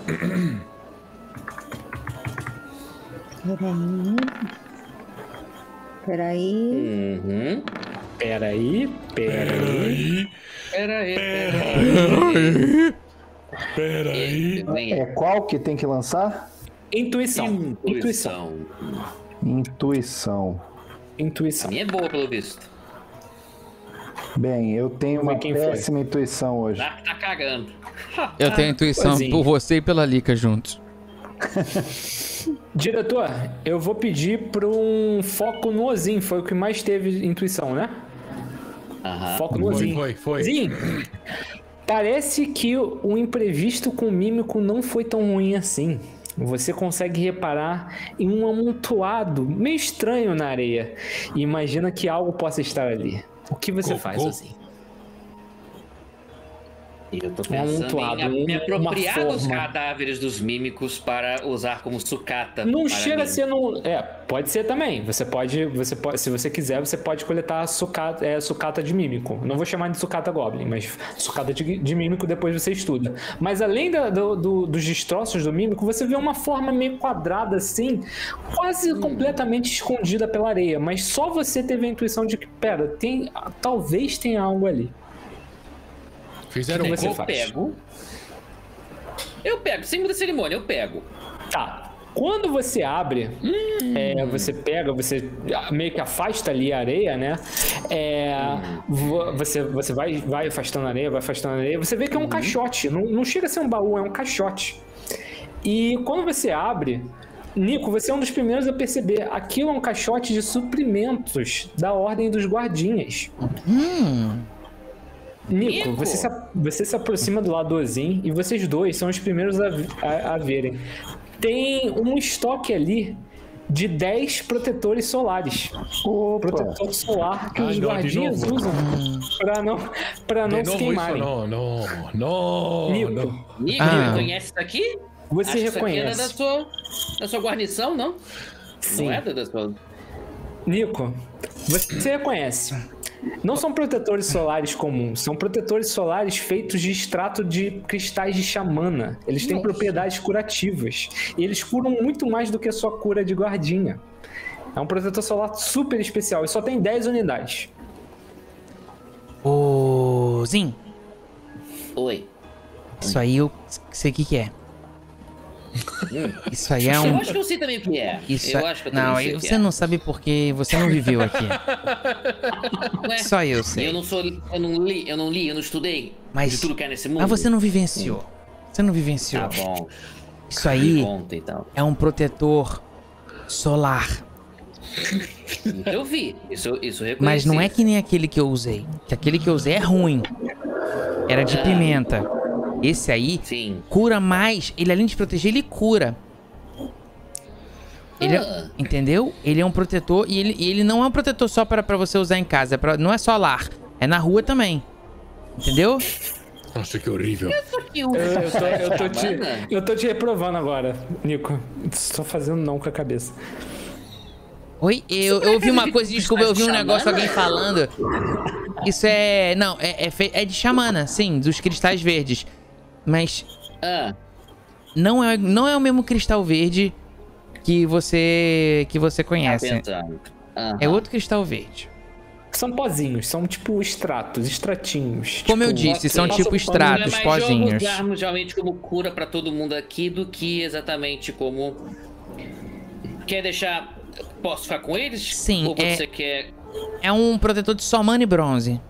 Peraí. Uhum. Peraí, peraí. Pera aí, pera aí. Pera aí. É qual que tem que lançar? Intuição. Intuição. Intuição. Intuição. A Intuição. minha é boa, pelo visto. Bem, eu tenho Vamos ver uma quem foi. péssima intuição hoje. Tá, tá cagando. Eu tenho intuição Poisinho. por você e pela Lika juntos. Diretor, eu vou pedir para um foco no Ozin. Foi o que mais teve intuição, né? Aham. Foco no Foi, Ozin. foi, foi. Ozin, parece que o o imprevisto com o mímico não foi tão ruim assim. Você consegue reparar em um amontoado meio estranho na areia. E imagina que algo possa estar ali. O que você Cocô? faz, Ozin? Eu tô É pensando amontoado, em me uma apropriar dos forma. cadáveres dos mímicos para usar como sucata. Não para chega mim. a ser no. É, pode ser também. Você pode, você pode, se você quiser, você pode coletar sucata, é, sucata de mímico. Não vou chamar de sucata goblin, mas sucata de, de mímico depois você estuda. Mas além da, do, do, dos destroços do mímico, você vê uma forma meio quadrada assim, quase hum. completamente escondida pela areia. Mas só você teve a intuição de que, pera, tem, talvez tenha algo ali. Fizeram que um você Eu faz? pego. Eu pego, sem muita cerimônia, eu pego. Tá. Quando você abre, hum. é, você pega, você meio que afasta ali a areia, né? É, hum. Você, você vai, vai afastando a areia, vai afastando a areia. Você vê que é um hum. caixote. Não, não chega a ser um baú, é um caixote. E quando você abre, Nico, você é um dos primeiros a perceber. Aquilo é um caixote de suprimentos da Ordem dos Guardinhas. Hum. Nico, você se, você se aproxima do lado do Ozin e vocês dois são os primeiros a, a, a verem. Tem um estoque ali de dez protetores solares. Opa. Protetor solar que Ah, os não, guardinhas de novo. usam pra não, pra não De se novo queimarem. isso, não, não, não, Nico, não. Nico, Ah. reconhece isso aqui? você Acho que isso aqui era reconhece. da sua, da sua guarnição, não? Sim. Não é da sua... Nico, você reconhece. Não são protetores solares comuns, são protetores solares feitos de extrato de cristais de xamana. Eles têm Nossa. propriedades curativas. E eles curam muito mais do que a sua cura de guardinha. É um protetor solar super especial e só tem dez unidades. Ô, Zin, Oi. isso aí eu sei o que que é. Isso aí é um... Eu acho que eu sei também o que é. Isso eu é... acho que eu também Não, sei o que você é. não sabe porque você não viveu aqui. Ué, Só eu sei. Eu não sou, eu não li, eu não li, eu não estudei Mas- de tudo que é nesse mundo. Mas você não vivenciou. Você não vivenciou. Tá bom. Isso Me aí conta, então. é um protetor solar. Eu vi, isso, isso eu reconheci. Mas não é que nem aquele que eu usei. Que aquele que eu usei é ruim. Era de Ah. pimenta. Esse aí Sim. cura mais. Ele, além de proteger, ele cura. Ele é- Ah. entendeu? Ele é um protetor e ele, e ele não é um protetor só para pra você usar em casa. É pra- não é solar. É na rua também. Entendeu? Nossa, que horrível. Eu, eu, tô, eu, tô te, eu tô te reprovando agora, Nico. Só fazendo não com a cabeça. Oi? Eu, eu ouvi uma coisa, desculpa, eu ouvi um negócio, alguém falando. Isso é... Não, é, é, fe- é de xamana, sim, dos cristais verdes. Mas Ah, não é, não é o mesmo cristal verde que você, que você tá conhece. pensando. Aham. É outro cristal verde. São pozinhos, são tipo extratos, extratinhos. Como eu Tipo, disse, são passa tipo o pano- extratos. É mais pozinhos. jogo usarmos realmente como cura pra todo mundo aqui do que exatamente como... Quer deixar... Posso ficar com eles? Sim, Ou é- você quer... É um protetor de só mana e bronze,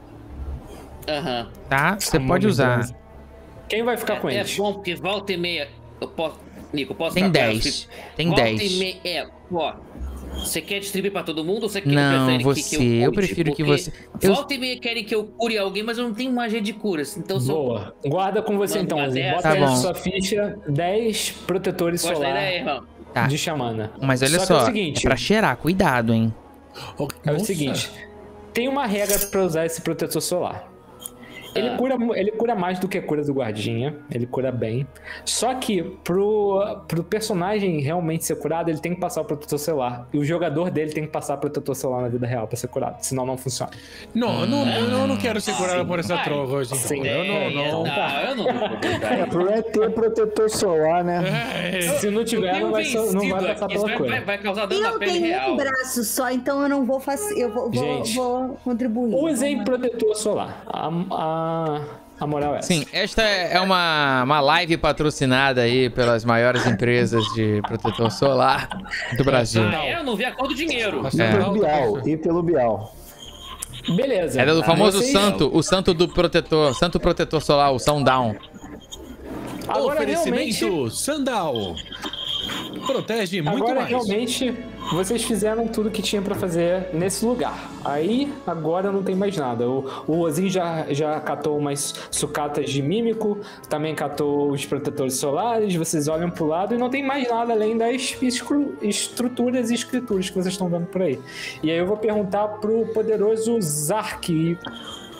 Aham. tá? Você Samana pode e usar. bronze. Quem vai ficar É, com é eles? bom porque volta e meia... Eu posso... Nico, posso Tem ficar com dez. elas? Tem volta dez. E meia... É, ó... Você quer distribuir pra todo mundo ou você quer Não, prefere você, que, que eu eu cuide? prefiro que Porque você- eu- Volta e meia querem que eu cure alguém, mas eu não tenho magia de cura. Então sou... Boa. Guarda com você Manda então, uma Ozzy. dessa. Bota Tá aí na bom. sua ficha dez protetores Gosta da solar ideia, irmão? Tá. de xamana. Mas olha só, só, que é o seguinte, é pra cheirar, cuidado, hein? Oh, é o nossa. seguinte, tem uma regra pra usar esse protetor solar. Ele, Ah. cura, ele cura mais do que a cura do guardinha, ele cura bem. Só que pro, pro personagem realmente ser curado, ele tem que passar o protetor solar. E o jogador dele tem que passar o protetor solar na vida real pra ser curado, senão não funciona. Não, eu não, eu não quero ser curado por essa Vai. troca hoje. então. Sim. Eu não, não. Não, eu não vou botar É, isso. pro é ter protetor solar, né? É, Se não Eu tiver, tenho não vai, ser- não vai vencido passar aqui, pela isso cura. vai, vai causar dano na Eu pele tenho real. um braço só, então eu não vou fazer. Eu vou, vou, Gente, vou contribuir. Usem Vamos lá. protetor solar. A, a, a moral é essa. Sim, esta é uma, uma live patrocinada aí pelas maiores empresas de protetor solar do Brasil. Ah, é? Eu não vi a cor do dinheiro. Nossa, É. Pelo Bial, e pelo Bial. Beleza. Era do famoso Vocês- santo, o santo do protetor, santo protetor solar, o Sundown. Agora realmente, Oferecimento Sandal. Protege muito agora mais. realmente vocês fizeram tudo que tinha pra fazer nesse lugar. Aí, agora não tem mais nada. O, o Ozin já, já catou umas sucatas de mímico, também catou os protetores solares, vocês olham pro lado e não tem mais nada além das escru- estruturas e escrituras que vocês estão vendo por aí. E aí eu vou perguntar pro poderoso Zark.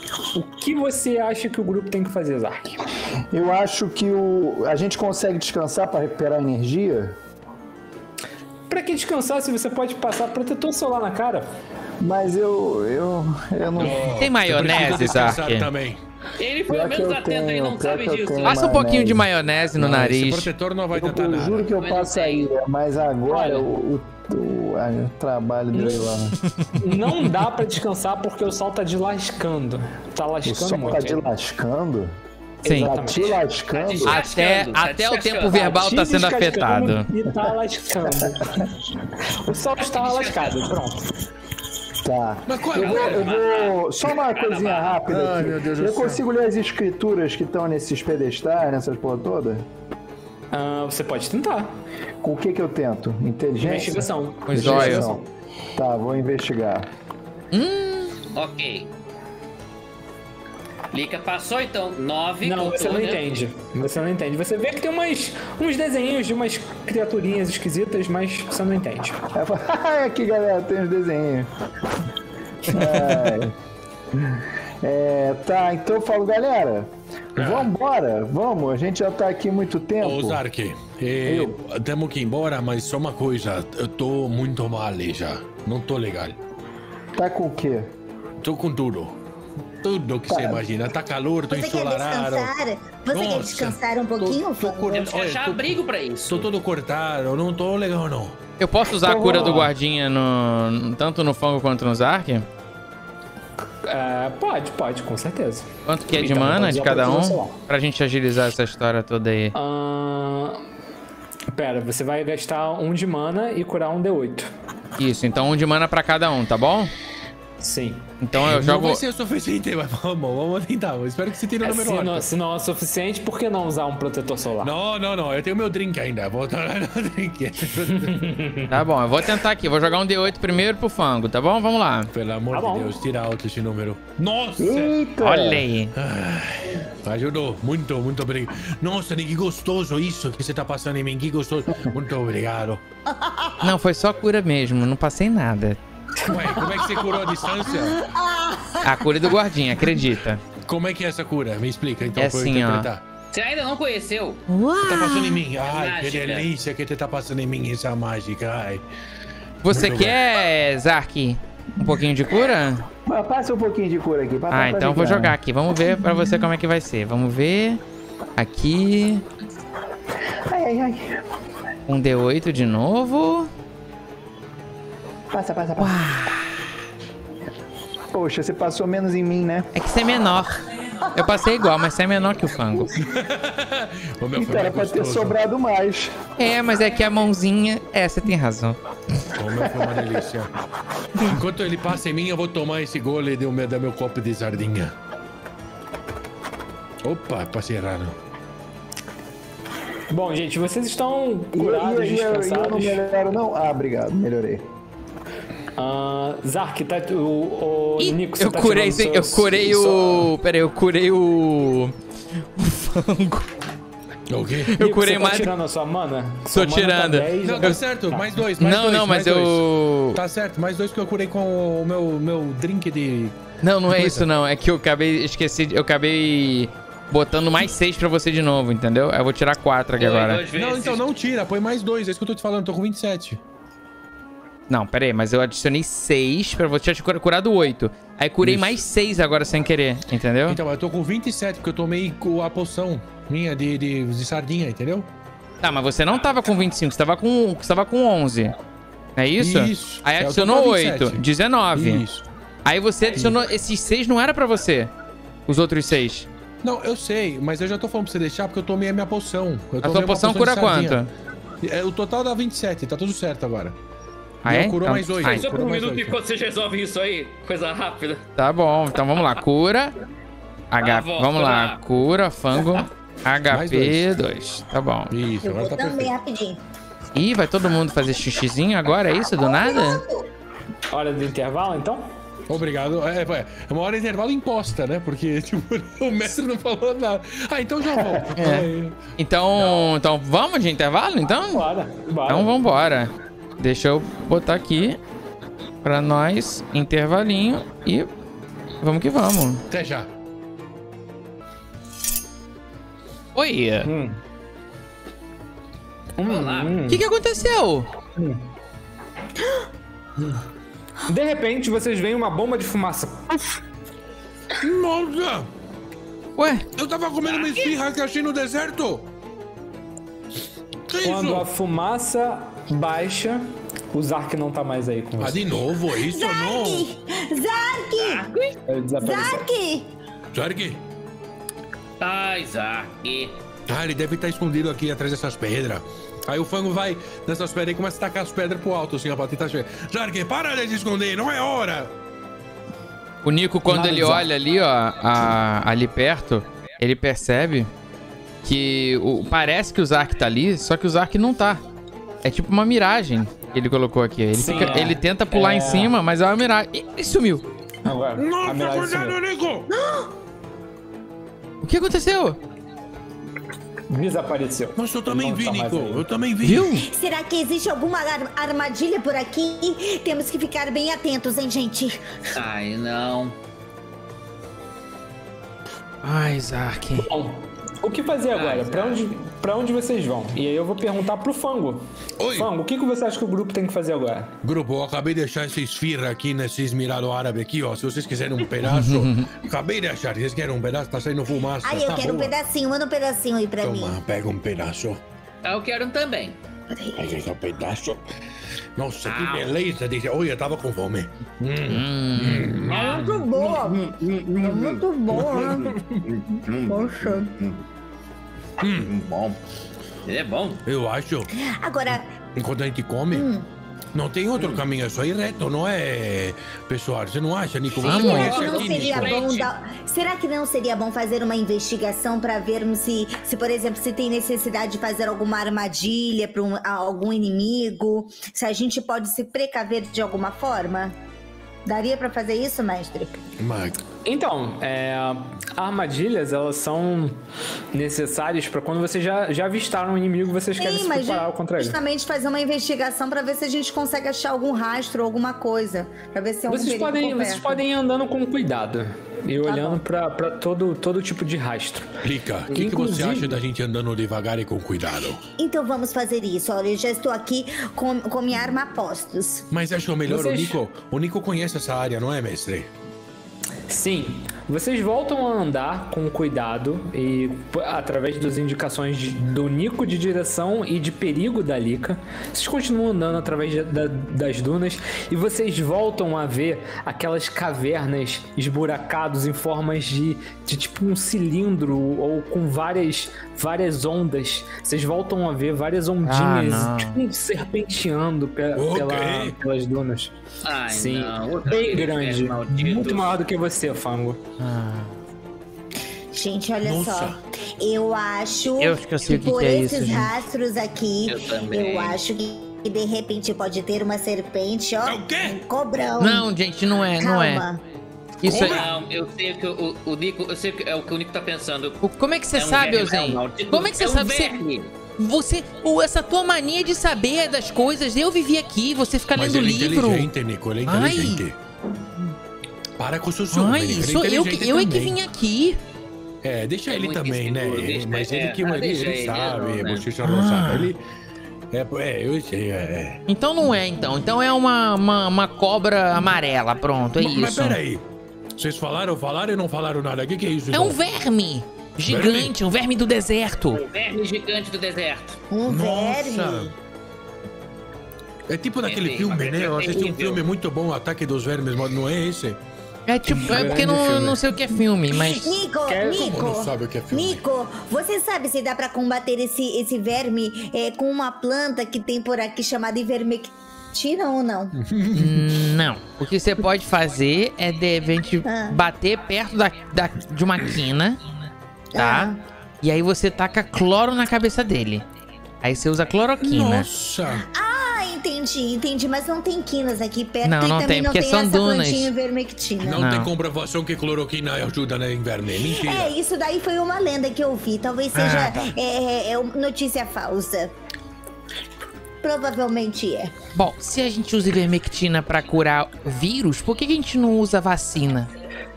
O que você acha que o grupo tem que fazer, Zark? Eu acho que o... a gente consegue descansar para recuperar energia. Pra que descansar se você pode passar protetor solar na cara? Mas eu... eu, eu não... Tem maionese, Zark? Também. Ele foi menos atento, ele não sabe disso. Né? Passa um pouquinho de maionese no não, nariz. Esse protetor não vai tentar eu, eu nada. juro que eu passaria, mas agora Olha, o, o, o, o trabalho dele lá. Não dá pra descansar porque o sol tá de lascando. Tá O lascando sol muito. tá de lascando? Sim. Tá te lascando? Tá Até, descascando, tá até o tempo descascando. verbal tá sendo afetado. E tá lascando. O sol está lascado, pronto. Tá. Mas qual Eu vou, é? eu vou- Só uma coisinha rápida Ai, aqui. meu Deus do eu céu. consigo ler as escrituras que estão nesses pedestais, nessas porra toda? Ah, você pode tentar. Com o que que eu tento? Inteligência? Investigação. Os olhos. Investigação. Tá, vou investigar. Ok. Lica passou então. nove. Não, você não entende. Você não entende. Você vê que tem umas, uns desenhos de umas criaturinhas esquisitas, mas você não entende. Aí eu falo, ah, aqui galera, tem os desenhos. É. É, tá, então eu falo, galera, vambora, vamos, a gente já tá aqui há muito tempo. Ô, Zark, é, temos que ir embora, mas só uma coisa, eu tô muito mal já, não tô legal. Tá com o quê? Tô com tudo. Tudo que você imagina, tá calor, tô Você quer ensolarado. descansar? Você quer Nossa, descansar um pouquinho, tô, tô Fango? cor- Temos que olha, achar tô- abrigo pra isso. Tô todo cortado, não tô legal não. Eu posso usar a Então, cura vamos do lá. guardinha no, tanto no Fango quanto no Zark? É, pode, pode, com certeza. Quanto que é de Então, mana pode de usar cada pra um? usar. Pra gente agilizar essa história toda aí. Ah, pera, você vai gastar um de mana e curar um D oito. Isso, então um de mana pra cada um, tá bom? Sim. Então eu Não jogo... vai ser o suficiente, mas vamos, vamos tentar. Eu espero que você tire o É, número se, alto. não, se não é suficiente, por que não usar um protetor solar? Não, não, não, eu tenho meu drink ainda. Vou tomar meu drink. Tá bom, eu vou tentar aqui. Vou jogar um D oito primeiro pro Fango, tá bom? Vamos lá. Pelo amor Tá de bom. Deus, tira alto esse número. Nossa! Eita! Olha aí. Ajudou, muito, muito obrigado. Nossa, que gostoso isso que você tá passando em mim, que gostoso. Muito obrigado. Não, foi só cura mesmo, não passei nada. Ué, como é que você curou a distância? A cura do guardinha, acredita. Como é que é essa cura? Me explica, então, É pra eu assim, ó. interpretar. Você ainda não conheceu? Tá passando em mim. Ai, que Mágica. delícia que você tá passando em mim, essa mágica. Ai. Você Muito quer, Zark, um pouquinho de cura? Mas passa um pouquinho de cura aqui. Pra, Ah, pra então eu vou ligar. jogar aqui. Vamos ver pra você como é que vai ser. Vamos ver. Aqui. Ai, ai, ai. Um D oito de novo. Passa, passa, passa. Poxa, você passou menos em mim, né? É que você é menor. Eu passei igual, mas você é menor que o Fango. O meu foi Então era mais pra ter gostoso. sobrado mais. É, mas é que a mãozinha... É, você tem razão. O meu foi uma delícia. Enquanto ele passa em mim, eu vou tomar esse gole do meu, do meu copo de sardinha. Opa, passei errado. Bom, gente, vocês estão E, curados, e, e, eu- e eu não descansados. melhoro, não? Ah, obrigado, melhorei. Ah, Zark, tá, o, o Ih, Nico, você eu tá curei, tirando eu seu- curei sua- o... Pera aí, eu curei o... O Fango. O quê? Eu Nico, curei você mais... tá tirando a sua mana? Tô Sua mana tá tirando. dez, Não, eu- tá certo, mais dois, mais Não, dois. não, mas mais dois. eu... Tá certo, mais dois que eu curei com o meu, meu drink de... Não, não é Coisa. isso não. É que eu acabei... Esqueci... de- Eu acabei... Botando mais seis pra você de novo, entendeu? Eu vou tirar quatro aqui Dois, agora. dois vezes. Não, então não tira, põe mais dois, é isso que eu tô te falando, tô com vinte e sete. Não, pera aí, mas eu adicionei seis pra você. Tinha curado oito. Aí curei Isso. mais seis agora sem querer, entendeu? Então, eu tô com vinte e sete, porque eu tomei co- a poção minha de, de, de sardinha, entendeu? Tá, mas você não tava com vinte e cinco, você tava com, você tava com onze. É isso? Isso. Aí É, eu tô adicionou com vinte e sete. oito, dezenove. Isso. Aí você adicionou... Esses seis não era pra você. Os outros seis. Não, eu sei, mas eu já tô falando pra você deixar, porque eu tomei a minha poção. Eu A tomei sua uma poção de cura sardinha. quanto? É, o total dá vinte e sete, tá tudo certo agora. Ah, E é? ela curou Então- mais dois. Ah, Só por curou um mais minuto dois. enquanto vocês resolvem isso aí. Coisa rápida. Tá bom, então vamos lá. Cura. H... Ah, volta vamos lá. lá. Cura, fango. H P dois. Tá bom. Isso, Eu agora vou tá também perfeito. rapidinho. Ih, vai todo mundo fazer xixizinho agora? É isso? Do nada? Hora do intervalo, então? Obrigado. É, é uma hora de intervalo imposta, né? Porque, tipo, o mestre não falou nada. Ah, então já volto. É. Então, então vamos de intervalo, então? Bora, bora. Então vambora. Deixa eu botar aqui pra nós, intervalinho e Vamos que vamos. Até já. Oi. Hum. Olá. O que que aconteceu? De repente, vocês veem uma bomba de fumaça. Nossa! Ué? Eu tava comendo uma esfirra que achei no deserto. Que Quando a isso? fumaça baixa, o Zark não tá mais aí com Ah, você. de novo? Isso não? Zark! Ele desapareceu. Zark! Zark? Ai, Zark. Ah, ele deve estar escondido aqui atrás dessas pedras. Aí o Fango vai nessas pedras e começa a tacar as pedras pro alto, assim, ó, pra tentar chegar. Zark, para de se esconder, não é hora! O Nico, quando Nada ele de Zark. olha ali, ó, a- ali perto, ele percebe que o, parece que o Zark tá ali, só que o Zark não tá. É tipo uma miragem que ele colocou aqui. Ele, Sim, fica- é. ele tenta pular É. em cima, mas é uma miragem. Ih, ele sumiu. Agora, a Nossa, miragem cuidado, sumiu. Nico! O que aconteceu? Desapareceu. Mas eu também Ele não vi, tá mais Nico. aí. Eu também vi. Viu? Será que existe alguma ar- armadilha por aqui? Temos que ficar bem atentos, hein, gente? Ai, não. Ai, Zark. Bom, o que fazer agora? Pra onde, pra onde vocês vão? E aí eu vou perguntar pro Fango. Oi. Fango, o que, que você acha que o grupo tem que fazer agora? Grupo, eu acabei de deixar esse esfirra aqui nesse esmirado árabe aqui, ó. Se vocês quiserem um pedaço, acabei de achar. Vocês querem um pedaço? Tá saindo fumaça. Ai, eu tá quero um boa. pedacinho, manda um pedacinho aí pra mim. Toma, pega um pedaço. Eu quero um também. Pega esse pedaço. Nossa, que Au. beleza. de- Olha, eu tava com fome. Hum. É muito boa. É muito boa. né? Poxa. Bom. Ele é bom. Eu acho, Agora, enquanto a gente come, não tem outro caminho, é só ir reto, não é, pessoal? Você não acha, Nico? Você Vamos. será conhece que não aqui, seria Nico? bom dar... Será que não seria bom fazer uma investigação pra vermos se, se, por exemplo, se tem necessidade de fazer alguma armadilha para um, a algum inimigo? Se a gente pode se precaver de alguma forma? Daria pra fazer isso, mestre? Mas, Então, é, armadilhas, elas são necessárias pra quando vocês já, já avistaram o inimigo, vocês querem Sim, se mas preparar contra ele. justamente fazer uma investigação pra ver se a gente consegue achar algum rastro ou alguma coisa. Pra ver se é um Vocês perigo podem, por vocês perto. podem ir andando com cuidado e Tá olhando bom. pra, pra todo, todo tipo de rastro. Lica, o que, que você Inclusive- acha da gente andando devagar e com cuidado? Então vamos fazer isso. Olha, eu já estou aqui com, com minha arma a postos. Mas acho melhor Vocês- o Nico. O Nico conhece essa área, não é, mestre? Sim, vocês voltam a andar com cuidado e p- através das indicações de- do Nico de direção e de perigo da Lika, vocês continuam andando através de- da- das dunas e vocês voltam a ver aquelas cavernas esburacadas em formas de, de tipo um cilindro ou com várias, várias ondas. Vocês voltam a ver várias ondinhas Ah, não. tipo, serpenteando pe- O pela- quê? pelas dunas. Ai, Sim, não. bem grande, Malditos. muito maior do que você, Fango. Gente, olha Nossa. só. Eu acho Eu acho que eu sei o que por que é esses isso, gente. rastros aqui, Eu também. eu acho que de repente pode ter uma serpente, ó. É o quê? Um cobrão. Não, gente, não é, não é. Calma. Isso aí. Não, eu sei o que o, o Nico, eu sei o que é o que o Nico tá pensando. O- Como é que você É um sabe, verme, Ozen? é um maldito- Como é que você é um sabe? Você, verme. você, o- essa tua mania de saber das coisas, eu vivi aqui, você fica Mas lendo ele é livro. inteligente, Nico, ele é Ai. inteligente. Para com o seu ciúme, Ai, ele é sou eu que, inteligente eu é que também. vim aqui. É, deixa É ele muito também, né? inseguro, deixa- Mas é, ele que ah, ele, deixa ele ele, sabe, não, né? bochecha Ah. rosada. Ele. É, é, eu sei, é. é. Então não é, então. Então é uma, uma, uma cobra amarela, pronto, é Mas- isso. Mas peraí. Vocês falaram, falaram e não falaram nada. O que, que é isso? É um então? verme gigante, um verme do deserto. O verme gigante do deserto. Um Nossa! verme. É tipo daquele É, filme, mas né? é Eu assisti um terrível. filme muito bom, Ataque dos Vermes, mas não é esse? É tipo, é porque grande não, filme. não sei o que é filme, mas. Nico, Quer- Nico, Como não sabe o que é filme? Nico, você sabe se dá pra combater esse, esse verme é, com uma planta que tem por aqui chamada ivermectina ou não? Não. O que você pode fazer é de repente Ah. bater perto da, da- de uma quina, tá? Ah. E aí você taca cloro na cabeça dele. Aí você usa cloroquina. Nossa! Ah, entendi, entendi, mas não tem quinas aqui perto Não, e não também tem, não porque tem são essa dunas. plantinha ivermectina. Não, Não. tem comprovação que cloroquina ajuda no inverno. É mentira. É, isso daí foi uma lenda que eu vi. Talvez Ah, seja tá. é, é, é notícia falsa. Provavelmente é. Bom, se a gente usa ivermectina pra curar vírus, por que que a gente não usa vacina?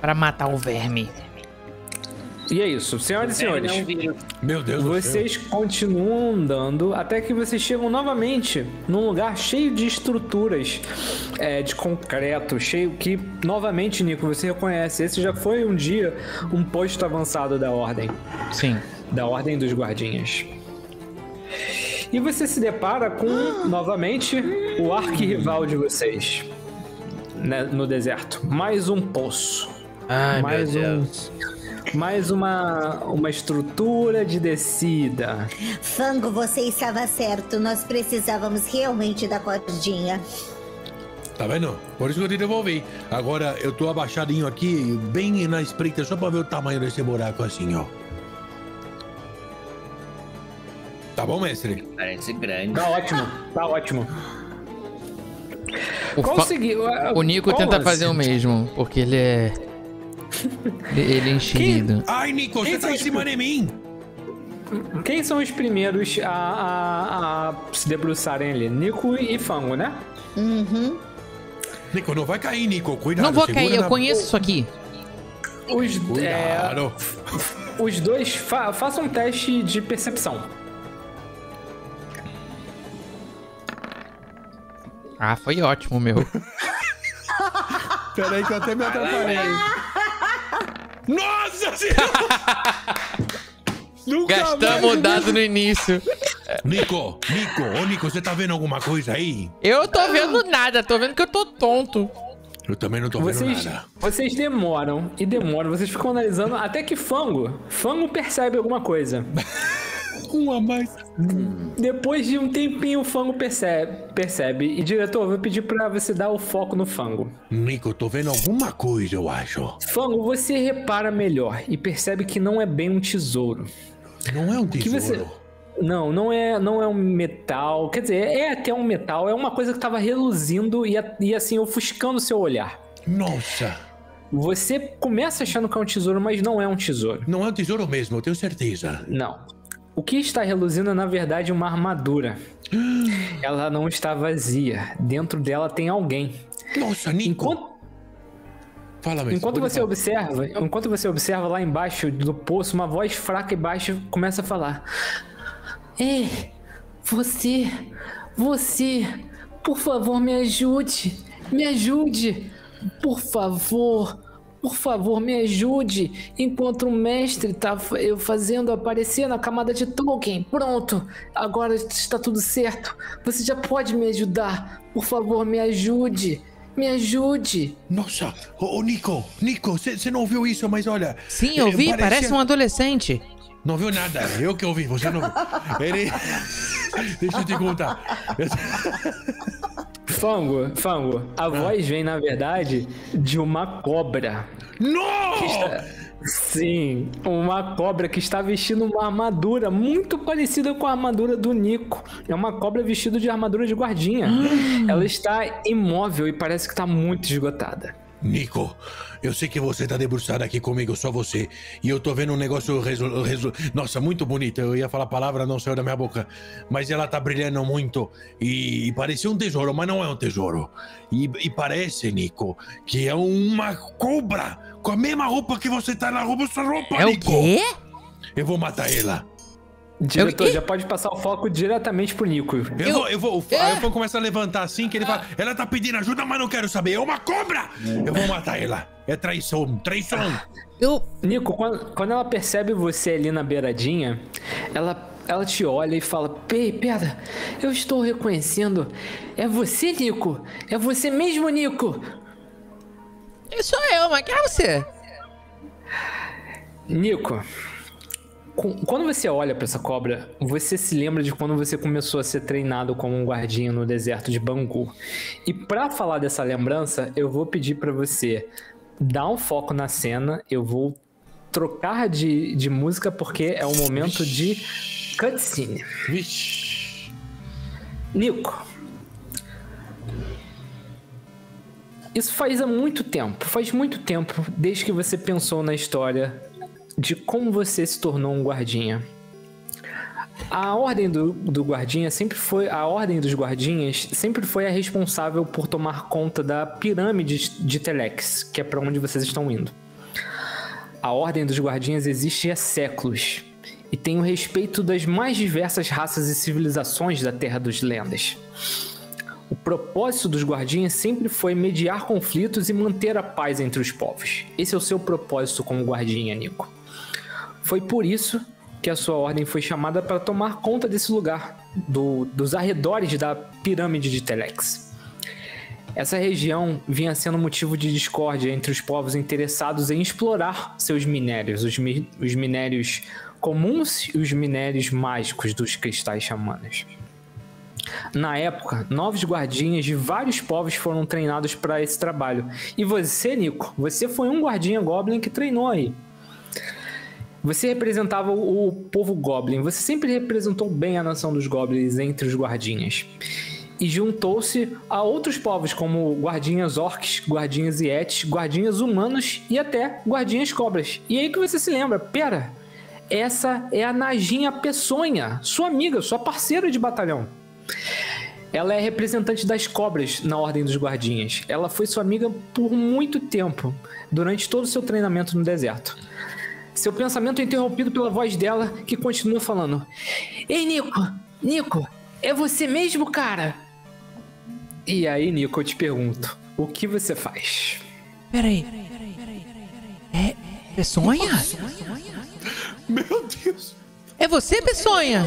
pra matar o verme. E é isso, senhoras e senhores. Meu Deus do céu. Vocês continuam andando até que vocês chegam novamente num lugar cheio de estruturas é, de concreto, cheio que, novamente, Nico, você reconhece. Esse já foi um dia um posto avançado da Ordem. Sim. Da Ordem dos Guardinhas. E você se depara com, novamente, o arquirrival de vocês, né, no deserto. Mais um poço. Ai, mais meu um, Deus. Mais uma, uma estrutura de descida. Fango, você estava certo. Nós precisávamos realmente da cordinha. Tá vendo? Por isso que eu te devolvi. Agora eu tô abaixadinho aqui, bem na espreita, só pra ver o tamanho desse buraco assim, ó. Tá bom, mestre? Parece grande. Tá ótimo, tá ótimo. O, fa- Conseguiu. o Nico Qual tenta lance? fazer o mesmo, porque ele é... Ele ele é enxerido. Ai, Nico, você Quem tá em são- cima de mim! Quem são os primeiros a, a, a se debruçarem ali? Nico e Fango, né? Uhum. Nico, não vai cair, Nico. Cuidado. Não vou segura cair, eu na- conheço isso aqui. Os, é, Cuidado. os dois fa façam um teste de percepção. Ah, foi ótimo, meu. Peraí que eu até me atrapalhei. Nossa senhora! Nunca Gastamos mais. o dado no início. Nico, Nico, ô Nico, você tá vendo alguma coisa aí? Eu tô vendo nada, tô vendo que eu tô tonto. Eu também não tô vendo Vocês, nada. vocês demoram e demoram, vocês ficam analisando até que Fango, Fango percebe alguma coisa. Um a mais. Depois de um tempinho, o Fango percebe, percebe. E, diretor, eu vou pedir pra você dar o foco no Fango. Nico, eu tô vendo alguma coisa, eu acho. Fango, você repara melhor e percebe que não é bem um tesouro. Não é um Que tesouro. você... Não, não é, não é um metal. Quer dizer, é até um metal. É uma coisa que tava reluzindo e, e assim, ofuscando o seu olhar. Nossa. Você começa achando que é um tesouro, mas não é um tesouro. Não é um tesouro mesmo, eu tenho certeza. Não. O que está reluzindo é, na verdade, uma armadura. Ela não está vazia. Dentro dela tem alguém. Nossa, Nico. Enquanto, Fala, mestre. enquanto pode você falar. observa, enquanto você observa lá embaixo do poço, uma voz fraca e baixa começa a falar: Ei, você, você, por favor, me ajude, me ajude, por favor. Por favor, me ajude, enquanto o mestre tá eu fazendo aparecer na camada de Tolkien. Pronto, agora está tudo certo. Você já pode me ajudar. Por favor, me ajude, me ajude. Nossa, ô, ô, Nico, Nico, você não ouviu isso, mas olha... Sim, eu eh, vi, parecia- parece um adolescente. Não viu nada, eu que ouvi, você não viu. Ele... Deixa eu te contar. Fango, Fango, a voz vem, na verdade, de uma cobra. Não! Sim, uma cobra que está vestindo uma armadura muito parecida com a armadura do Nico. É uma cobra vestida de armadura de guardinha. Ela está imóvel e parece que está muito esgotada. Nico, eu sei que você tá debruçado aqui comigo, só você. E eu tô vendo um negócio... Resol... Resol... Nossa, muito bonito. Eu ia falar a palavra, não saiu da minha boca. Mas ela tá brilhando muito. E, e parecia um tesouro, mas não é um tesouro. E, e parece, Nico, que é uma cobra com a mesma roupa que você tá na roupa, sua roupa, É o Nico. quê? Eu vou matar ela. Diretor, Eu- já pode passar o foco diretamente pro Nico. Eu, Eu- vou, eu vou. O, É. Aí o fã começa a levantar assim, que ele fala, ela tá pedindo ajuda, mas não quero saber. É uma cobra! Eu vou matar ela. É traição, traição. Eu... Nico, quando, quando ela percebe você ali na beiradinha, ela, ela te olha e fala: Pei, pera, eu estou reconhecendo. É você, Nico? É você mesmo, Nico? Sou eu, mas quem é você? Nico, com- quando você olha pra essa cobra, você se lembra de quando você começou a ser treinado como um guardinha no deserto de Bangu. E pra falar dessa lembrança, eu vou pedir pra você dar um foco na cena. Eu vou trocar de, de música porque é um momento de cutscene. Vixe. Nico, isso faz há muito tempo, faz muito tempo desde que você pensou na história de como você se tornou um guardinha. A ordem do, do guardinha sempre foi, a ordem dos guardinhas sempre foi a responsável por tomar conta da pirâmide de Telex, que é para onde vocês estão indo. A Ordem dos Guardinhas existe há séculos e tem o respeito das mais diversas raças e civilizações da Terra dos Lendas. O propósito dos Guardinhas sempre foi mediar conflitos e manter a paz entre os povos. Esse é o seu propósito como guardinha, Nico. Foi por isso que a sua ordem foi chamada para tomar conta desse lugar, do, dos arredores da pirâmide de Telex. Essa região vinha sendo motivo de discórdia entre os povos interessados em explorar seus minérios, os, mi- os minérios comuns e os minérios mágicos dos cristais xamanas. Na época, novos guardinhas de vários povos foram treinados para esse trabalho. E você, Nico, você foi um guardinha Goblin que treinou aí. Você representava o, o povo Goblin. Você sempre representou bem a nação dos Goblins entre os guardinhas. E juntou-se a outros povos como guardinhas orcs, guardinhas yetis, guardinhas humanos e até guardinhas cobras. E aí que você se lembra, pera, essa é a Najinha Peçonha, sua amiga, sua parceira de batalhão. Ela é representante das cobras na Ordem dos Guardinhas. Ela foi sua amiga por muito tempo, durante todo o seu treinamento no deserto. Seu pensamento é interrompido pela voz dela, que continua falando: Ei, Nico, Nico, é você mesmo, cara? E aí, Nico, eu te pergunto, o que você faz? Peraí. É Peçonha? Meu Deus. É você, Peçonha?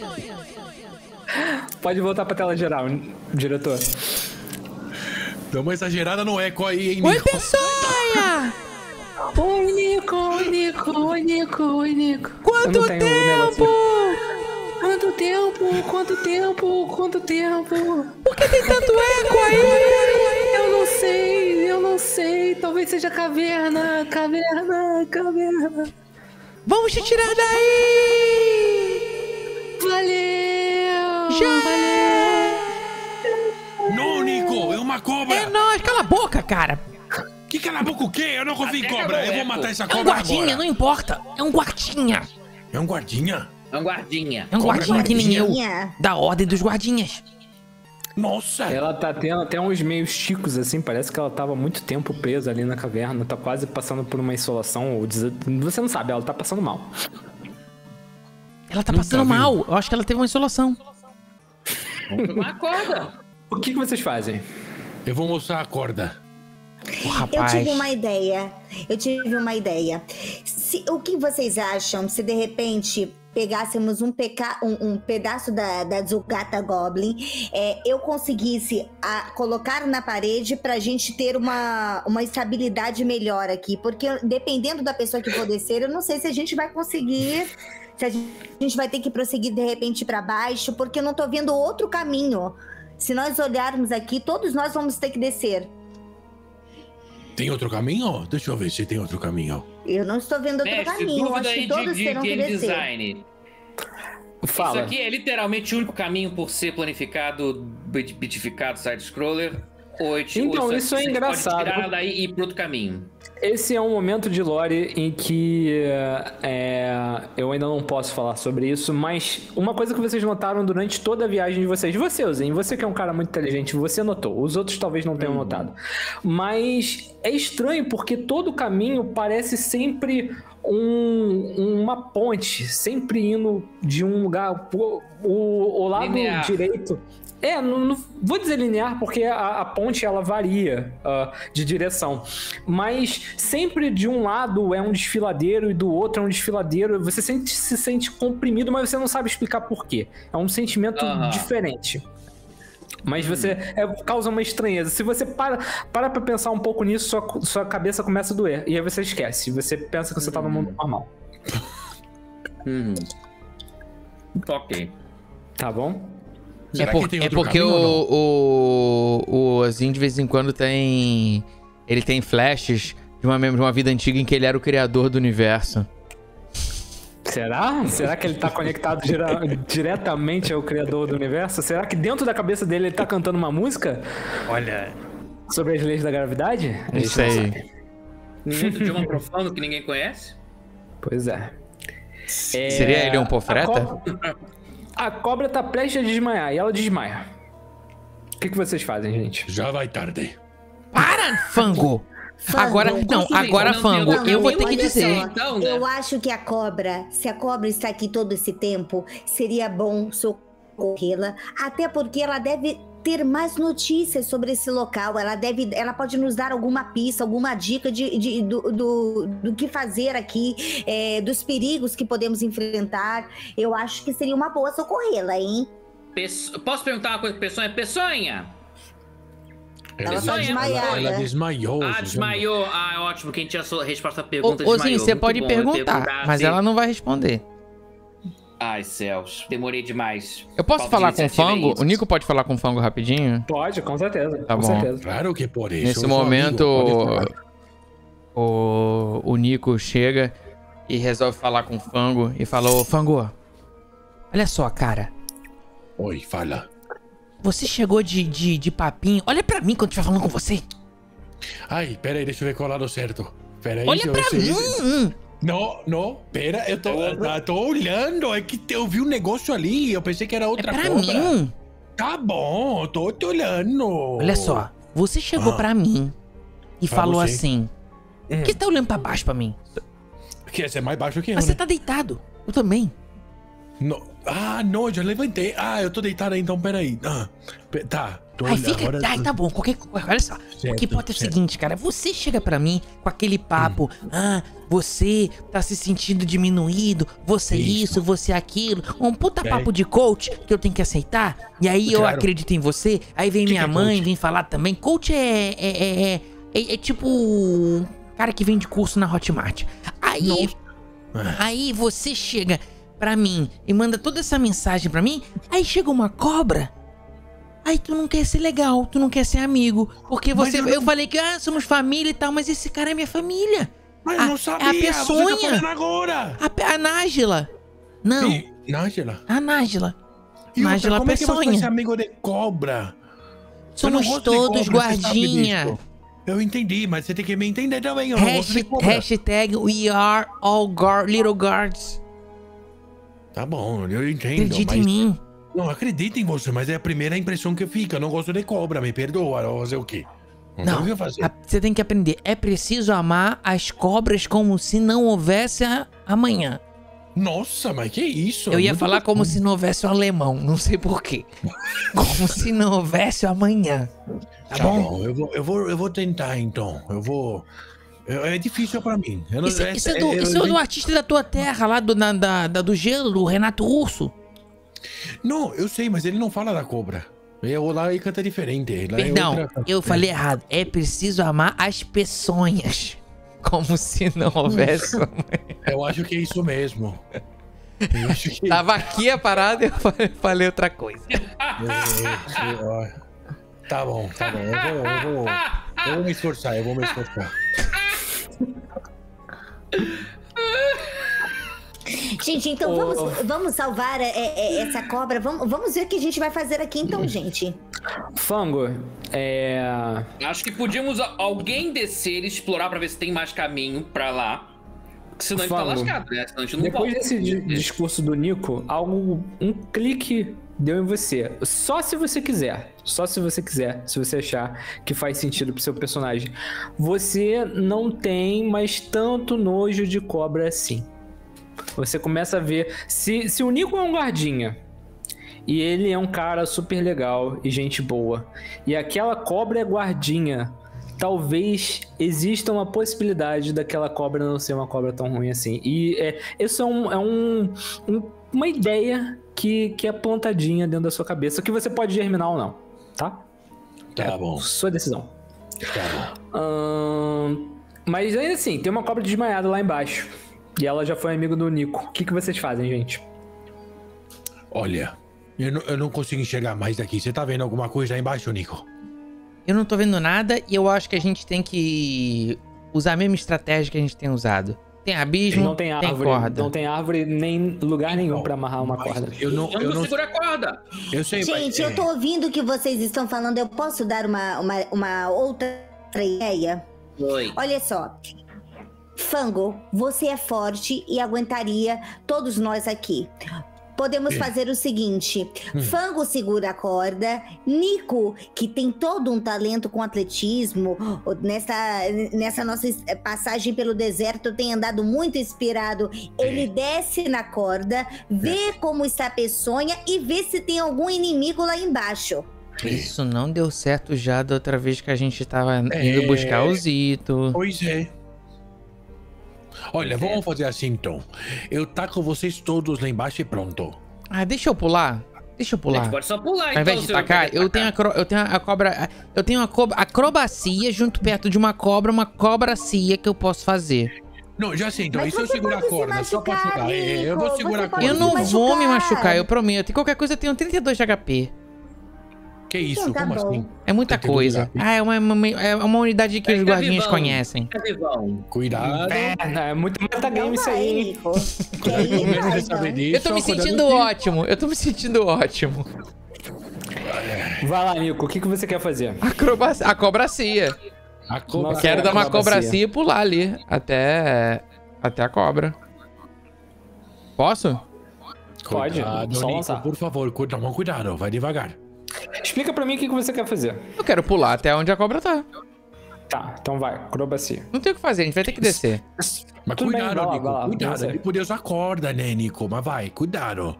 Pode voltar pra tela geral, diretor. Dá uma exagerada no eco aí, hein, Nico? Oi, Peçonha! Oi, Nico, oi, Nico, oi, Nico, oi, Nico. Quanto Eu não tenho um tempo? Quanto tempo? Quanto tempo? Quanto tempo? Por que tem tanto eco aí? Eu não sei, eu não sei. Talvez seja caverna, caverna, caverna. Vamos te tirar daí! Valeu! Já valeu! Não, Nico, é uma cobra. É nóis, cala a boca, cara! Que cala a boca o quê? Eu não confio em Até cobra. acabou Eu o vou eco. matar essa É um cobra guardinha, agora. não importa. É um guardinha. É um guardinha? É um guardinha. É um Cobra guardinha que nem eu. guardinha? Da Ordem dos Guardinhas. Nossa. Ela tá tendo até uns meios ticos, assim, parece que ela tava muito tempo presa ali na caverna, tá quase passando por uma insolação, ou des... você não sabe, ela tá passando mal. Ela tá Não passando tá, viu? mal. Eu acho que ela teve uma insolação. Vamos tomar a corda. O que, que vocês fazem? Eu vou mostrar a corda. Ô, Eu rapaz. tive uma ideia. Eu tive uma ideia. Se, o que vocês acham se de repente pegássemos um, peca, um, um pedaço da, da Zugata Goblin, é, eu conseguisse a, colocar na parede pra gente ter uma, uma estabilidade melhor aqui? Porque dependendo da pessoa que for descer, eu não sei se a gente vai conseguir, se a gente vai ter que prosseguir de repente pra baixo, porque eu não tô vendo outro caminho. Se nós olharmos aqui, todos nós vamos ter que descer. Tem outro caminho? Deixa eu ver se tem outro caminho. Eu não estou vendo outro Mestre, caminho. Eu dúvida acho aí que todos de, de terão que game descer. design. Fala. Isso aqui é literalmente o único caminho por ser planificado, bit- bitificado, side-scroller? Ou, eu te- Então, ou isso é você engraçado. Pode tirar daí e ir pro outro caminho. Esse é um momento de lore em que é, eu ainda não posso falar sobre isso, mas uma coisa que vocês notaram durante toda a viagem de vocês, você, Zen, você que é um cara muito inteligente, você notou, os outros talvez não tenham notado, mas é estranho porque todo o caminho parece sempre um- uma ponte, sempre indo de um lugar, o, o, o lado Linear. direito... É, não, não vou dizer linear porque a, a ponte ela varia uh, de direção, mas sempre de um lado é um desfiladeiro e do outro é um desfiladeiro. Você sente, se sente comprimido, mas você não sabe explicar por quê. É um sentimento Aham. diferente. Mas você é, causa uma estranheza. Se você para, para pra pensar um pouco nisso, sua, sua cabeça começa a doer. E aí você esquece. Você pensa que você tá no mundo normal. Uhum. Ok. Tá bom? É, Será por- que tem é outro porque caminho ou o, o, o Azin de vez em quando tem. Ele tem flashes de uma, de uma vida antiga em que ele era o criador do universo. Será? Será que ele tá conectado dira- diretamente ao criador do universo? Será que dentro da cabeça dele ele tá cantando uma música? Olha. Sobre as leis da gravidade? A Não gente não sei. sabe. Num outro idioma profano que ninguém conhece? Pois é. É, Seria ele um a profeta? cobra, a cobra tá prestes a desmaiar e ela desmaia. O que, que vocês fazem, gente? Já vai tarde. Para, Fango! Fango, Agora, não, agora, não, Fango, não, eu vou não, ter que olha dizer. só, Então, né? eu acho que a cobra, se a cobra está aqui todo esse tempo, seria bom socorrê-la, até porque ela deve ter mais notícias sobre esse local. Ela deve, ela pode nos dar alguma pista, alguma dica de, de- do, do, do que fazer aqui, é, dos perigos que podemos enfrentar. Eu acho que seria uma boa socorrê-la, hein? Peço- Posso perguntar uma coisa pra Peçonha? Peçonha! Ela Só tá é- desmaiada. Ela desmaiou. Ah, Suzana. desmaiou. Ah, ótimo. Quem tinha a sua resposta à Ô, pergunta Ozinho, desmaiou. você Muito pode bom, eu ia perguntar, perguntar mas se- ela não vai responder. Ai, céus. Demorei demais. Eu posso Falta de falar com o iniciativa é Fango? isso. O Nico pode falar com o Fango rapidinho? Pode, com certeza. Tá com bom. certeza. Claro que por isso. Nesse eu sou momento, amigo, pode falar. o, o Nico chega e resolve falar com o Fango e falou: Ô, Fango, olha só, cara. Oi, fala. Você chegou de, de, de papinho. Olha pra mim quando estiver falando com você. Ai, peraí, deixa eu ver qual lado certo. Peraí, Olha deixa eu pra ver se- mim. Não, não, pera, eu tô, eu tô olhando, é que eu vi um negócio ali, eu pensei que era É outra pra cobra. mim. Tá bom, eu tô te olhando. Olha só, você chegou Ah. pra mim e Pra falou você. assim: Hum. Por que você tá olhando pra baixo pra mim? Quer ser mais baixo que eu, Mas né? você tá deitado. Eu também. Não. Ah, não, eu já levantei. Ah, eu tô deitado então, peraí. Ah, pe- tá, tô Ai, olhando fica. agora. Ai, tá bom. Qualquer coisa. Olha só. o Certo, que importa é o certo. seguinte, cara. Você chega pra mim com aquele papo. Ah, você tá se sentindo diminuído. Você Isso. isso, você aquilo. Um puta É. papo de coach que eu tenho que aceitar. E aí eu Claro. acredito em você. Aí vem Que minha que é mãe, coach? vem falar também. Coach é. É, é, é, é- é tipo. um cara que vende curso na Hotmart. Aí. Aí você chega pra mim e manda toda essa mensagem pra mim. Aí chega uma cobra. Aí tu não quer ser legal, tu não quer ser amigo. Porque Mas você. eu Eu, não- falei que ah, somos família e tal, mas esse cara é minha família. Mas A- eu não é sabia, a você tá Peçonha. falando agora. A, Pe- a Nájila. Não, Ih, Nájila. a Nájila. E outra, Nájila como é que você vai Peçonha. ser amigo de cobra? Eu Somos não gosto de todos cobra, você sabe guardinha. disso. Eu entendi, mas você tem que me entender também. Eu não gosto de Hashtag, cobra. hashtag we are all guard, little guards. Tá bom, eu entendo. Acredita mas... em mim. Não, acredito em você, mas é a primeira impressão que fica. Eu não gosto de cobra, me perdoa. Eu vou fazer o quê? Não, tem o que fazer. a- você tem que aprender. É preciso amar as cobras como se não houvesse a- amanhã. Nossa, mas que isso? Eu ia Muito falar como gostoso. se não houvesse o alemão, não sei porquê. Como se não houvesse o amanhã. Tá, Tá bom? bom, eu vou, eu, vou, eu vou tentar então. Eu vou. eu- É difícil pra mim. Eu não- Isso, isso é é- do, eu- isso é do artista da tua terra, lá do, na- da, da- do gelo, do Renato Urso. Não, eu sei, mas ele não fala da cobra. Eu lá e canta diferente. Lá é Perdão, outra- eu falei errado. É preciso amar as peçonhas. Como se não houvesse o amanhã. Eu acho que é isso mesmo. Eu acho que. Tava aqui a parada e eu falei- falei outra coisa. É, é, ó. Tá bom, tá bom. Eu vou, eu vou, eu vou me esforçar, eu vou me esforçar. Gente, então vamos, vamos salvar é, é, essa cobra. Vamos, vamos ver o que a gente vai fazer aqui então, gente. Fango, é. Acho que podíamos a- alguém descer e explorar pra ver se tem mais caminho pra lá. Senão a gente tá Fango. lascado, né? Senão a gente não Depois volta. desse di- discurso do Nico, algo, um clique deu em você. Só se você quiser. Só se você quiser. Se você achar que faz sentido pro seu personagem. Você não tem mais tanto nojo de cobra assim. Você começa a ver. Se, se o Nico é um guardinha e ele é um cara super legal e gente boa, e aquela cobra é guardinha, talvez exista uma possibilidade daquela cobra não ser uma cobra tão ruim assim. E é, isso é, um, é um, um- uma ideia que, que é plantadinha dentro da sua cabeça, que você pode germinar ou não, tá? Tá É bom, sua decisão. tá bom. Ahn, mas ainda assim, tem uma cobra desmaiada lá embaixo. E ela já foi amigo do Nico. O que, que vocês fazem, gente? Olha, eu não, eu não consigo enxergar mais daqui. Você tá vendo alguma coisa aí embaixo, Nico? Eu não tô vendo nada e eu acho que a gente tem que usar a mesma estratégia que a gente tem usado. Tem abismo, Não tem árvore, corda. não tem árvore nem lugar nenhum pra amarrar uma Mas corda. Eu não, Eu eu não não, seguro a corda. eu sei, mas, Gente, é, eu tô ouvindo o que vocês estão falando. Eu posso dar uma, uma, uma outra ideia? Oi. Olha só. Fango, você é forte e aguentaria todos nós aqui. podemos É. fazer o seguinte: Hum. Fango segura a corda, Nico, que tem todo um talento com atletismo, nessa, nessa nossa passagem pelo deserto tem andado muito inspirado, ele desce na corda, vê como está a peçonha e vê se tem algum inimigo lá embaixo. Isso não deu certo já da outra vez que a gente tava indo É. buscar o Zito. Pois é. Olha, vamos fazer assim então. Eu taco vocês todos lá embaixo e pronto. Ah, deixa eu pular. Deixa eu A pular. gente pode só pular, Ao então. invés de se tacar, quer eu tenho, a cro- eu tenho a cobra. Eu tenho a co- acrobacia junto perto de uma cobra, uma cobracia que eu posso fazer. Não, já sei, então. Mas e se eu você segurar a pode se corda só pra machucar, jogar? É, eu vou Nico, segurar você a pode corda. Eu se não vou me machucar. machucar, eu prometo. E qualquer coisa eu tenho trinta e dois de H P. Que isso? Então tá Como bom. assim? É muita trinta e dois coisa. H P? Ah, é uma, uma- é uma unidade que os Fica guardinhas vivão. conhecem. Fica vivão. Cuidado. É, é muito metagame Não isso vai, aí, hein? Nico. Quer ir? Começa Vai, a saber então. disso, Eu tô me cuidado sentindo que- ótimo. Eu tô me sentindo ótimo. Vai lá, Nico, o que, que você quer fazer? Acroba a cobracia. A cobra... Nossa, Quero é, dar uma acrobacia. cobracia e pular ali. Até. Até a cobra. Posso? Pode, Cuidado, só Nico, lançar. por favor, cu- toma cuidado, vai devagar. Explica pra mim o que, que você quer fazer. Eu quero pular até onde a cobra tá. Tá, então vai, acrobacia. Não tem o que fazer, a gente vai ter que descer. Mas Tudo bem, cuidado, vai lá, Nico, vai lá, cuidado. você. Ele podia usar corda, né, Nico? Mas vai, cuidado.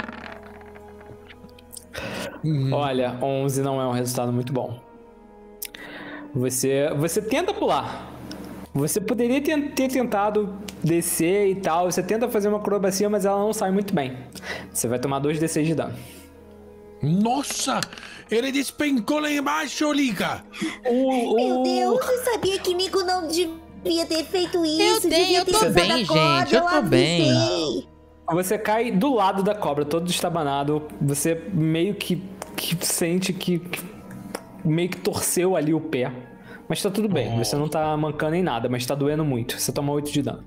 Olha, onze não é um resultado muito bom. Você, você tenta pular. Você poderia ter, ter tentado descer e tal. Você tenta fazer uma acrobacia, mas ela não sai muito bem. Você vai tomar dois D seis de dano. Nossa! Ele despencou lá embaixo, Liga! O, Meu o- Deus, eu sabia que Nico não devia ter feito isso. tenho, devia eu ter tô usado bem, a corda, gente, eu tô bem. avisei. Você cai do lado da cobra, todo estabanado. Você meio que, que sente que, que meio que torceu ali o pé. Mas tá tudo bem, você não tá mancando em nada, mas tá doendo muito. Você toma oito de dano.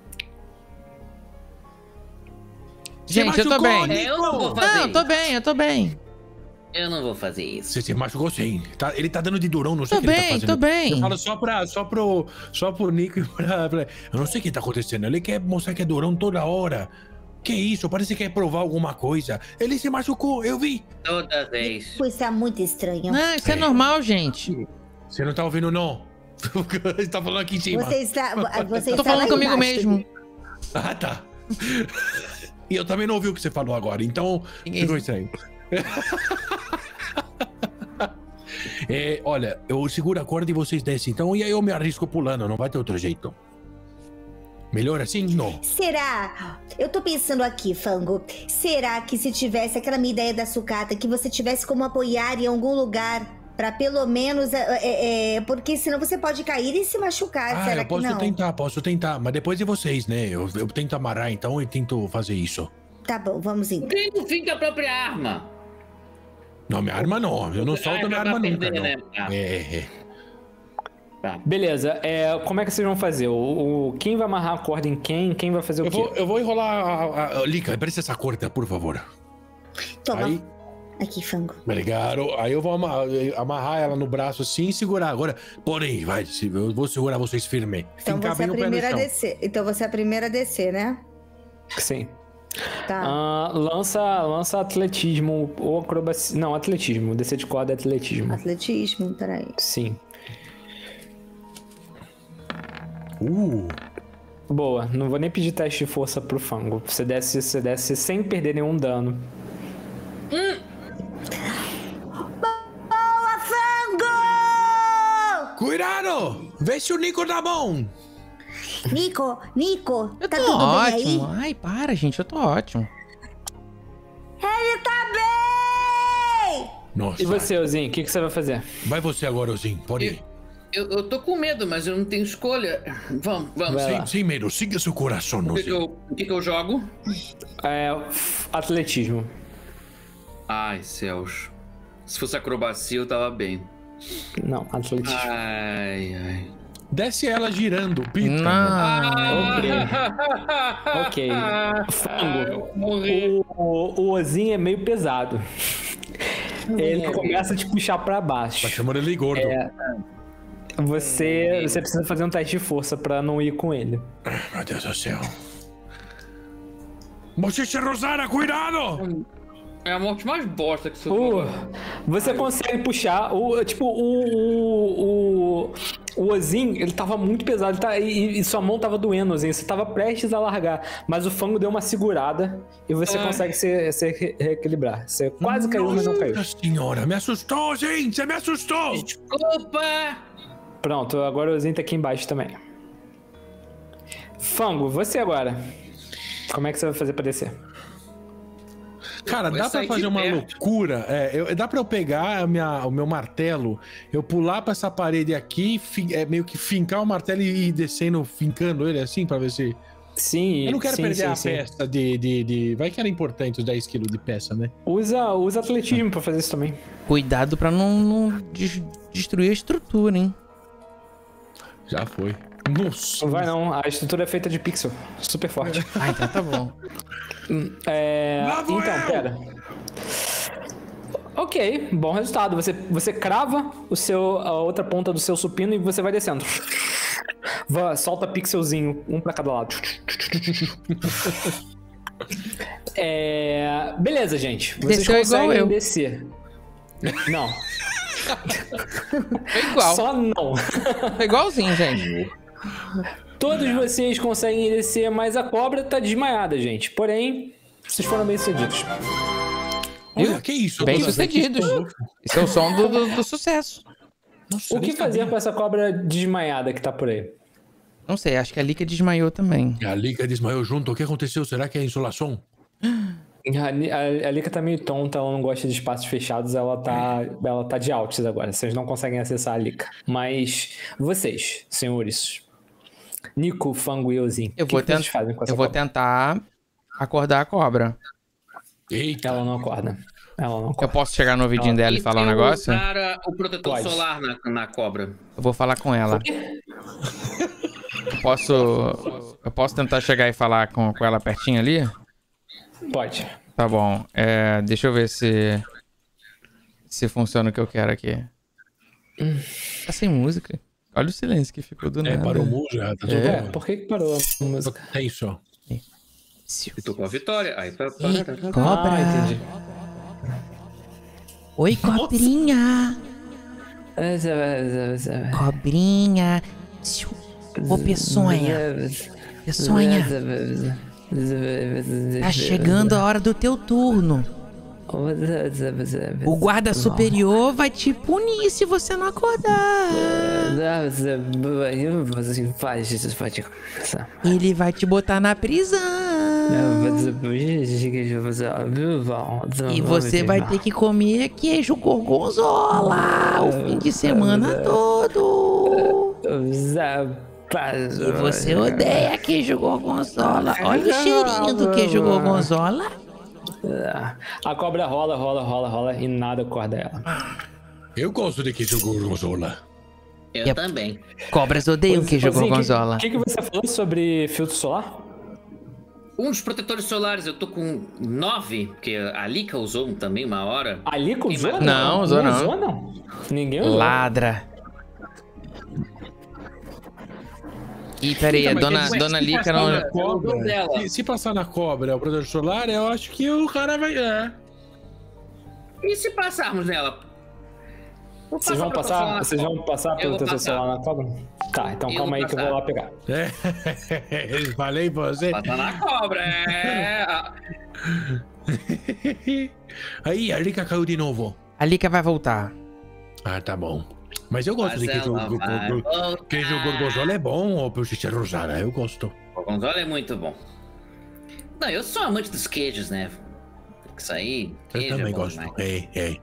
Gente, eu tô machucou, bem. É, eu não vou fazer Não, eu tô isso. bem, eu tô bem. Eu não vou fazer isso. Você se machucou sim. Tá, ele tá dando de durão, não sei Tô o que ele tá bem, fazendo. tô bem. Eu falo só, pra, só, pro, só pro Nico e pra, pra... Eu não sei o que tá acontecendo. Ele quer mostrar que é durão toda hora. Que isso? Parece que quer provar alguma coisa. Ele se machucou, eu vi. Toda vez. Pois tá muito estranho. Não, isso é normal, gente. Você não tá ouvindo, não? Ele tá falando aqui em cima. Você está, você Eu tô está falando lá comigo embaixo. mesmo. Ah, tá. E eu também não ouvi o que você falou agora, então Ninguém- ficou estranho. É, olha, eu seguro a corda e vocês descem, então, e aí eu me arrisco pulando, não vai ter outro jeito. Melhor assim? Não. Será? Eu tô pensando aqui, Fango. Será que se tivesse aquela minha ideia da sucata, que você tivesse como apoiar em algum lugar, pra pelo menos. É, é, é, porque senão você pode cair e se machucar. Ah, Será eu posso que não? tentar, posso tentar, mas depois de vocês, né? Eu, eu tento amarrar então e tento fazer isso. Tá bom, vamos então. Quem não fica a própria arma? Não, minha arma não, eu não solto Ah, minha é pra arma nunca, perder, não. né? Ah. É, é. Beleza, é, como é que vocês vão fazer? O, o- quem vai amarrar a corda em quem? Quem vai fazer o Eu quê? vou, eu vou enrolar a, a, a Lica, presta essa corda, por favor. Toma. Aí, Aqui, Fango. obrigado. Aí eu vou amarrar, amarrar ela no braço assim e segurar. Agora, porém, vai, eu vou segurar vocês firme. Então Fincar você é a bem o pé no primeira a chão. descer. Então você é a primeira a descer, né? Sim. Tá. Ah, lança, lança atletismo ou acrobacia. Não, atletismo. Descer de corda é atletismo. Atletismo, peraí. Sim. Uh, Boa, não vou nem pedir teste de força pro Fango. Você desce, você desce sem perder nenhum dano. Boa, Fango! cuidado! Vê se o Nico tá bom. Nico, Nico, Eu tá tô tudo ótimo. bem aí? Ai, para, gente, eu tô ótimo. Ele tá bem! Nossa. E você, Ozinho, o que, que você vai fazer? Vai você agora, Ozinho, pode ir. Eu, eu tô com medo, mas eu não tenho escolha. Vamos, vamos. Vai lá. Sem, sem medo, siga seu coração, O que, que, Ozinho. eu, o que, que eu jogo? É, f- atletismo. Ai, céus. Se fosse acrobacia, eu tava bem. Não, atletismo. Ai, ai. Desce ela girando, pita. Não. Ok. Fango. Morri. O, o, o Ozinho é meio pesado. Ele começa a te puxar pra Tá baixo. chamando ele de gordo. Você, você precisa fazer um teste de força pra não ir com ele. Meu Deus do céu. Mochicha Rosara, cuidado! É a morte mais bosta que você Uh, você consegue puxar, o, tipo, o, o, o, o Ozin, ele tava muito pesado, ele tá, e, e sua mão tava doendo, Ozin, você tava prestes a largar, mas o fango deu uma segurada e você Ai. consegue se, se reequilibrar. Você quase caiu, mas não caiu. Nossa senhora, me assustou, gente, você me assustou! Desculpa! Pronto, agora o Ozin tá aqui embaixo também. Fango, você agora. Como é que você vai fazer pra descer? Cara, Vai dá pra sair de fazer uma perto. loucura. É, eu- dá pra eu pegar a minha, o meu martelo, eu pular pra essa parede aqui, fin- é, meio que fincar o martelo e ir descendo, fincando ele assim, pra ver se. Sim, Eu não quero sim, perder sim, a sim. peça de, de, de. Vai que era importante os dez quilos de peça, né? Usa, usa atletismo pra fazer isso também. Cuidado pra não, não des- destruir a estrutura, hein? Já foi. Nossa. Não vai não, a estrutura é feita de pixel, super forte. Ah, então tá bom. É, Lá vou então, eu! pera. Ok, bom resultado. Você, você crava o seu, a outra ponta do seu supino e você vai descendo. Vá, solta pixelzinho, um pra cada lado. É, beleza, gente. Vocês Desceu igual conseguem eu. descer. Não, É igual. só não. É igualzinho, gente. Todos vocês conseguem descer, mas a cobra tá desmaiada, gente. Porém, vocês foram bem sucedidos. Olha, que isso? Bem Dona? sucedidos. Esse é o som do, do, do sucesso. Nossa, O que nem fazer sabia. com essa cobra desmaiada que tá por aí? Não sei, acho que a Lika desmaiou também. A Liga desmaiou junto. O que aconteceu? Será que é insolação? A, a, a Lika tá meio tonta, ela não gosta de espaços fechados, ela tá, ela tá de altos agora. Vocês não conseguem acessar a Lika. Mas vocês, senhores, Nico, Fango e Ozin, Eu o que, vou, que vocês tent... fazem com essa eu vou cobra? tentar acordar a cobra. Eita. Ela não acorda. Ela não Eu acorda. posso chegar no ouvidinho dela e falar um eu negócio? usar a- o protetor Pode. solar na, na cobra. Eu vou falar com ela. Eu posso. Eu posso tentar chegar e falar com, com ela pertinho ali? Pode. Tá bom. É, deixa eu ver se. Se funciona o que eu quero aqui. Tá sem música. Olha o silêncio que ficou do É, nada. parou o muso, já tá tudo É, bom. por que que parou a música? É isso. Eu tô com a vitória. Aí, pra, pra, Ih, pra- cobra. Ah, entendi. Oi, cobrinha. Cobrinha. Ô, Peçonha. Peçonha. Tá chegando a hora do teu turno. O guarda superior vai te punir se você não acordar. Ele vai te botar na prisão. E você vai ter que comer queijo gorgonzola o fim de semana todo. E você odeia queijo gorgonzola. Olha o cheirinho do queijo gorgonzola. A cobra rola, rola, rola, rola e nada acorda ela. Eu gosto de queijo gorgonzola. Eu Yep. também. Cobras odeiam queijo Ozzy, gorgonzola. O que, que, que você falou sobre filtro solar? Um dos protetores solares eu tô com nove, porque a Lika usou um também uma hora. A Lika usou? Não, usou não. usou, não. Ninguém usou. Ladra. Ih, peraí, a Então, mas dona, ele- dona se Lika passar não. na Ela usou cobra, dela. se, se passar na cobra o protetor solar, eu acho que o cara vai. É. E se passarmos nela? Vou Vocês vão pra passar, solar. vocês vão passar Eu pelo vou protetor passar. solar na cobra? Tá, então Eu calma vou aí que eu passar. vou lá pegar. É. Falei pra você. Passar na cobra, é. Aí, a Lica caiu de novo. A Lika vai voltar. Ah, tá bom. Mas eu gosto Mas de queijo, ela go- vai go- voltar. queijo gorgonzola. É bom, ou pro xixi rosada, eu gosto. O Gonzola é muito bom. Não, eu sou amante dos queijos, né? Isso aí, Eu queijo também é bom gosto. demais. É, é.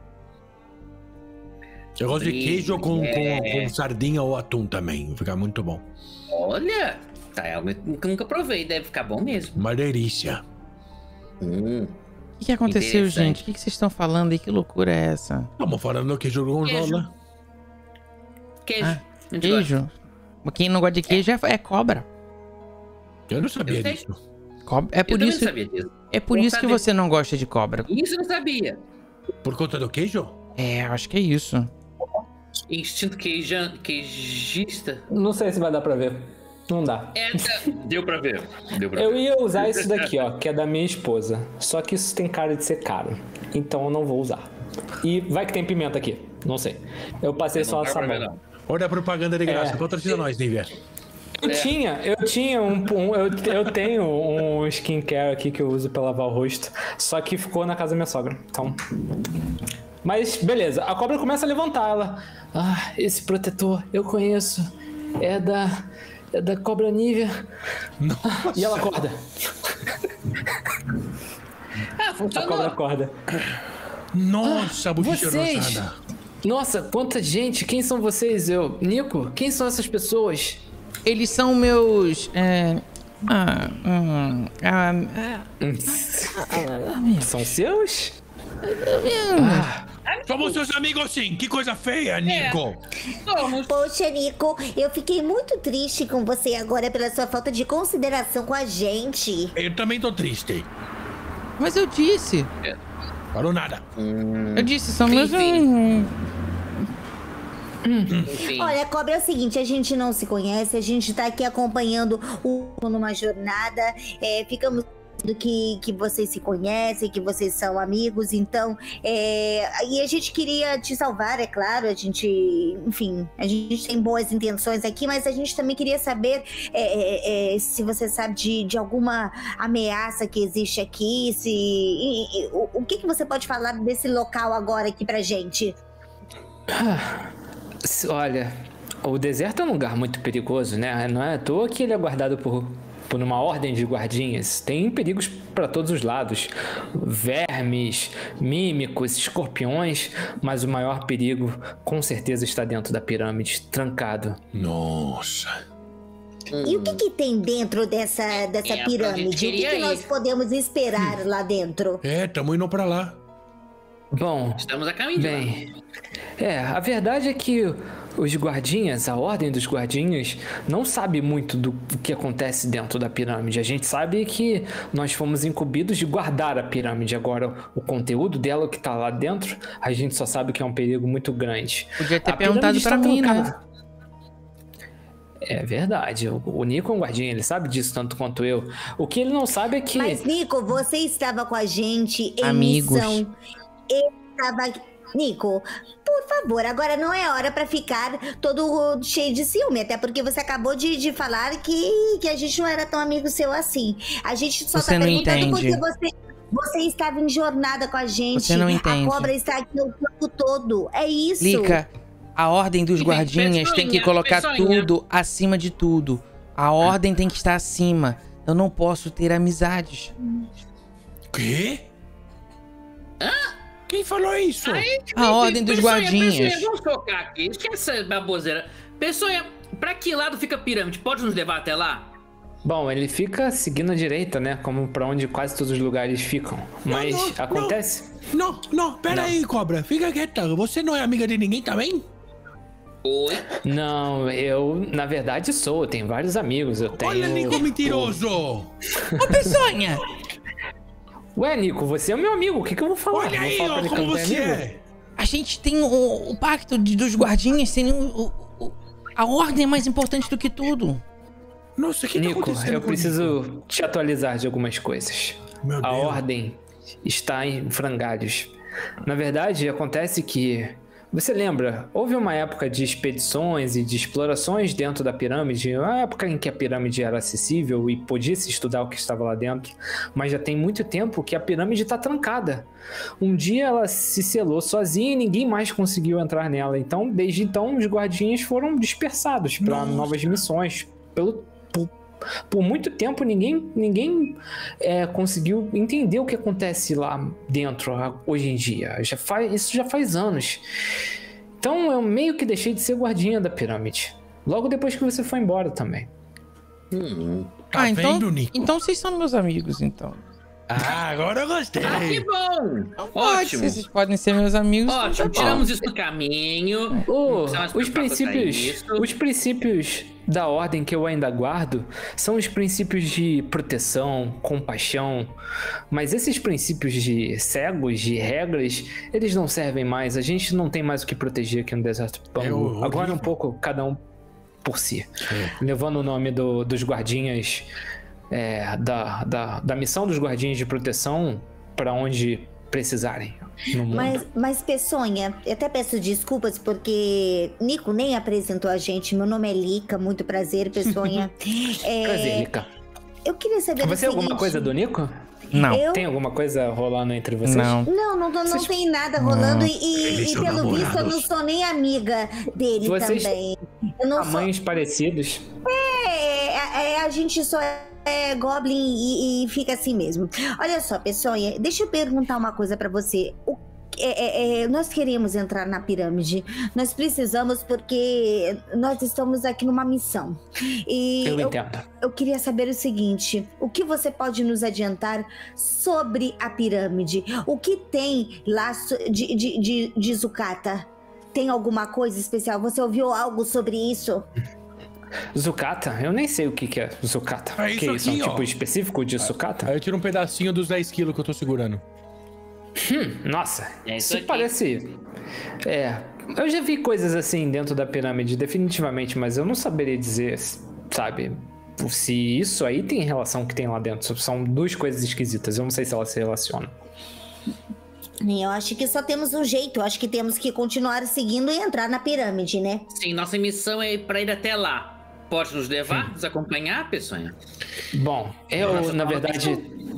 Eu gosto de Sim, queijo com, é. com, com sardinha ou atum também. Fica muito bom. Olha, tá, eu nunca, nunca provei, deve ficar bom mesmo. Uma delícia. Hum. O que, que aconteceu, Interessante. gente? O que, que vocês estão falando aí? Que loucura é essa? Estamos falando do queijo gorgonzola. Queijo. Ah, a gente gosta. Queijo? Quem não gosta de queijo é, é cobra. Eu não sabia Eu sei. disso. Cobra- É Eu por também isso, não sabia disso. é por Não isso que sabia. você não gosta de cobra. Isso eu não sabia. Por conta do queijo? É, eu acho que é isso. Instinto queijan, queijista. Não sei se vai dar pra ver. Não dá. É, deu pra ver. Deu pra Eu ver. ia usar isso daqui, ó, que é da minha esposa. Só que isso tem cara de ser caro. Então eu não vou usar. E vai que tem pimenta aqui. Não sei. Eu passei só essa mão. Olha a propaganda de graça. É. Patrocina nós, Nívia. Eu tinha, eu tinha um, um eu, eu tenho um skincare aqui que eu uso pra lavar o rosto, só que ficou na casa da minha sogra, então... Mas, beleza, a cobra começa a levantar, ela... Ah, esse protetor, eu conheço, é da... é da cobra Nívia. Nossa. E ela acorda. Ah, A funcionou. cobra acorda. Nossa, bochecha Vocês! rosada. Nossa, quanta gente, quem são vocês? Eu... Nico, quem são essas pessoas? Eles são meus... É... Ah, hum, ah, ah, São seus? Somos seus amigos sim. Que coisa feia, Nico. Poxa, Nico, eu fiquei muito triste com você agora pela sua falta de consideração com a gente. Eu também tô triste. mas eu disse. Falou nada. Eu disse, são meus... Enfim. Hum. Enfim. Olha, Cobra, é o seguinte, a gente não se conhece, a gente tá aqui acompanhando o numa jornada, é, ficamos do que, que vocês se conhecem, que vocês são amigos, então, é, e a gente queria te salvar, é claro, a gente, enfim, a gente tem boas intenções aqui, mas a gente também queria saber é, é, se você sabe de, de alguma ameaça que existe aqui, se, e, e, o, o que, que você pode falar desse local agora aqui pra gente? Olha, o deserto é um lugar muito perigoso, né? Não é à toa que ele é guardado por, por uma ordem de guardinhas. Tem perigos para todos os lados. Vermes, mímicos, escorpiões. Mas o maior perigo, com certeza, está dentro da pirâmide, trancado. Nossa. E o que, que tem dentro dessa, dessa É, a pirâmide? gente O que, queria que nós ir. podemos esperar lá dentro? É, tamo indo pra lá. Bom, Estamos a caminho de lá. bem... É, a verdade é que os guardinhas, a ordem dos guardinhas, não sabe muito do que acontece dentro da pirâmide. A gente sabe que nós fomos incumbidos de guardar a pirâmide. Agora, o conteúdo dela, o que tá lá dentro, a gente só sabe que é um perigo muito grande. Podia ter A perguntado pirâmide pra está mim, né? trancada. É verdade, o, o Nico é um guardinha, ele sabe disso tanto quanto eu. O que ele não sabe é que... Mas, Nico, você estava com a gente em Amigos. missão. Eu estava... Nico, por favor, agora não é hora pra ficar todo cheio de ciúme, até porque você acabou de, de falar que, que a gente não era tão amigo seu assim. A gente só Você tá não perguntando entende. porque você... Você estava em jornada com a gente. Você não entende. A cobra está aqui o tempo todo. É isso. Lica, a ordem dos E tem guardinhas tem que pessoinha, colocar pessoinha. tudo acima de tudo. A ordem tem que estar acima. Eu não posso ter amizades. Quê? Quem falou isso? Aí, A ordem dos pessoinha, guardinhas. pessoinha, vamos focar aqui. Esquece essa baboseira. Pessoinha, pra que lado fica a pirâmide? Pode nos levar até lá? Bom, ele fica seguindo a direita, né? Como pra onde quase todos os lugares ficam. Mas Não, não, acontece... Não, não, pera Não. aí, cobra. Fica quieta. Você não é amiga de ninguém também? Oi? Não, eu, na verdade, sou. Eu tenho vários amigos. Eu tenho... Olha, Nico mentiroso. Ô, Peçonha! Ué, Nico, você é meu amigo. O que, que eu vou falar? Olha Vou aí, falar pra ó, ele que como eu não tenho você amigo? é. A gente tem o, o pacto de- dos guardinhas, tem o, o- o- a ordem é mais importante do que tudo. Nossa, o que tá Nico, acontecendo eu com preciso te atualizar de algumas coisas. Meu A Deus. ordem está em frangalhos. Na verdade, acontece que... Você lembra, houve uma época de expedições e de explorações dentro da pirâmide, uma época em que a pirâmide era acessível e podia se estudar o que estava lá dentro, mas já tem muito tempo que a pirâmide está trancada. Um dia ela se selou sozinha e ninguém mais conseguiu entrar nela, então desde então os guardinhas foram dispersados para novas missões. Pelo, por, por muito tempo ninguém, ninguém é, conseguiu entender o que acontece lá dentro a- hoje em dia. Já faz, isso já faz anos. Então eu meio que deixei de ser guardinha da pirâmide. Logo depois que você foi embora também. Tá ah, então, vendo, Nico? então vocês são meus amigos, então. Ah, agora eu gostei. Ah, que bom! Pode, Ótimo. se vocês podem ser meus amigos. então Ótimo, tá bom. tiramos isso do caminho. Não O- precisa mais os preocupar quanto a princípios, isso. os princípios da ordem que eu ainda guardo são os princípios de proteção, compaixão, mas esses princípios de cegos, de regras, eles não servem mais. A gente não tem mais o que proteger aqui no Deserto do É Bangu. horrível. Agora um pouco cada um por si. É. Levando o nome do, dos guardinhas, é, da, da, da missão dos guardinhas de proteção para onde precisarem no mundo. Mas, mas, Peçonha, eu até peço desculpas porque Nico nem apresentou a gente. Meu nome é Lica, muito prazer, Peçonha. é, prazer, Lica. Eu queria saber Você o alguma seguinte, coisa do Nico? Não. Eu... Tem alguma coisa rolando entre vocês? Não. Não, não, não, não tem nada rolando e, e, e pelo namorados. visto eu não sou nem amiga dele Vocês também. Eu não tamanhos sou... parecidos. É, é, é, a gente só é Goblin e, e fica assim mesmo. Olha só, Peçonha, deixa eu perguntar uma coisa pra você. O É, é, é, nós queremos entrar na pirâmide. Nós precisamos porque nós estamos aqui numa missão. E eu, eu entendo. Eu queria saber o seguinte: o que você pode nos adiantar sobre a pirâmide? O que tem lá de, de, de, de Zucata? Tem alguma coisa especial? Você ouviu algo sobre isso? Zucata? Eu nem sei o que, que é Zucata. É que isso é isso? aqui, Um ó. tipo específico de Zucata? Aí eu tiro um pedacinho dos dez quilos que eu tô segurando. Hum, nossa, É isso isso aqui. parece... É, eu já vi coisas assim dentro da pirâmide, definitivamente, mas eu não saberia dizer, sabe, se isso aí tem relação com o que tem lá dentro. São duas coisas esquisitas, eu não sei se elas se relacionam. Eu acho que só temos um jeito. Eu acho que temos que continuar seguindo e entrar na pirâmide, né? Sim, nossa missão é ir pra ir até lá. Pode nos levar, nos acompanhar, Peçonha? Bom, eu, Nossa, na tá verdade,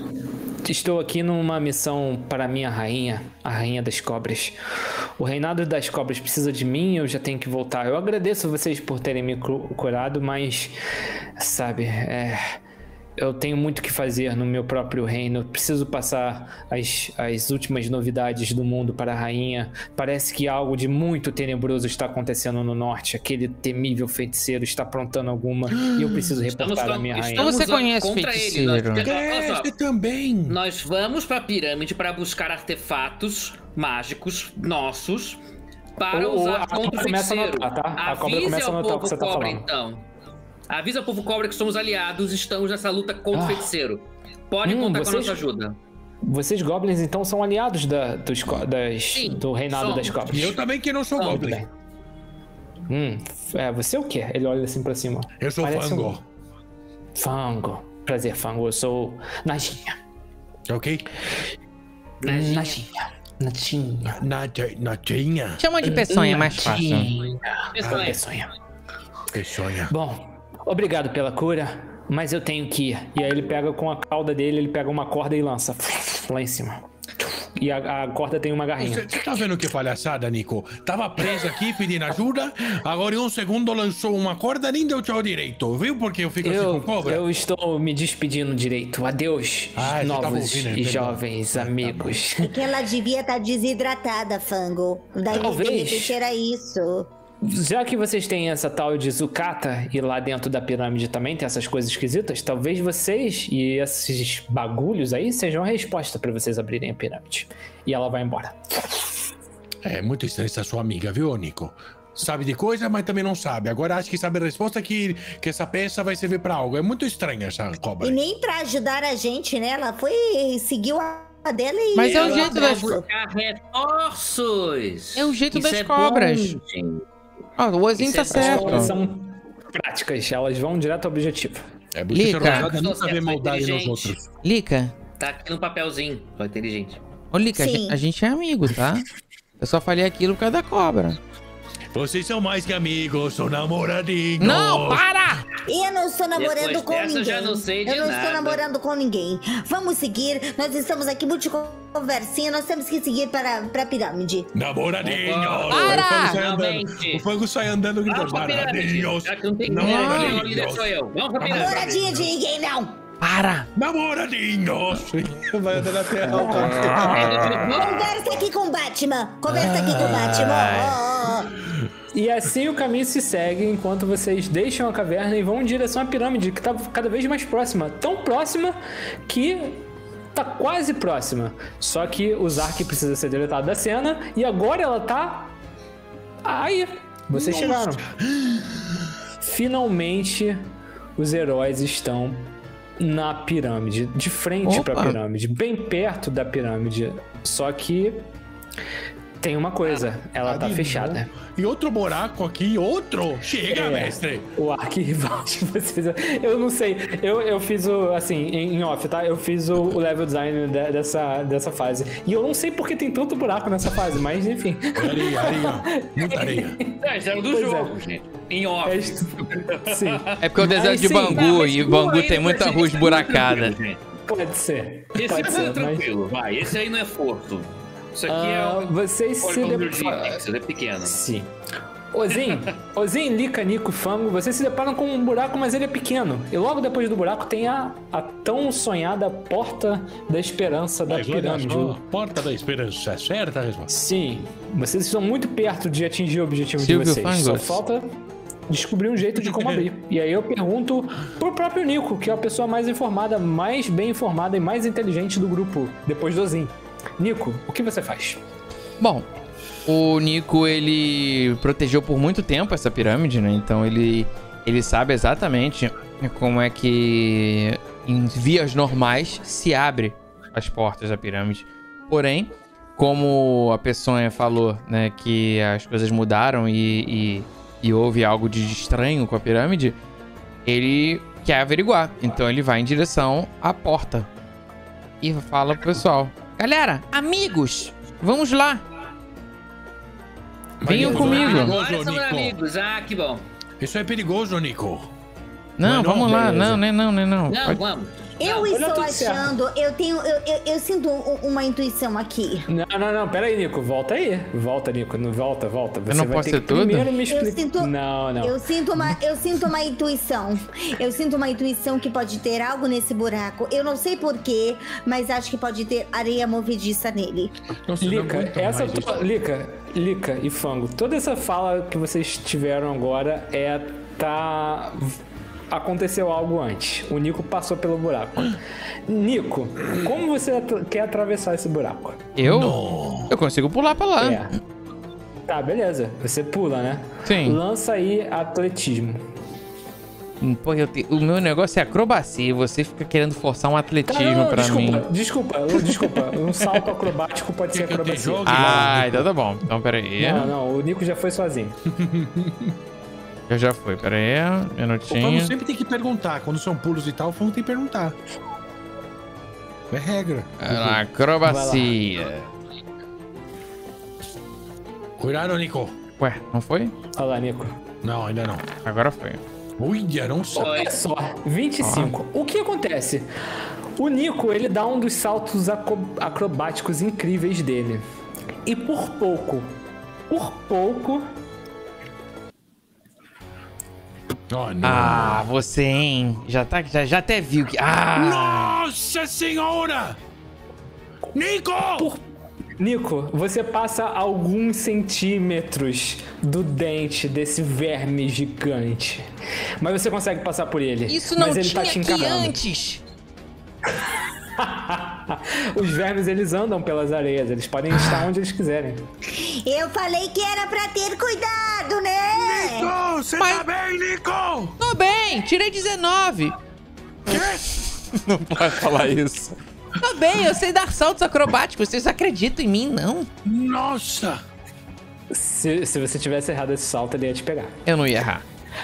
estou aqui numa missão para a minha rainha, a rainha das cobras. O reinado das cobras precisa de mim, eu já tenho que voltar. Eu agradeço vocês por terem me cu- curado, mas, sabe, é, eu tenho muito o que fazer no meu próprio reino. Eu preciso passar as, as últimas novidades do mundo para a rainha. Parece que algo de muito tenebroso está acontecendo no norte. Aquele temível feiticeiro está aprontando alguma e eu preciso reportar a minha rainha. estamos Você conhece contra feiticeiro? ele. Nós, É, olha só, você também. nós vamos pra pirâmide para buscar artefatos mágicos nossos para O- o- usar a contra o cobra começa a feiticeiro. notar, tá? A cobra Avise começa a ao notar o povo que você tá cobra, falando. então. Avisa ao povo cobra que somos aliados, estamos nessa luta contra o Ah. feiticeiro. Pode Hum, contar com a vocês- nossa ajuda. Vocês goblins, então, são aliados da, dos, co- das, Sim, do reinado somos. das cobras. E eu também que não sou Não, goblin. bem. Hum, é, você é o quê? Ele olha assim pra cima. Eu sou Parece fango. um- Fango. Prazer, Fango. Eu sou Najinha. Ok? Najinha. Najinha. Najinha. Nat- Natinha. Chama de Peçonha, é mais fácil. Peçonha. Peçonha. Que sonha. Bom, obrigado pela cura, mas eu tenho que ir. E aí ele pega com a cauda dele, ele pega uma corda e lança lá em cima. E a, a corda tem uma garrinha. Você tá vendo que palhaçada, Nico? Tava preso aqui pedindo ajuda, agora em um segundo lançou uma corda, nem deu tchau direito. Viu porque eu fico assim Eu, com cobra? eu estou me despedindo direito. Adeus, Ah, você tava novos ouvindo, é e verdade. jovens amigos. É que ela devia estar desidratada, Fango. Daí, Talvez. de repente, era isso. Já que vocês têm essa tal de Zucata e lá dentro da pirâmide também tem essas coisas esquisitas, talvez vocês e esses bagulhos aí sejam a resposta pra vocês abrirem a pirâmide. E ela vai embora. É muito estranha essa sua amiga, viu, Nico? Sabe de coisa, mas também não sabe. Agora acha que sabe a resposta que, que essa peça vai servir pra algo. É muito estranha essa cobra. E nem pra ajudar a gente, né? Ela foi, seguiu a dela e... Mas é o Ela jeito vai das- buscar reforços. É o jeito Isso das é cobras. bom, gente. Ó, o Ozinho Isso tá é certo. bom. Elas são práticas, elas vão direto ao objetivo. É bonita Lica. rosada, nunca vê Você é maldade nos inteligente. outros. Lica, Tá aqui no papelzinho, só inteligente. ô Lica, a Sim. gente, a gente é amigo, tá? Eu só falei aquilo por causa da cobra. Vocês são mais que amigos, são namoradinhos. Não, para! Eu não estou namorando Depois com dessa, eu ninguém. já não sei de eu não estou nada. namorando com ninguém. Vamos seguir. Nós estamos aqui muito de conversinha. Nós temos que seguir para, para a pirâmide. Namoradinhos. Para! O fango sai andando. Realmente. O fango sai andando gritando. Vamos pra pirâmide. Namoradinhos. Já que não tem ninguém aqui, o líder Namoradinhos. sou eu. Vamos pra pirâmide. Namoradinha de ninguém, não. Para! Namoradinhos. Vai andando até a Conversa aqui com o Batman. Conversa aqui com o Batman. Ó, ó, ó. E assim o caminho se segue enquanto vocês deixam a caverna e vão em direção à pirâmide, que tá cada vez mais próxima. Tão próxima que tá quase próxima. Só que o Zark precisa ser deletado da cena e agora ela tá aí. Vocês chegaram. Finalmente os heróis estão na pirâmide, de frente Opa. pra pirâmide, bem perto da pirâmide. Só que Tem uma coisa, ela tá de fechada. novo. E outro buraco aqui, outro? Chega, É, mestre! O arquirrival de vocês. Eu não sei, eu, eu fiz o, assim, em em off, tá? Eu fiz o, o level design de- dessa, dessa fase. E eu não sei porque tem tanto buraco nessa fase, mas enfim. Areia, areia, muita areia. É, isso era do Pois é. jogo, gente. Em off. É isto- Sim, É porque o deserto Mas de sim, Bangu mas e o pô, Bangu ainda tem vai muita ser- rua esse é esburacada. tranquilo, gente. pode ser. Esse pode é ser, mas- tranquilo, vai. Esse aí não é forto. Isso aqui Ah, é vocês o se polígono deparam... de pixel, é pequeno. Sim. Ozin, Ozin, Lica, Nico e Fango, vocês se deparam com um buraco, mas ele é pequeno. E logo depois do buraco tem a, a tão sonhada Porta da Esperança da Mas olha pirâmide. só, Porta da Esperança, certa a resposta. Sim, vocês estão muito perto de atingir o objetivo Silvio de vocês. Só Fangos. falta descobrir um jeito de como abrir. E aí eu pergunto pro próprio Nico, que é a pessoa mais informada, mais bem informada e mais inteligente do grupo, depois do Ozin. Nico, o que você faz? Bom, o Nico, ele protegeu por muito tempo essa pirâmide, né? Então ele, ele sabe exatamente como é que, em vias normais, se abre as portas da pirâmide. Porém, como a Peçonha falou, né, que as coisas mudaram e, e, e houve algo de estranho com a pirâmide, ele quer averiguar. Então ele vai em direção à porta e fala pro pessoal: galera, amigos, vamos lá. Venham Mas, comigo. Nico, Agora perigoso, somos Nico. amigos. Ah, que bom. Isso é perigoso, Nico. Não, Mas não, vamos lá. beleza. Não, não, não, não, não. Não, Pode- vamos. Eu olha estou tudo certo. achando, eu tenho, eu, eu, eu sinto um- uma intuição aqui. Não, não, não, pera aí, Nico, volta aí. Volta, Nico, não, volta, volta. Você não vai posso ter ser que tudo? primeiro me Eu explicar. sinto, Não, não. eu sinto uma, eu sinto uma intuição. Eu sinto uma intuição que pode ter algo nesse buraco. Eu não sei porquê, mas acho que pode ter areia movediça nele. Nossa, não Lica, aguento essa mais tua- isso. Lica, Lica e Fango, toda essa fala que vocês tiveram agora é tá aconteceu algo antes. O Nico passou pelo buraco. Nico, como você at- quer atravessar esse buraco? Eu? Eu consigo pular pra lá. É. Tá, beleza. Você pula, né? Sim. Lança aí atletismo. Hum, Pô, eu te- o meu negócio é acrobacia e você fica querendo forçar um atletismo Tá, não, pra desculpa, mim. desculpa, desculpa. Um salto acrobático pode ser Quer que eu te acrobacia. jogue? Ah, então tá bom. Então peraí. Não, não, o Nico já foi sozinho. Eu já fui, peraí. O Fango Minutinho. sempre tem que perguntar. Quando são pulos e tal, o Fango tem que perguntar. É regra. Acrobacia. Cuidado, Nico. Ué, não foi? Olha lá, Nico. Não, ainda não. Agora foi. Uia, não só. Olha só, vinte e cinco. O que acontece? O Nico, ele dá um dos saltos aco- acrobáticos incríveis dele. E por pouco, por pouco, Oh, não. Ah, você, hein? Já, tá, já, já até viu que... Ah! Nossa senhora! Nico! por... Nico, você passa alguns centímetros do dente desse verme gigante. Mas você consegue passar por ele. Isso não mas ele tinha tá te aqui encarando. antes. Os vermes, eles andam pelas areias. Eles podem estar onde eles quiserem. Eu falei que era pra ter cuidado, né? Nico, você Mas- tá bem, Nico? Tô bem, tirei dezenove. Não pode falar isso. Tô bem, eu sei dar saltos acrobáticos. Vocês acreditam em mim, não? Nossa! Se, se você tivesse errado esse salto, ele ia te pegar. Eu não ia errar.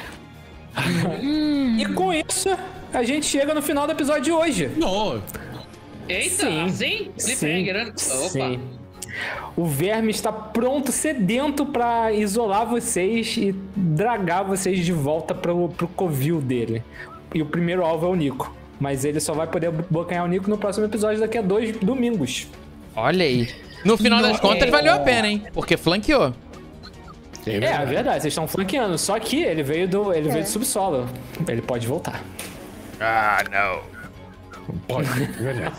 E com isso, a gente chega no final do episódio de hoje. Não. Eita, Sim. assim? Cliffhanger, né? Opa. Sim. O verme está pronto, sedento pra isolar vocês e dragar vocês de volta pro, pro covil dele. E o primeiro alvo é o Nico. Mas ele só vai poder bocanhar o Nico no próximo episódio daqui a dois domingos. Olha aí. No final das contas, valeu a pena, hein? Porque flanqueou. É, é verdade, vocês estão flanqueando. Só que ele veio do, ele veio do subsolo. Ele pode voltar. Ah, não. Pode, é verdade.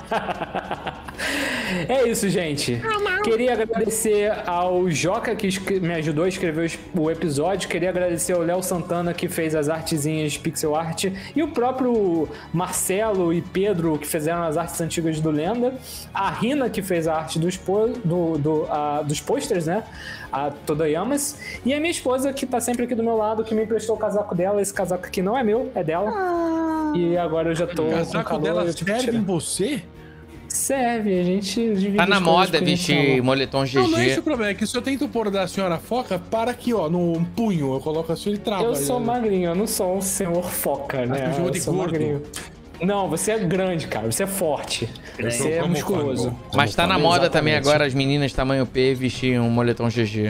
É isso, gente. Queria agradecer ao Joca, que escre- me ajudou a escrever os- o episódio. Queria agradecer ao Léo Santana, que fez as artezinhas de pixel art. E o próprio Marcelo e Pedro, que fizeram as artes antigas do Lenda. A Rina, que fez a arte dos, po- do, do, a- dos posters, né? A Todayamas. E a minha esposa, que tá sempre aqui do meu lado, que me emprestou o casaco dela. Esse casaco aqui não é meu, é dela. E agora eu já tô O com casaco calor. dela eu tive que serve tirar. em você? serve, a gente divide Tá as na coisas moda que a gente vestir ama. moletom G G. Não, não é esse o problema, é que se eu tento pôr da senhora foca, para aqui, ó, no punho. Eu coloco assim e trava. Eu sou aí, magrinho, eu não sou um senhor foca, né? me chamou Eu de sou gordo. magrinho. Não, você é grande, cara. Você é forte. Eu sou Você é como musculoso. fango. Mas tá na Como moda exatamente. também agora as meninas tamanho P vestir um moletom G G.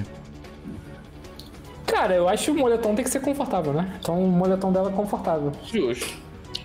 Cara, eu acho que o moletom tem que ser confortável, né? Então o moletom dela é confortável. Justo.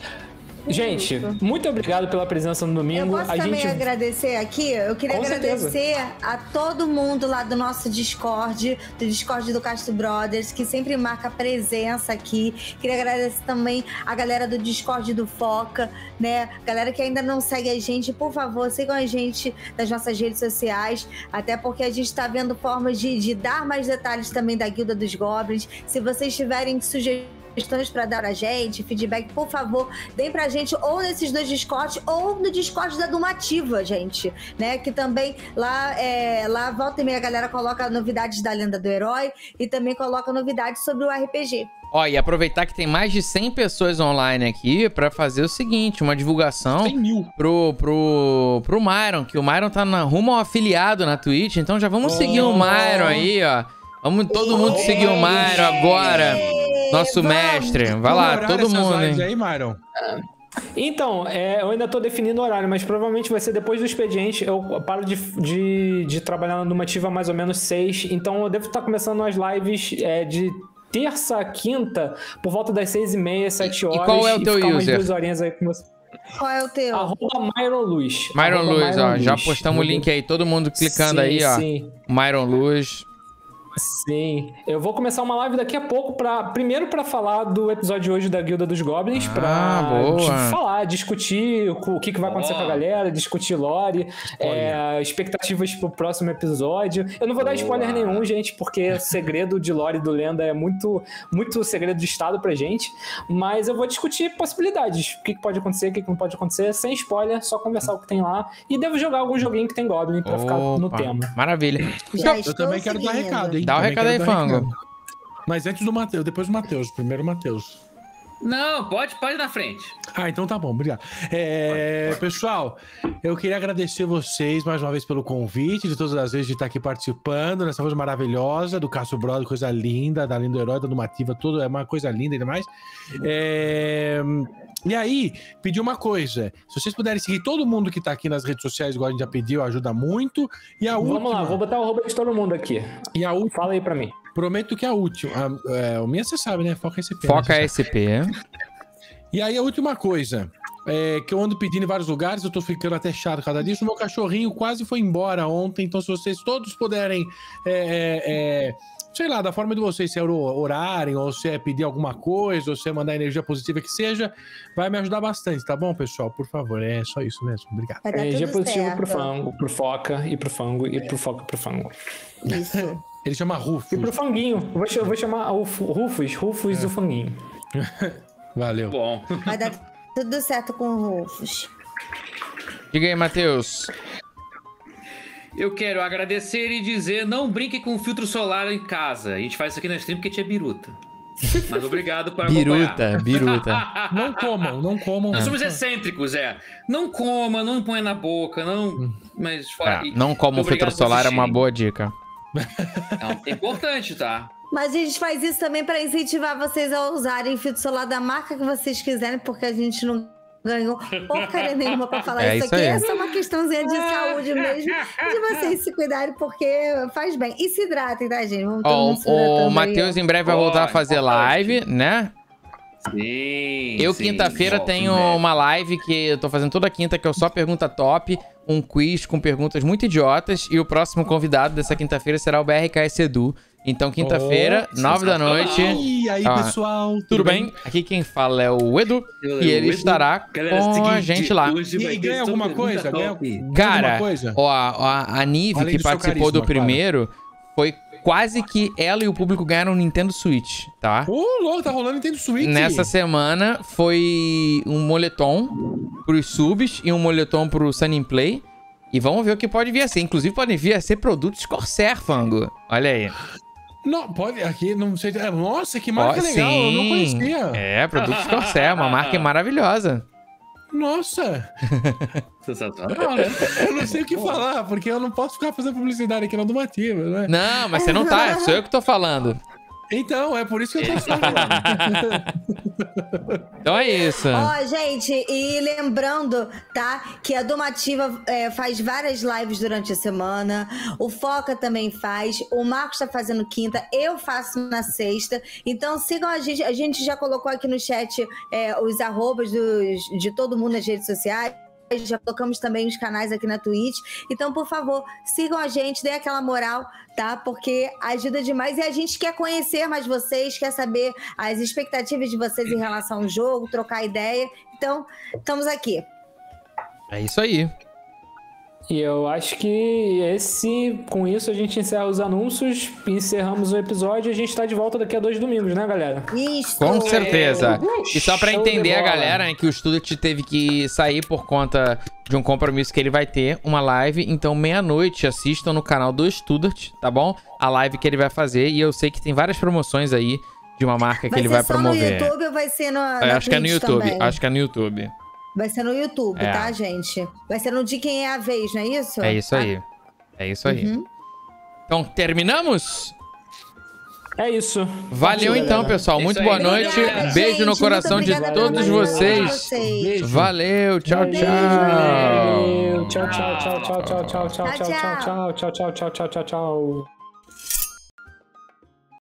Gente, muito obrigado pela presença no Eu domingo. posso A também gente agradecer aqui? Eu queria Com certeza. agradecer a todo mundo lá do nosso Discord, do Discord do Castro Brothers, que sempre marca presença aqui. Queria agradecer também a galera do Discord do Foca, né? Galera que ainda não segue a gente, por favor, sigam a gente nas nossas redes sociais, até porque a gente tá vendo formas de, de dar mais detalhes também da Guilda dos Goblins. Se vocês tiverem sugestões questões para dar a gente, feedback, por favor, deem pra gente ou nesses dois Discords ou no Discord da Dumativa, gente, né, que também lá, é, lá volta e meia a galera coloca novidades da Lenda do Herói e também coloca novidades sobre o R P G. Ó, e aproveitar que tem mais de cem pessoas online aqui pra fazer o seguinte, uma divulgação cem mil. pro, pro, pro Myron, que o Myron tá na, rumo ao afiliado na Twitch, então já vamos seguir o Myron aí, ó. Vamos todo mundo seguir o Myron agora. Nosso Vamos. mestre. Vai lá, Horário todo essas mundo, lives hein? aí, Myron? Então, é, eu ainda tô definindo o horário, mas provavelmente vai ser depois do expediente. Eu paro de, de, de trabalhar na Dumativa mais ou menos seis, então eu devo estar começando as lives é, de terça a quinta, por volta das seis e meia, sete horas. qual é o teu ficar umas user? duas horinhas aí com você. Qual é o teu? Arroba Myron Luz. Myron Arroba Luz, ó. Myron Já Luz. postamos o link aí, todo mundo clicando Sim, aí, ó. Sim. Myron Luz. Sim, eu vou começar uma live daqui a pouco para primeiro para falar do episódio de hoje da Guilda dos Goblins, Ah, para boa. falar, discutir o, o que, que vai acontecer Boa. com a galera, discutir lore, é, expectativas pro próximo episódio. Eu não vou dar spoiler Boa. nenhum, gente, porque o segredo de lore do Lenda é muito, muito segredo de estado pra gente, mas eu vou discutir possibilidades, o que, que pode acontecer, o que, que não pode acontecer, sem spoiler, só conversar o que tem lá, e devo jogar algum joguinho que tem Goblin pra ficar no Opa, tema. Maravilha. Já Eu estou também quero dar seguindo. recado, hein? Dá o Também recado quero aí, dar Fango. recado. Mas antes do Matheus, depois do Matheus. Primeiro o Matheus. Não, pode, pode ir na frente. Ah, então tá bom, obrigado. É, pessoal, eu queria agradecer vocês mais uma vez pelo convite, de todas as vezes de estar aqui participando nessa coisa maravilhosa do Castro Brother, coisa linda, da Linda Herói, da Dumativa, tudo é uma coisa linda ainda mais. É, e aí, pedir uma coisa, se vocês puderem seguir todo mundo que tá aqui nas redes sociais, igual a gente já pediu, ajuda muito. E a Vamos última, lá, vou botar o arroba de todo mundo aqui. e a última, Fala aí pra mim. prometo que a última, a, é, o minha você sabe, né? Foca S P. Foca né? S P. E aí a última coisa, é, que eu ando pedindo em vários lugares, eu tô ficando até chato cada dia, o meu cachorrinho quase foi embora ontem, então se vocês todos puderem, é, é, é, sei lá, da forma de vocês, se é orarem, ou se é pedir alguma coisa, ou se é mandar energia positiva que seja, vai me ajudar bastante, tá bom, pessoal? Por favor, é só isso mesmo, obrigado. Vai dar Energia tudo positiva certo. pro fango, pro foca e pro fango e pro foca pro fango. Isso. Ele chama Rufus. E pro fanguinho. Eu vou, ch- eu vou chamar o Fu- Rufus, Rufus É. do fanguinho. Valeu. Bom. Vai dar tudo certo com o Rufus. Diga aí, Matheus. Eu quero agradecer e dizer, não brinque com filtro solar em casa. A gente faz isso aqui na stream porque tinha biruta. Mas obrigado por acompanhar. Biruta, biruta. Não comam, não comam. Nós somos excêntricos, é. Não coma, não ponha na boca, não... Mas fora... É, não como o filtro Obrigado por solar é uma assistirem. boa dica. É importante, tá? Mas a gente faz isso também para incentivar vocês a usarem filtro solar da marca que vocês quiserem, porque a gente não ganhou porcaria nenhuma para falar É isso isso aqui. aí. É só uma questãozinha de saúde mesmo, de vocês se cuidarem, porque faz bem. E se hidratem, tá, gente? Vamos todo Ó, mundo se hidratando o aí, Matheus ó. em breve vai voltar a Ó, fazer importante. live, né? Sim, Eu, sim, quinta-feira, volta, tenho né? uma live que eu tô fazendo toda quinta, que é o Só Pergunta Top, um quiz com perguntas muito idiotas, e o próximo convidado dessa quinta-feira será o B R K S Edu. Então, quinta-feira, Oh, nove da noite. E aí, Ó, pessoal? Tudo bem? Aqui quem fala é o Edu, Eu- e ele o Edu. estará Galera, é o com seguinte, a gente lá. hoje E vai aí, ter ganha só alguma pergunta coisa? Ganha, top. ganha Cara, alguma coisa? ó, a, a Nive, Além que do seu participou do carisma, primeiro, foi quase que ela e o público ganharam um Nintendo Switch, tá? Ô, louco, tá rolando Nintendo Switch. Nessa semana foi um moletom pros subs e um moletom pro Sun in Play. E vamos ver o que pode vir a ser. Inclusive, podem vir a ser produtos Corsair, Fango. Olha aí. Não, pode, aqui, não sei. é, Nossa, que marca Ó, legal, eu não sim. conhecia. É, produtos Corsair, uma marca maravilhosa. Nossa. Sensacional. Olha, eu não sei o que falar, porque eu não posso ficar fazendo publicidade aqui no Dumativa, né? Não, mas você não tá, sou eu que tô falando. Então, é por isso que eu tô falando. Então é isso. Ó, gente, e lembrando, tá? Que a Domativa é, faz várias lives durante a semana. O Foca também faz. O Marcos tá fazendo quinta. Eu faço na sexta. Então sigam a gente. A gente já colocou aqui no chat é, os arrobas dos, de todo mundo nas redes sociais. Já colocamos também os canais aqui na Twitch. Então, por favor, sigam a gente, dê aquela moral, tá? Porque ajuda demais. E a gente quer conhecer mais vocês, quer saber as expectativas de vocês em relação ao jogo, trocar ideia. Então, estamos aqui. É isso aí. E eu acho que esse, com isso a gente encerra os anúncios, encerramos o episódio e a gente tá de volta daqui a dois domingos, né, galera? Isso. Com certeza. E só pra Show de entender a bola. galera, né, que o Studart teve que sair por conta de um compromisso que ele vai ter, uma live. Então, meia-noite, assistam no canal do Studart, tá bom? A live que ele vai fazer. E eu sei que tem várias promoções aí de uma marca que Vai ele ser vai só promover. no YouTube ou vai ser no, É, na acho que é no Twitch YouTube. também? Acho que é no YouTube. Vai ser no YouTube, É. tá, gente? Vai ser no de quem é a vez, não é isso? É isso aí. É isso aí. Uhum. Então, terminamos? É isso. Valeu Partiu, então, galera. pessoal. Isso Muito aí. boa noite. Obrigada, Beijo gente. no coração Muito de obrigada pela todos participação de vocês. vocês. Valeu. Tchau, Beijo. tchau. Valeu. Tchau, tchau, tchau, tchau, tchau, tchau, tchau, tchau, tchau, tchau, tchau, tchau, tchau, tchau, tchau.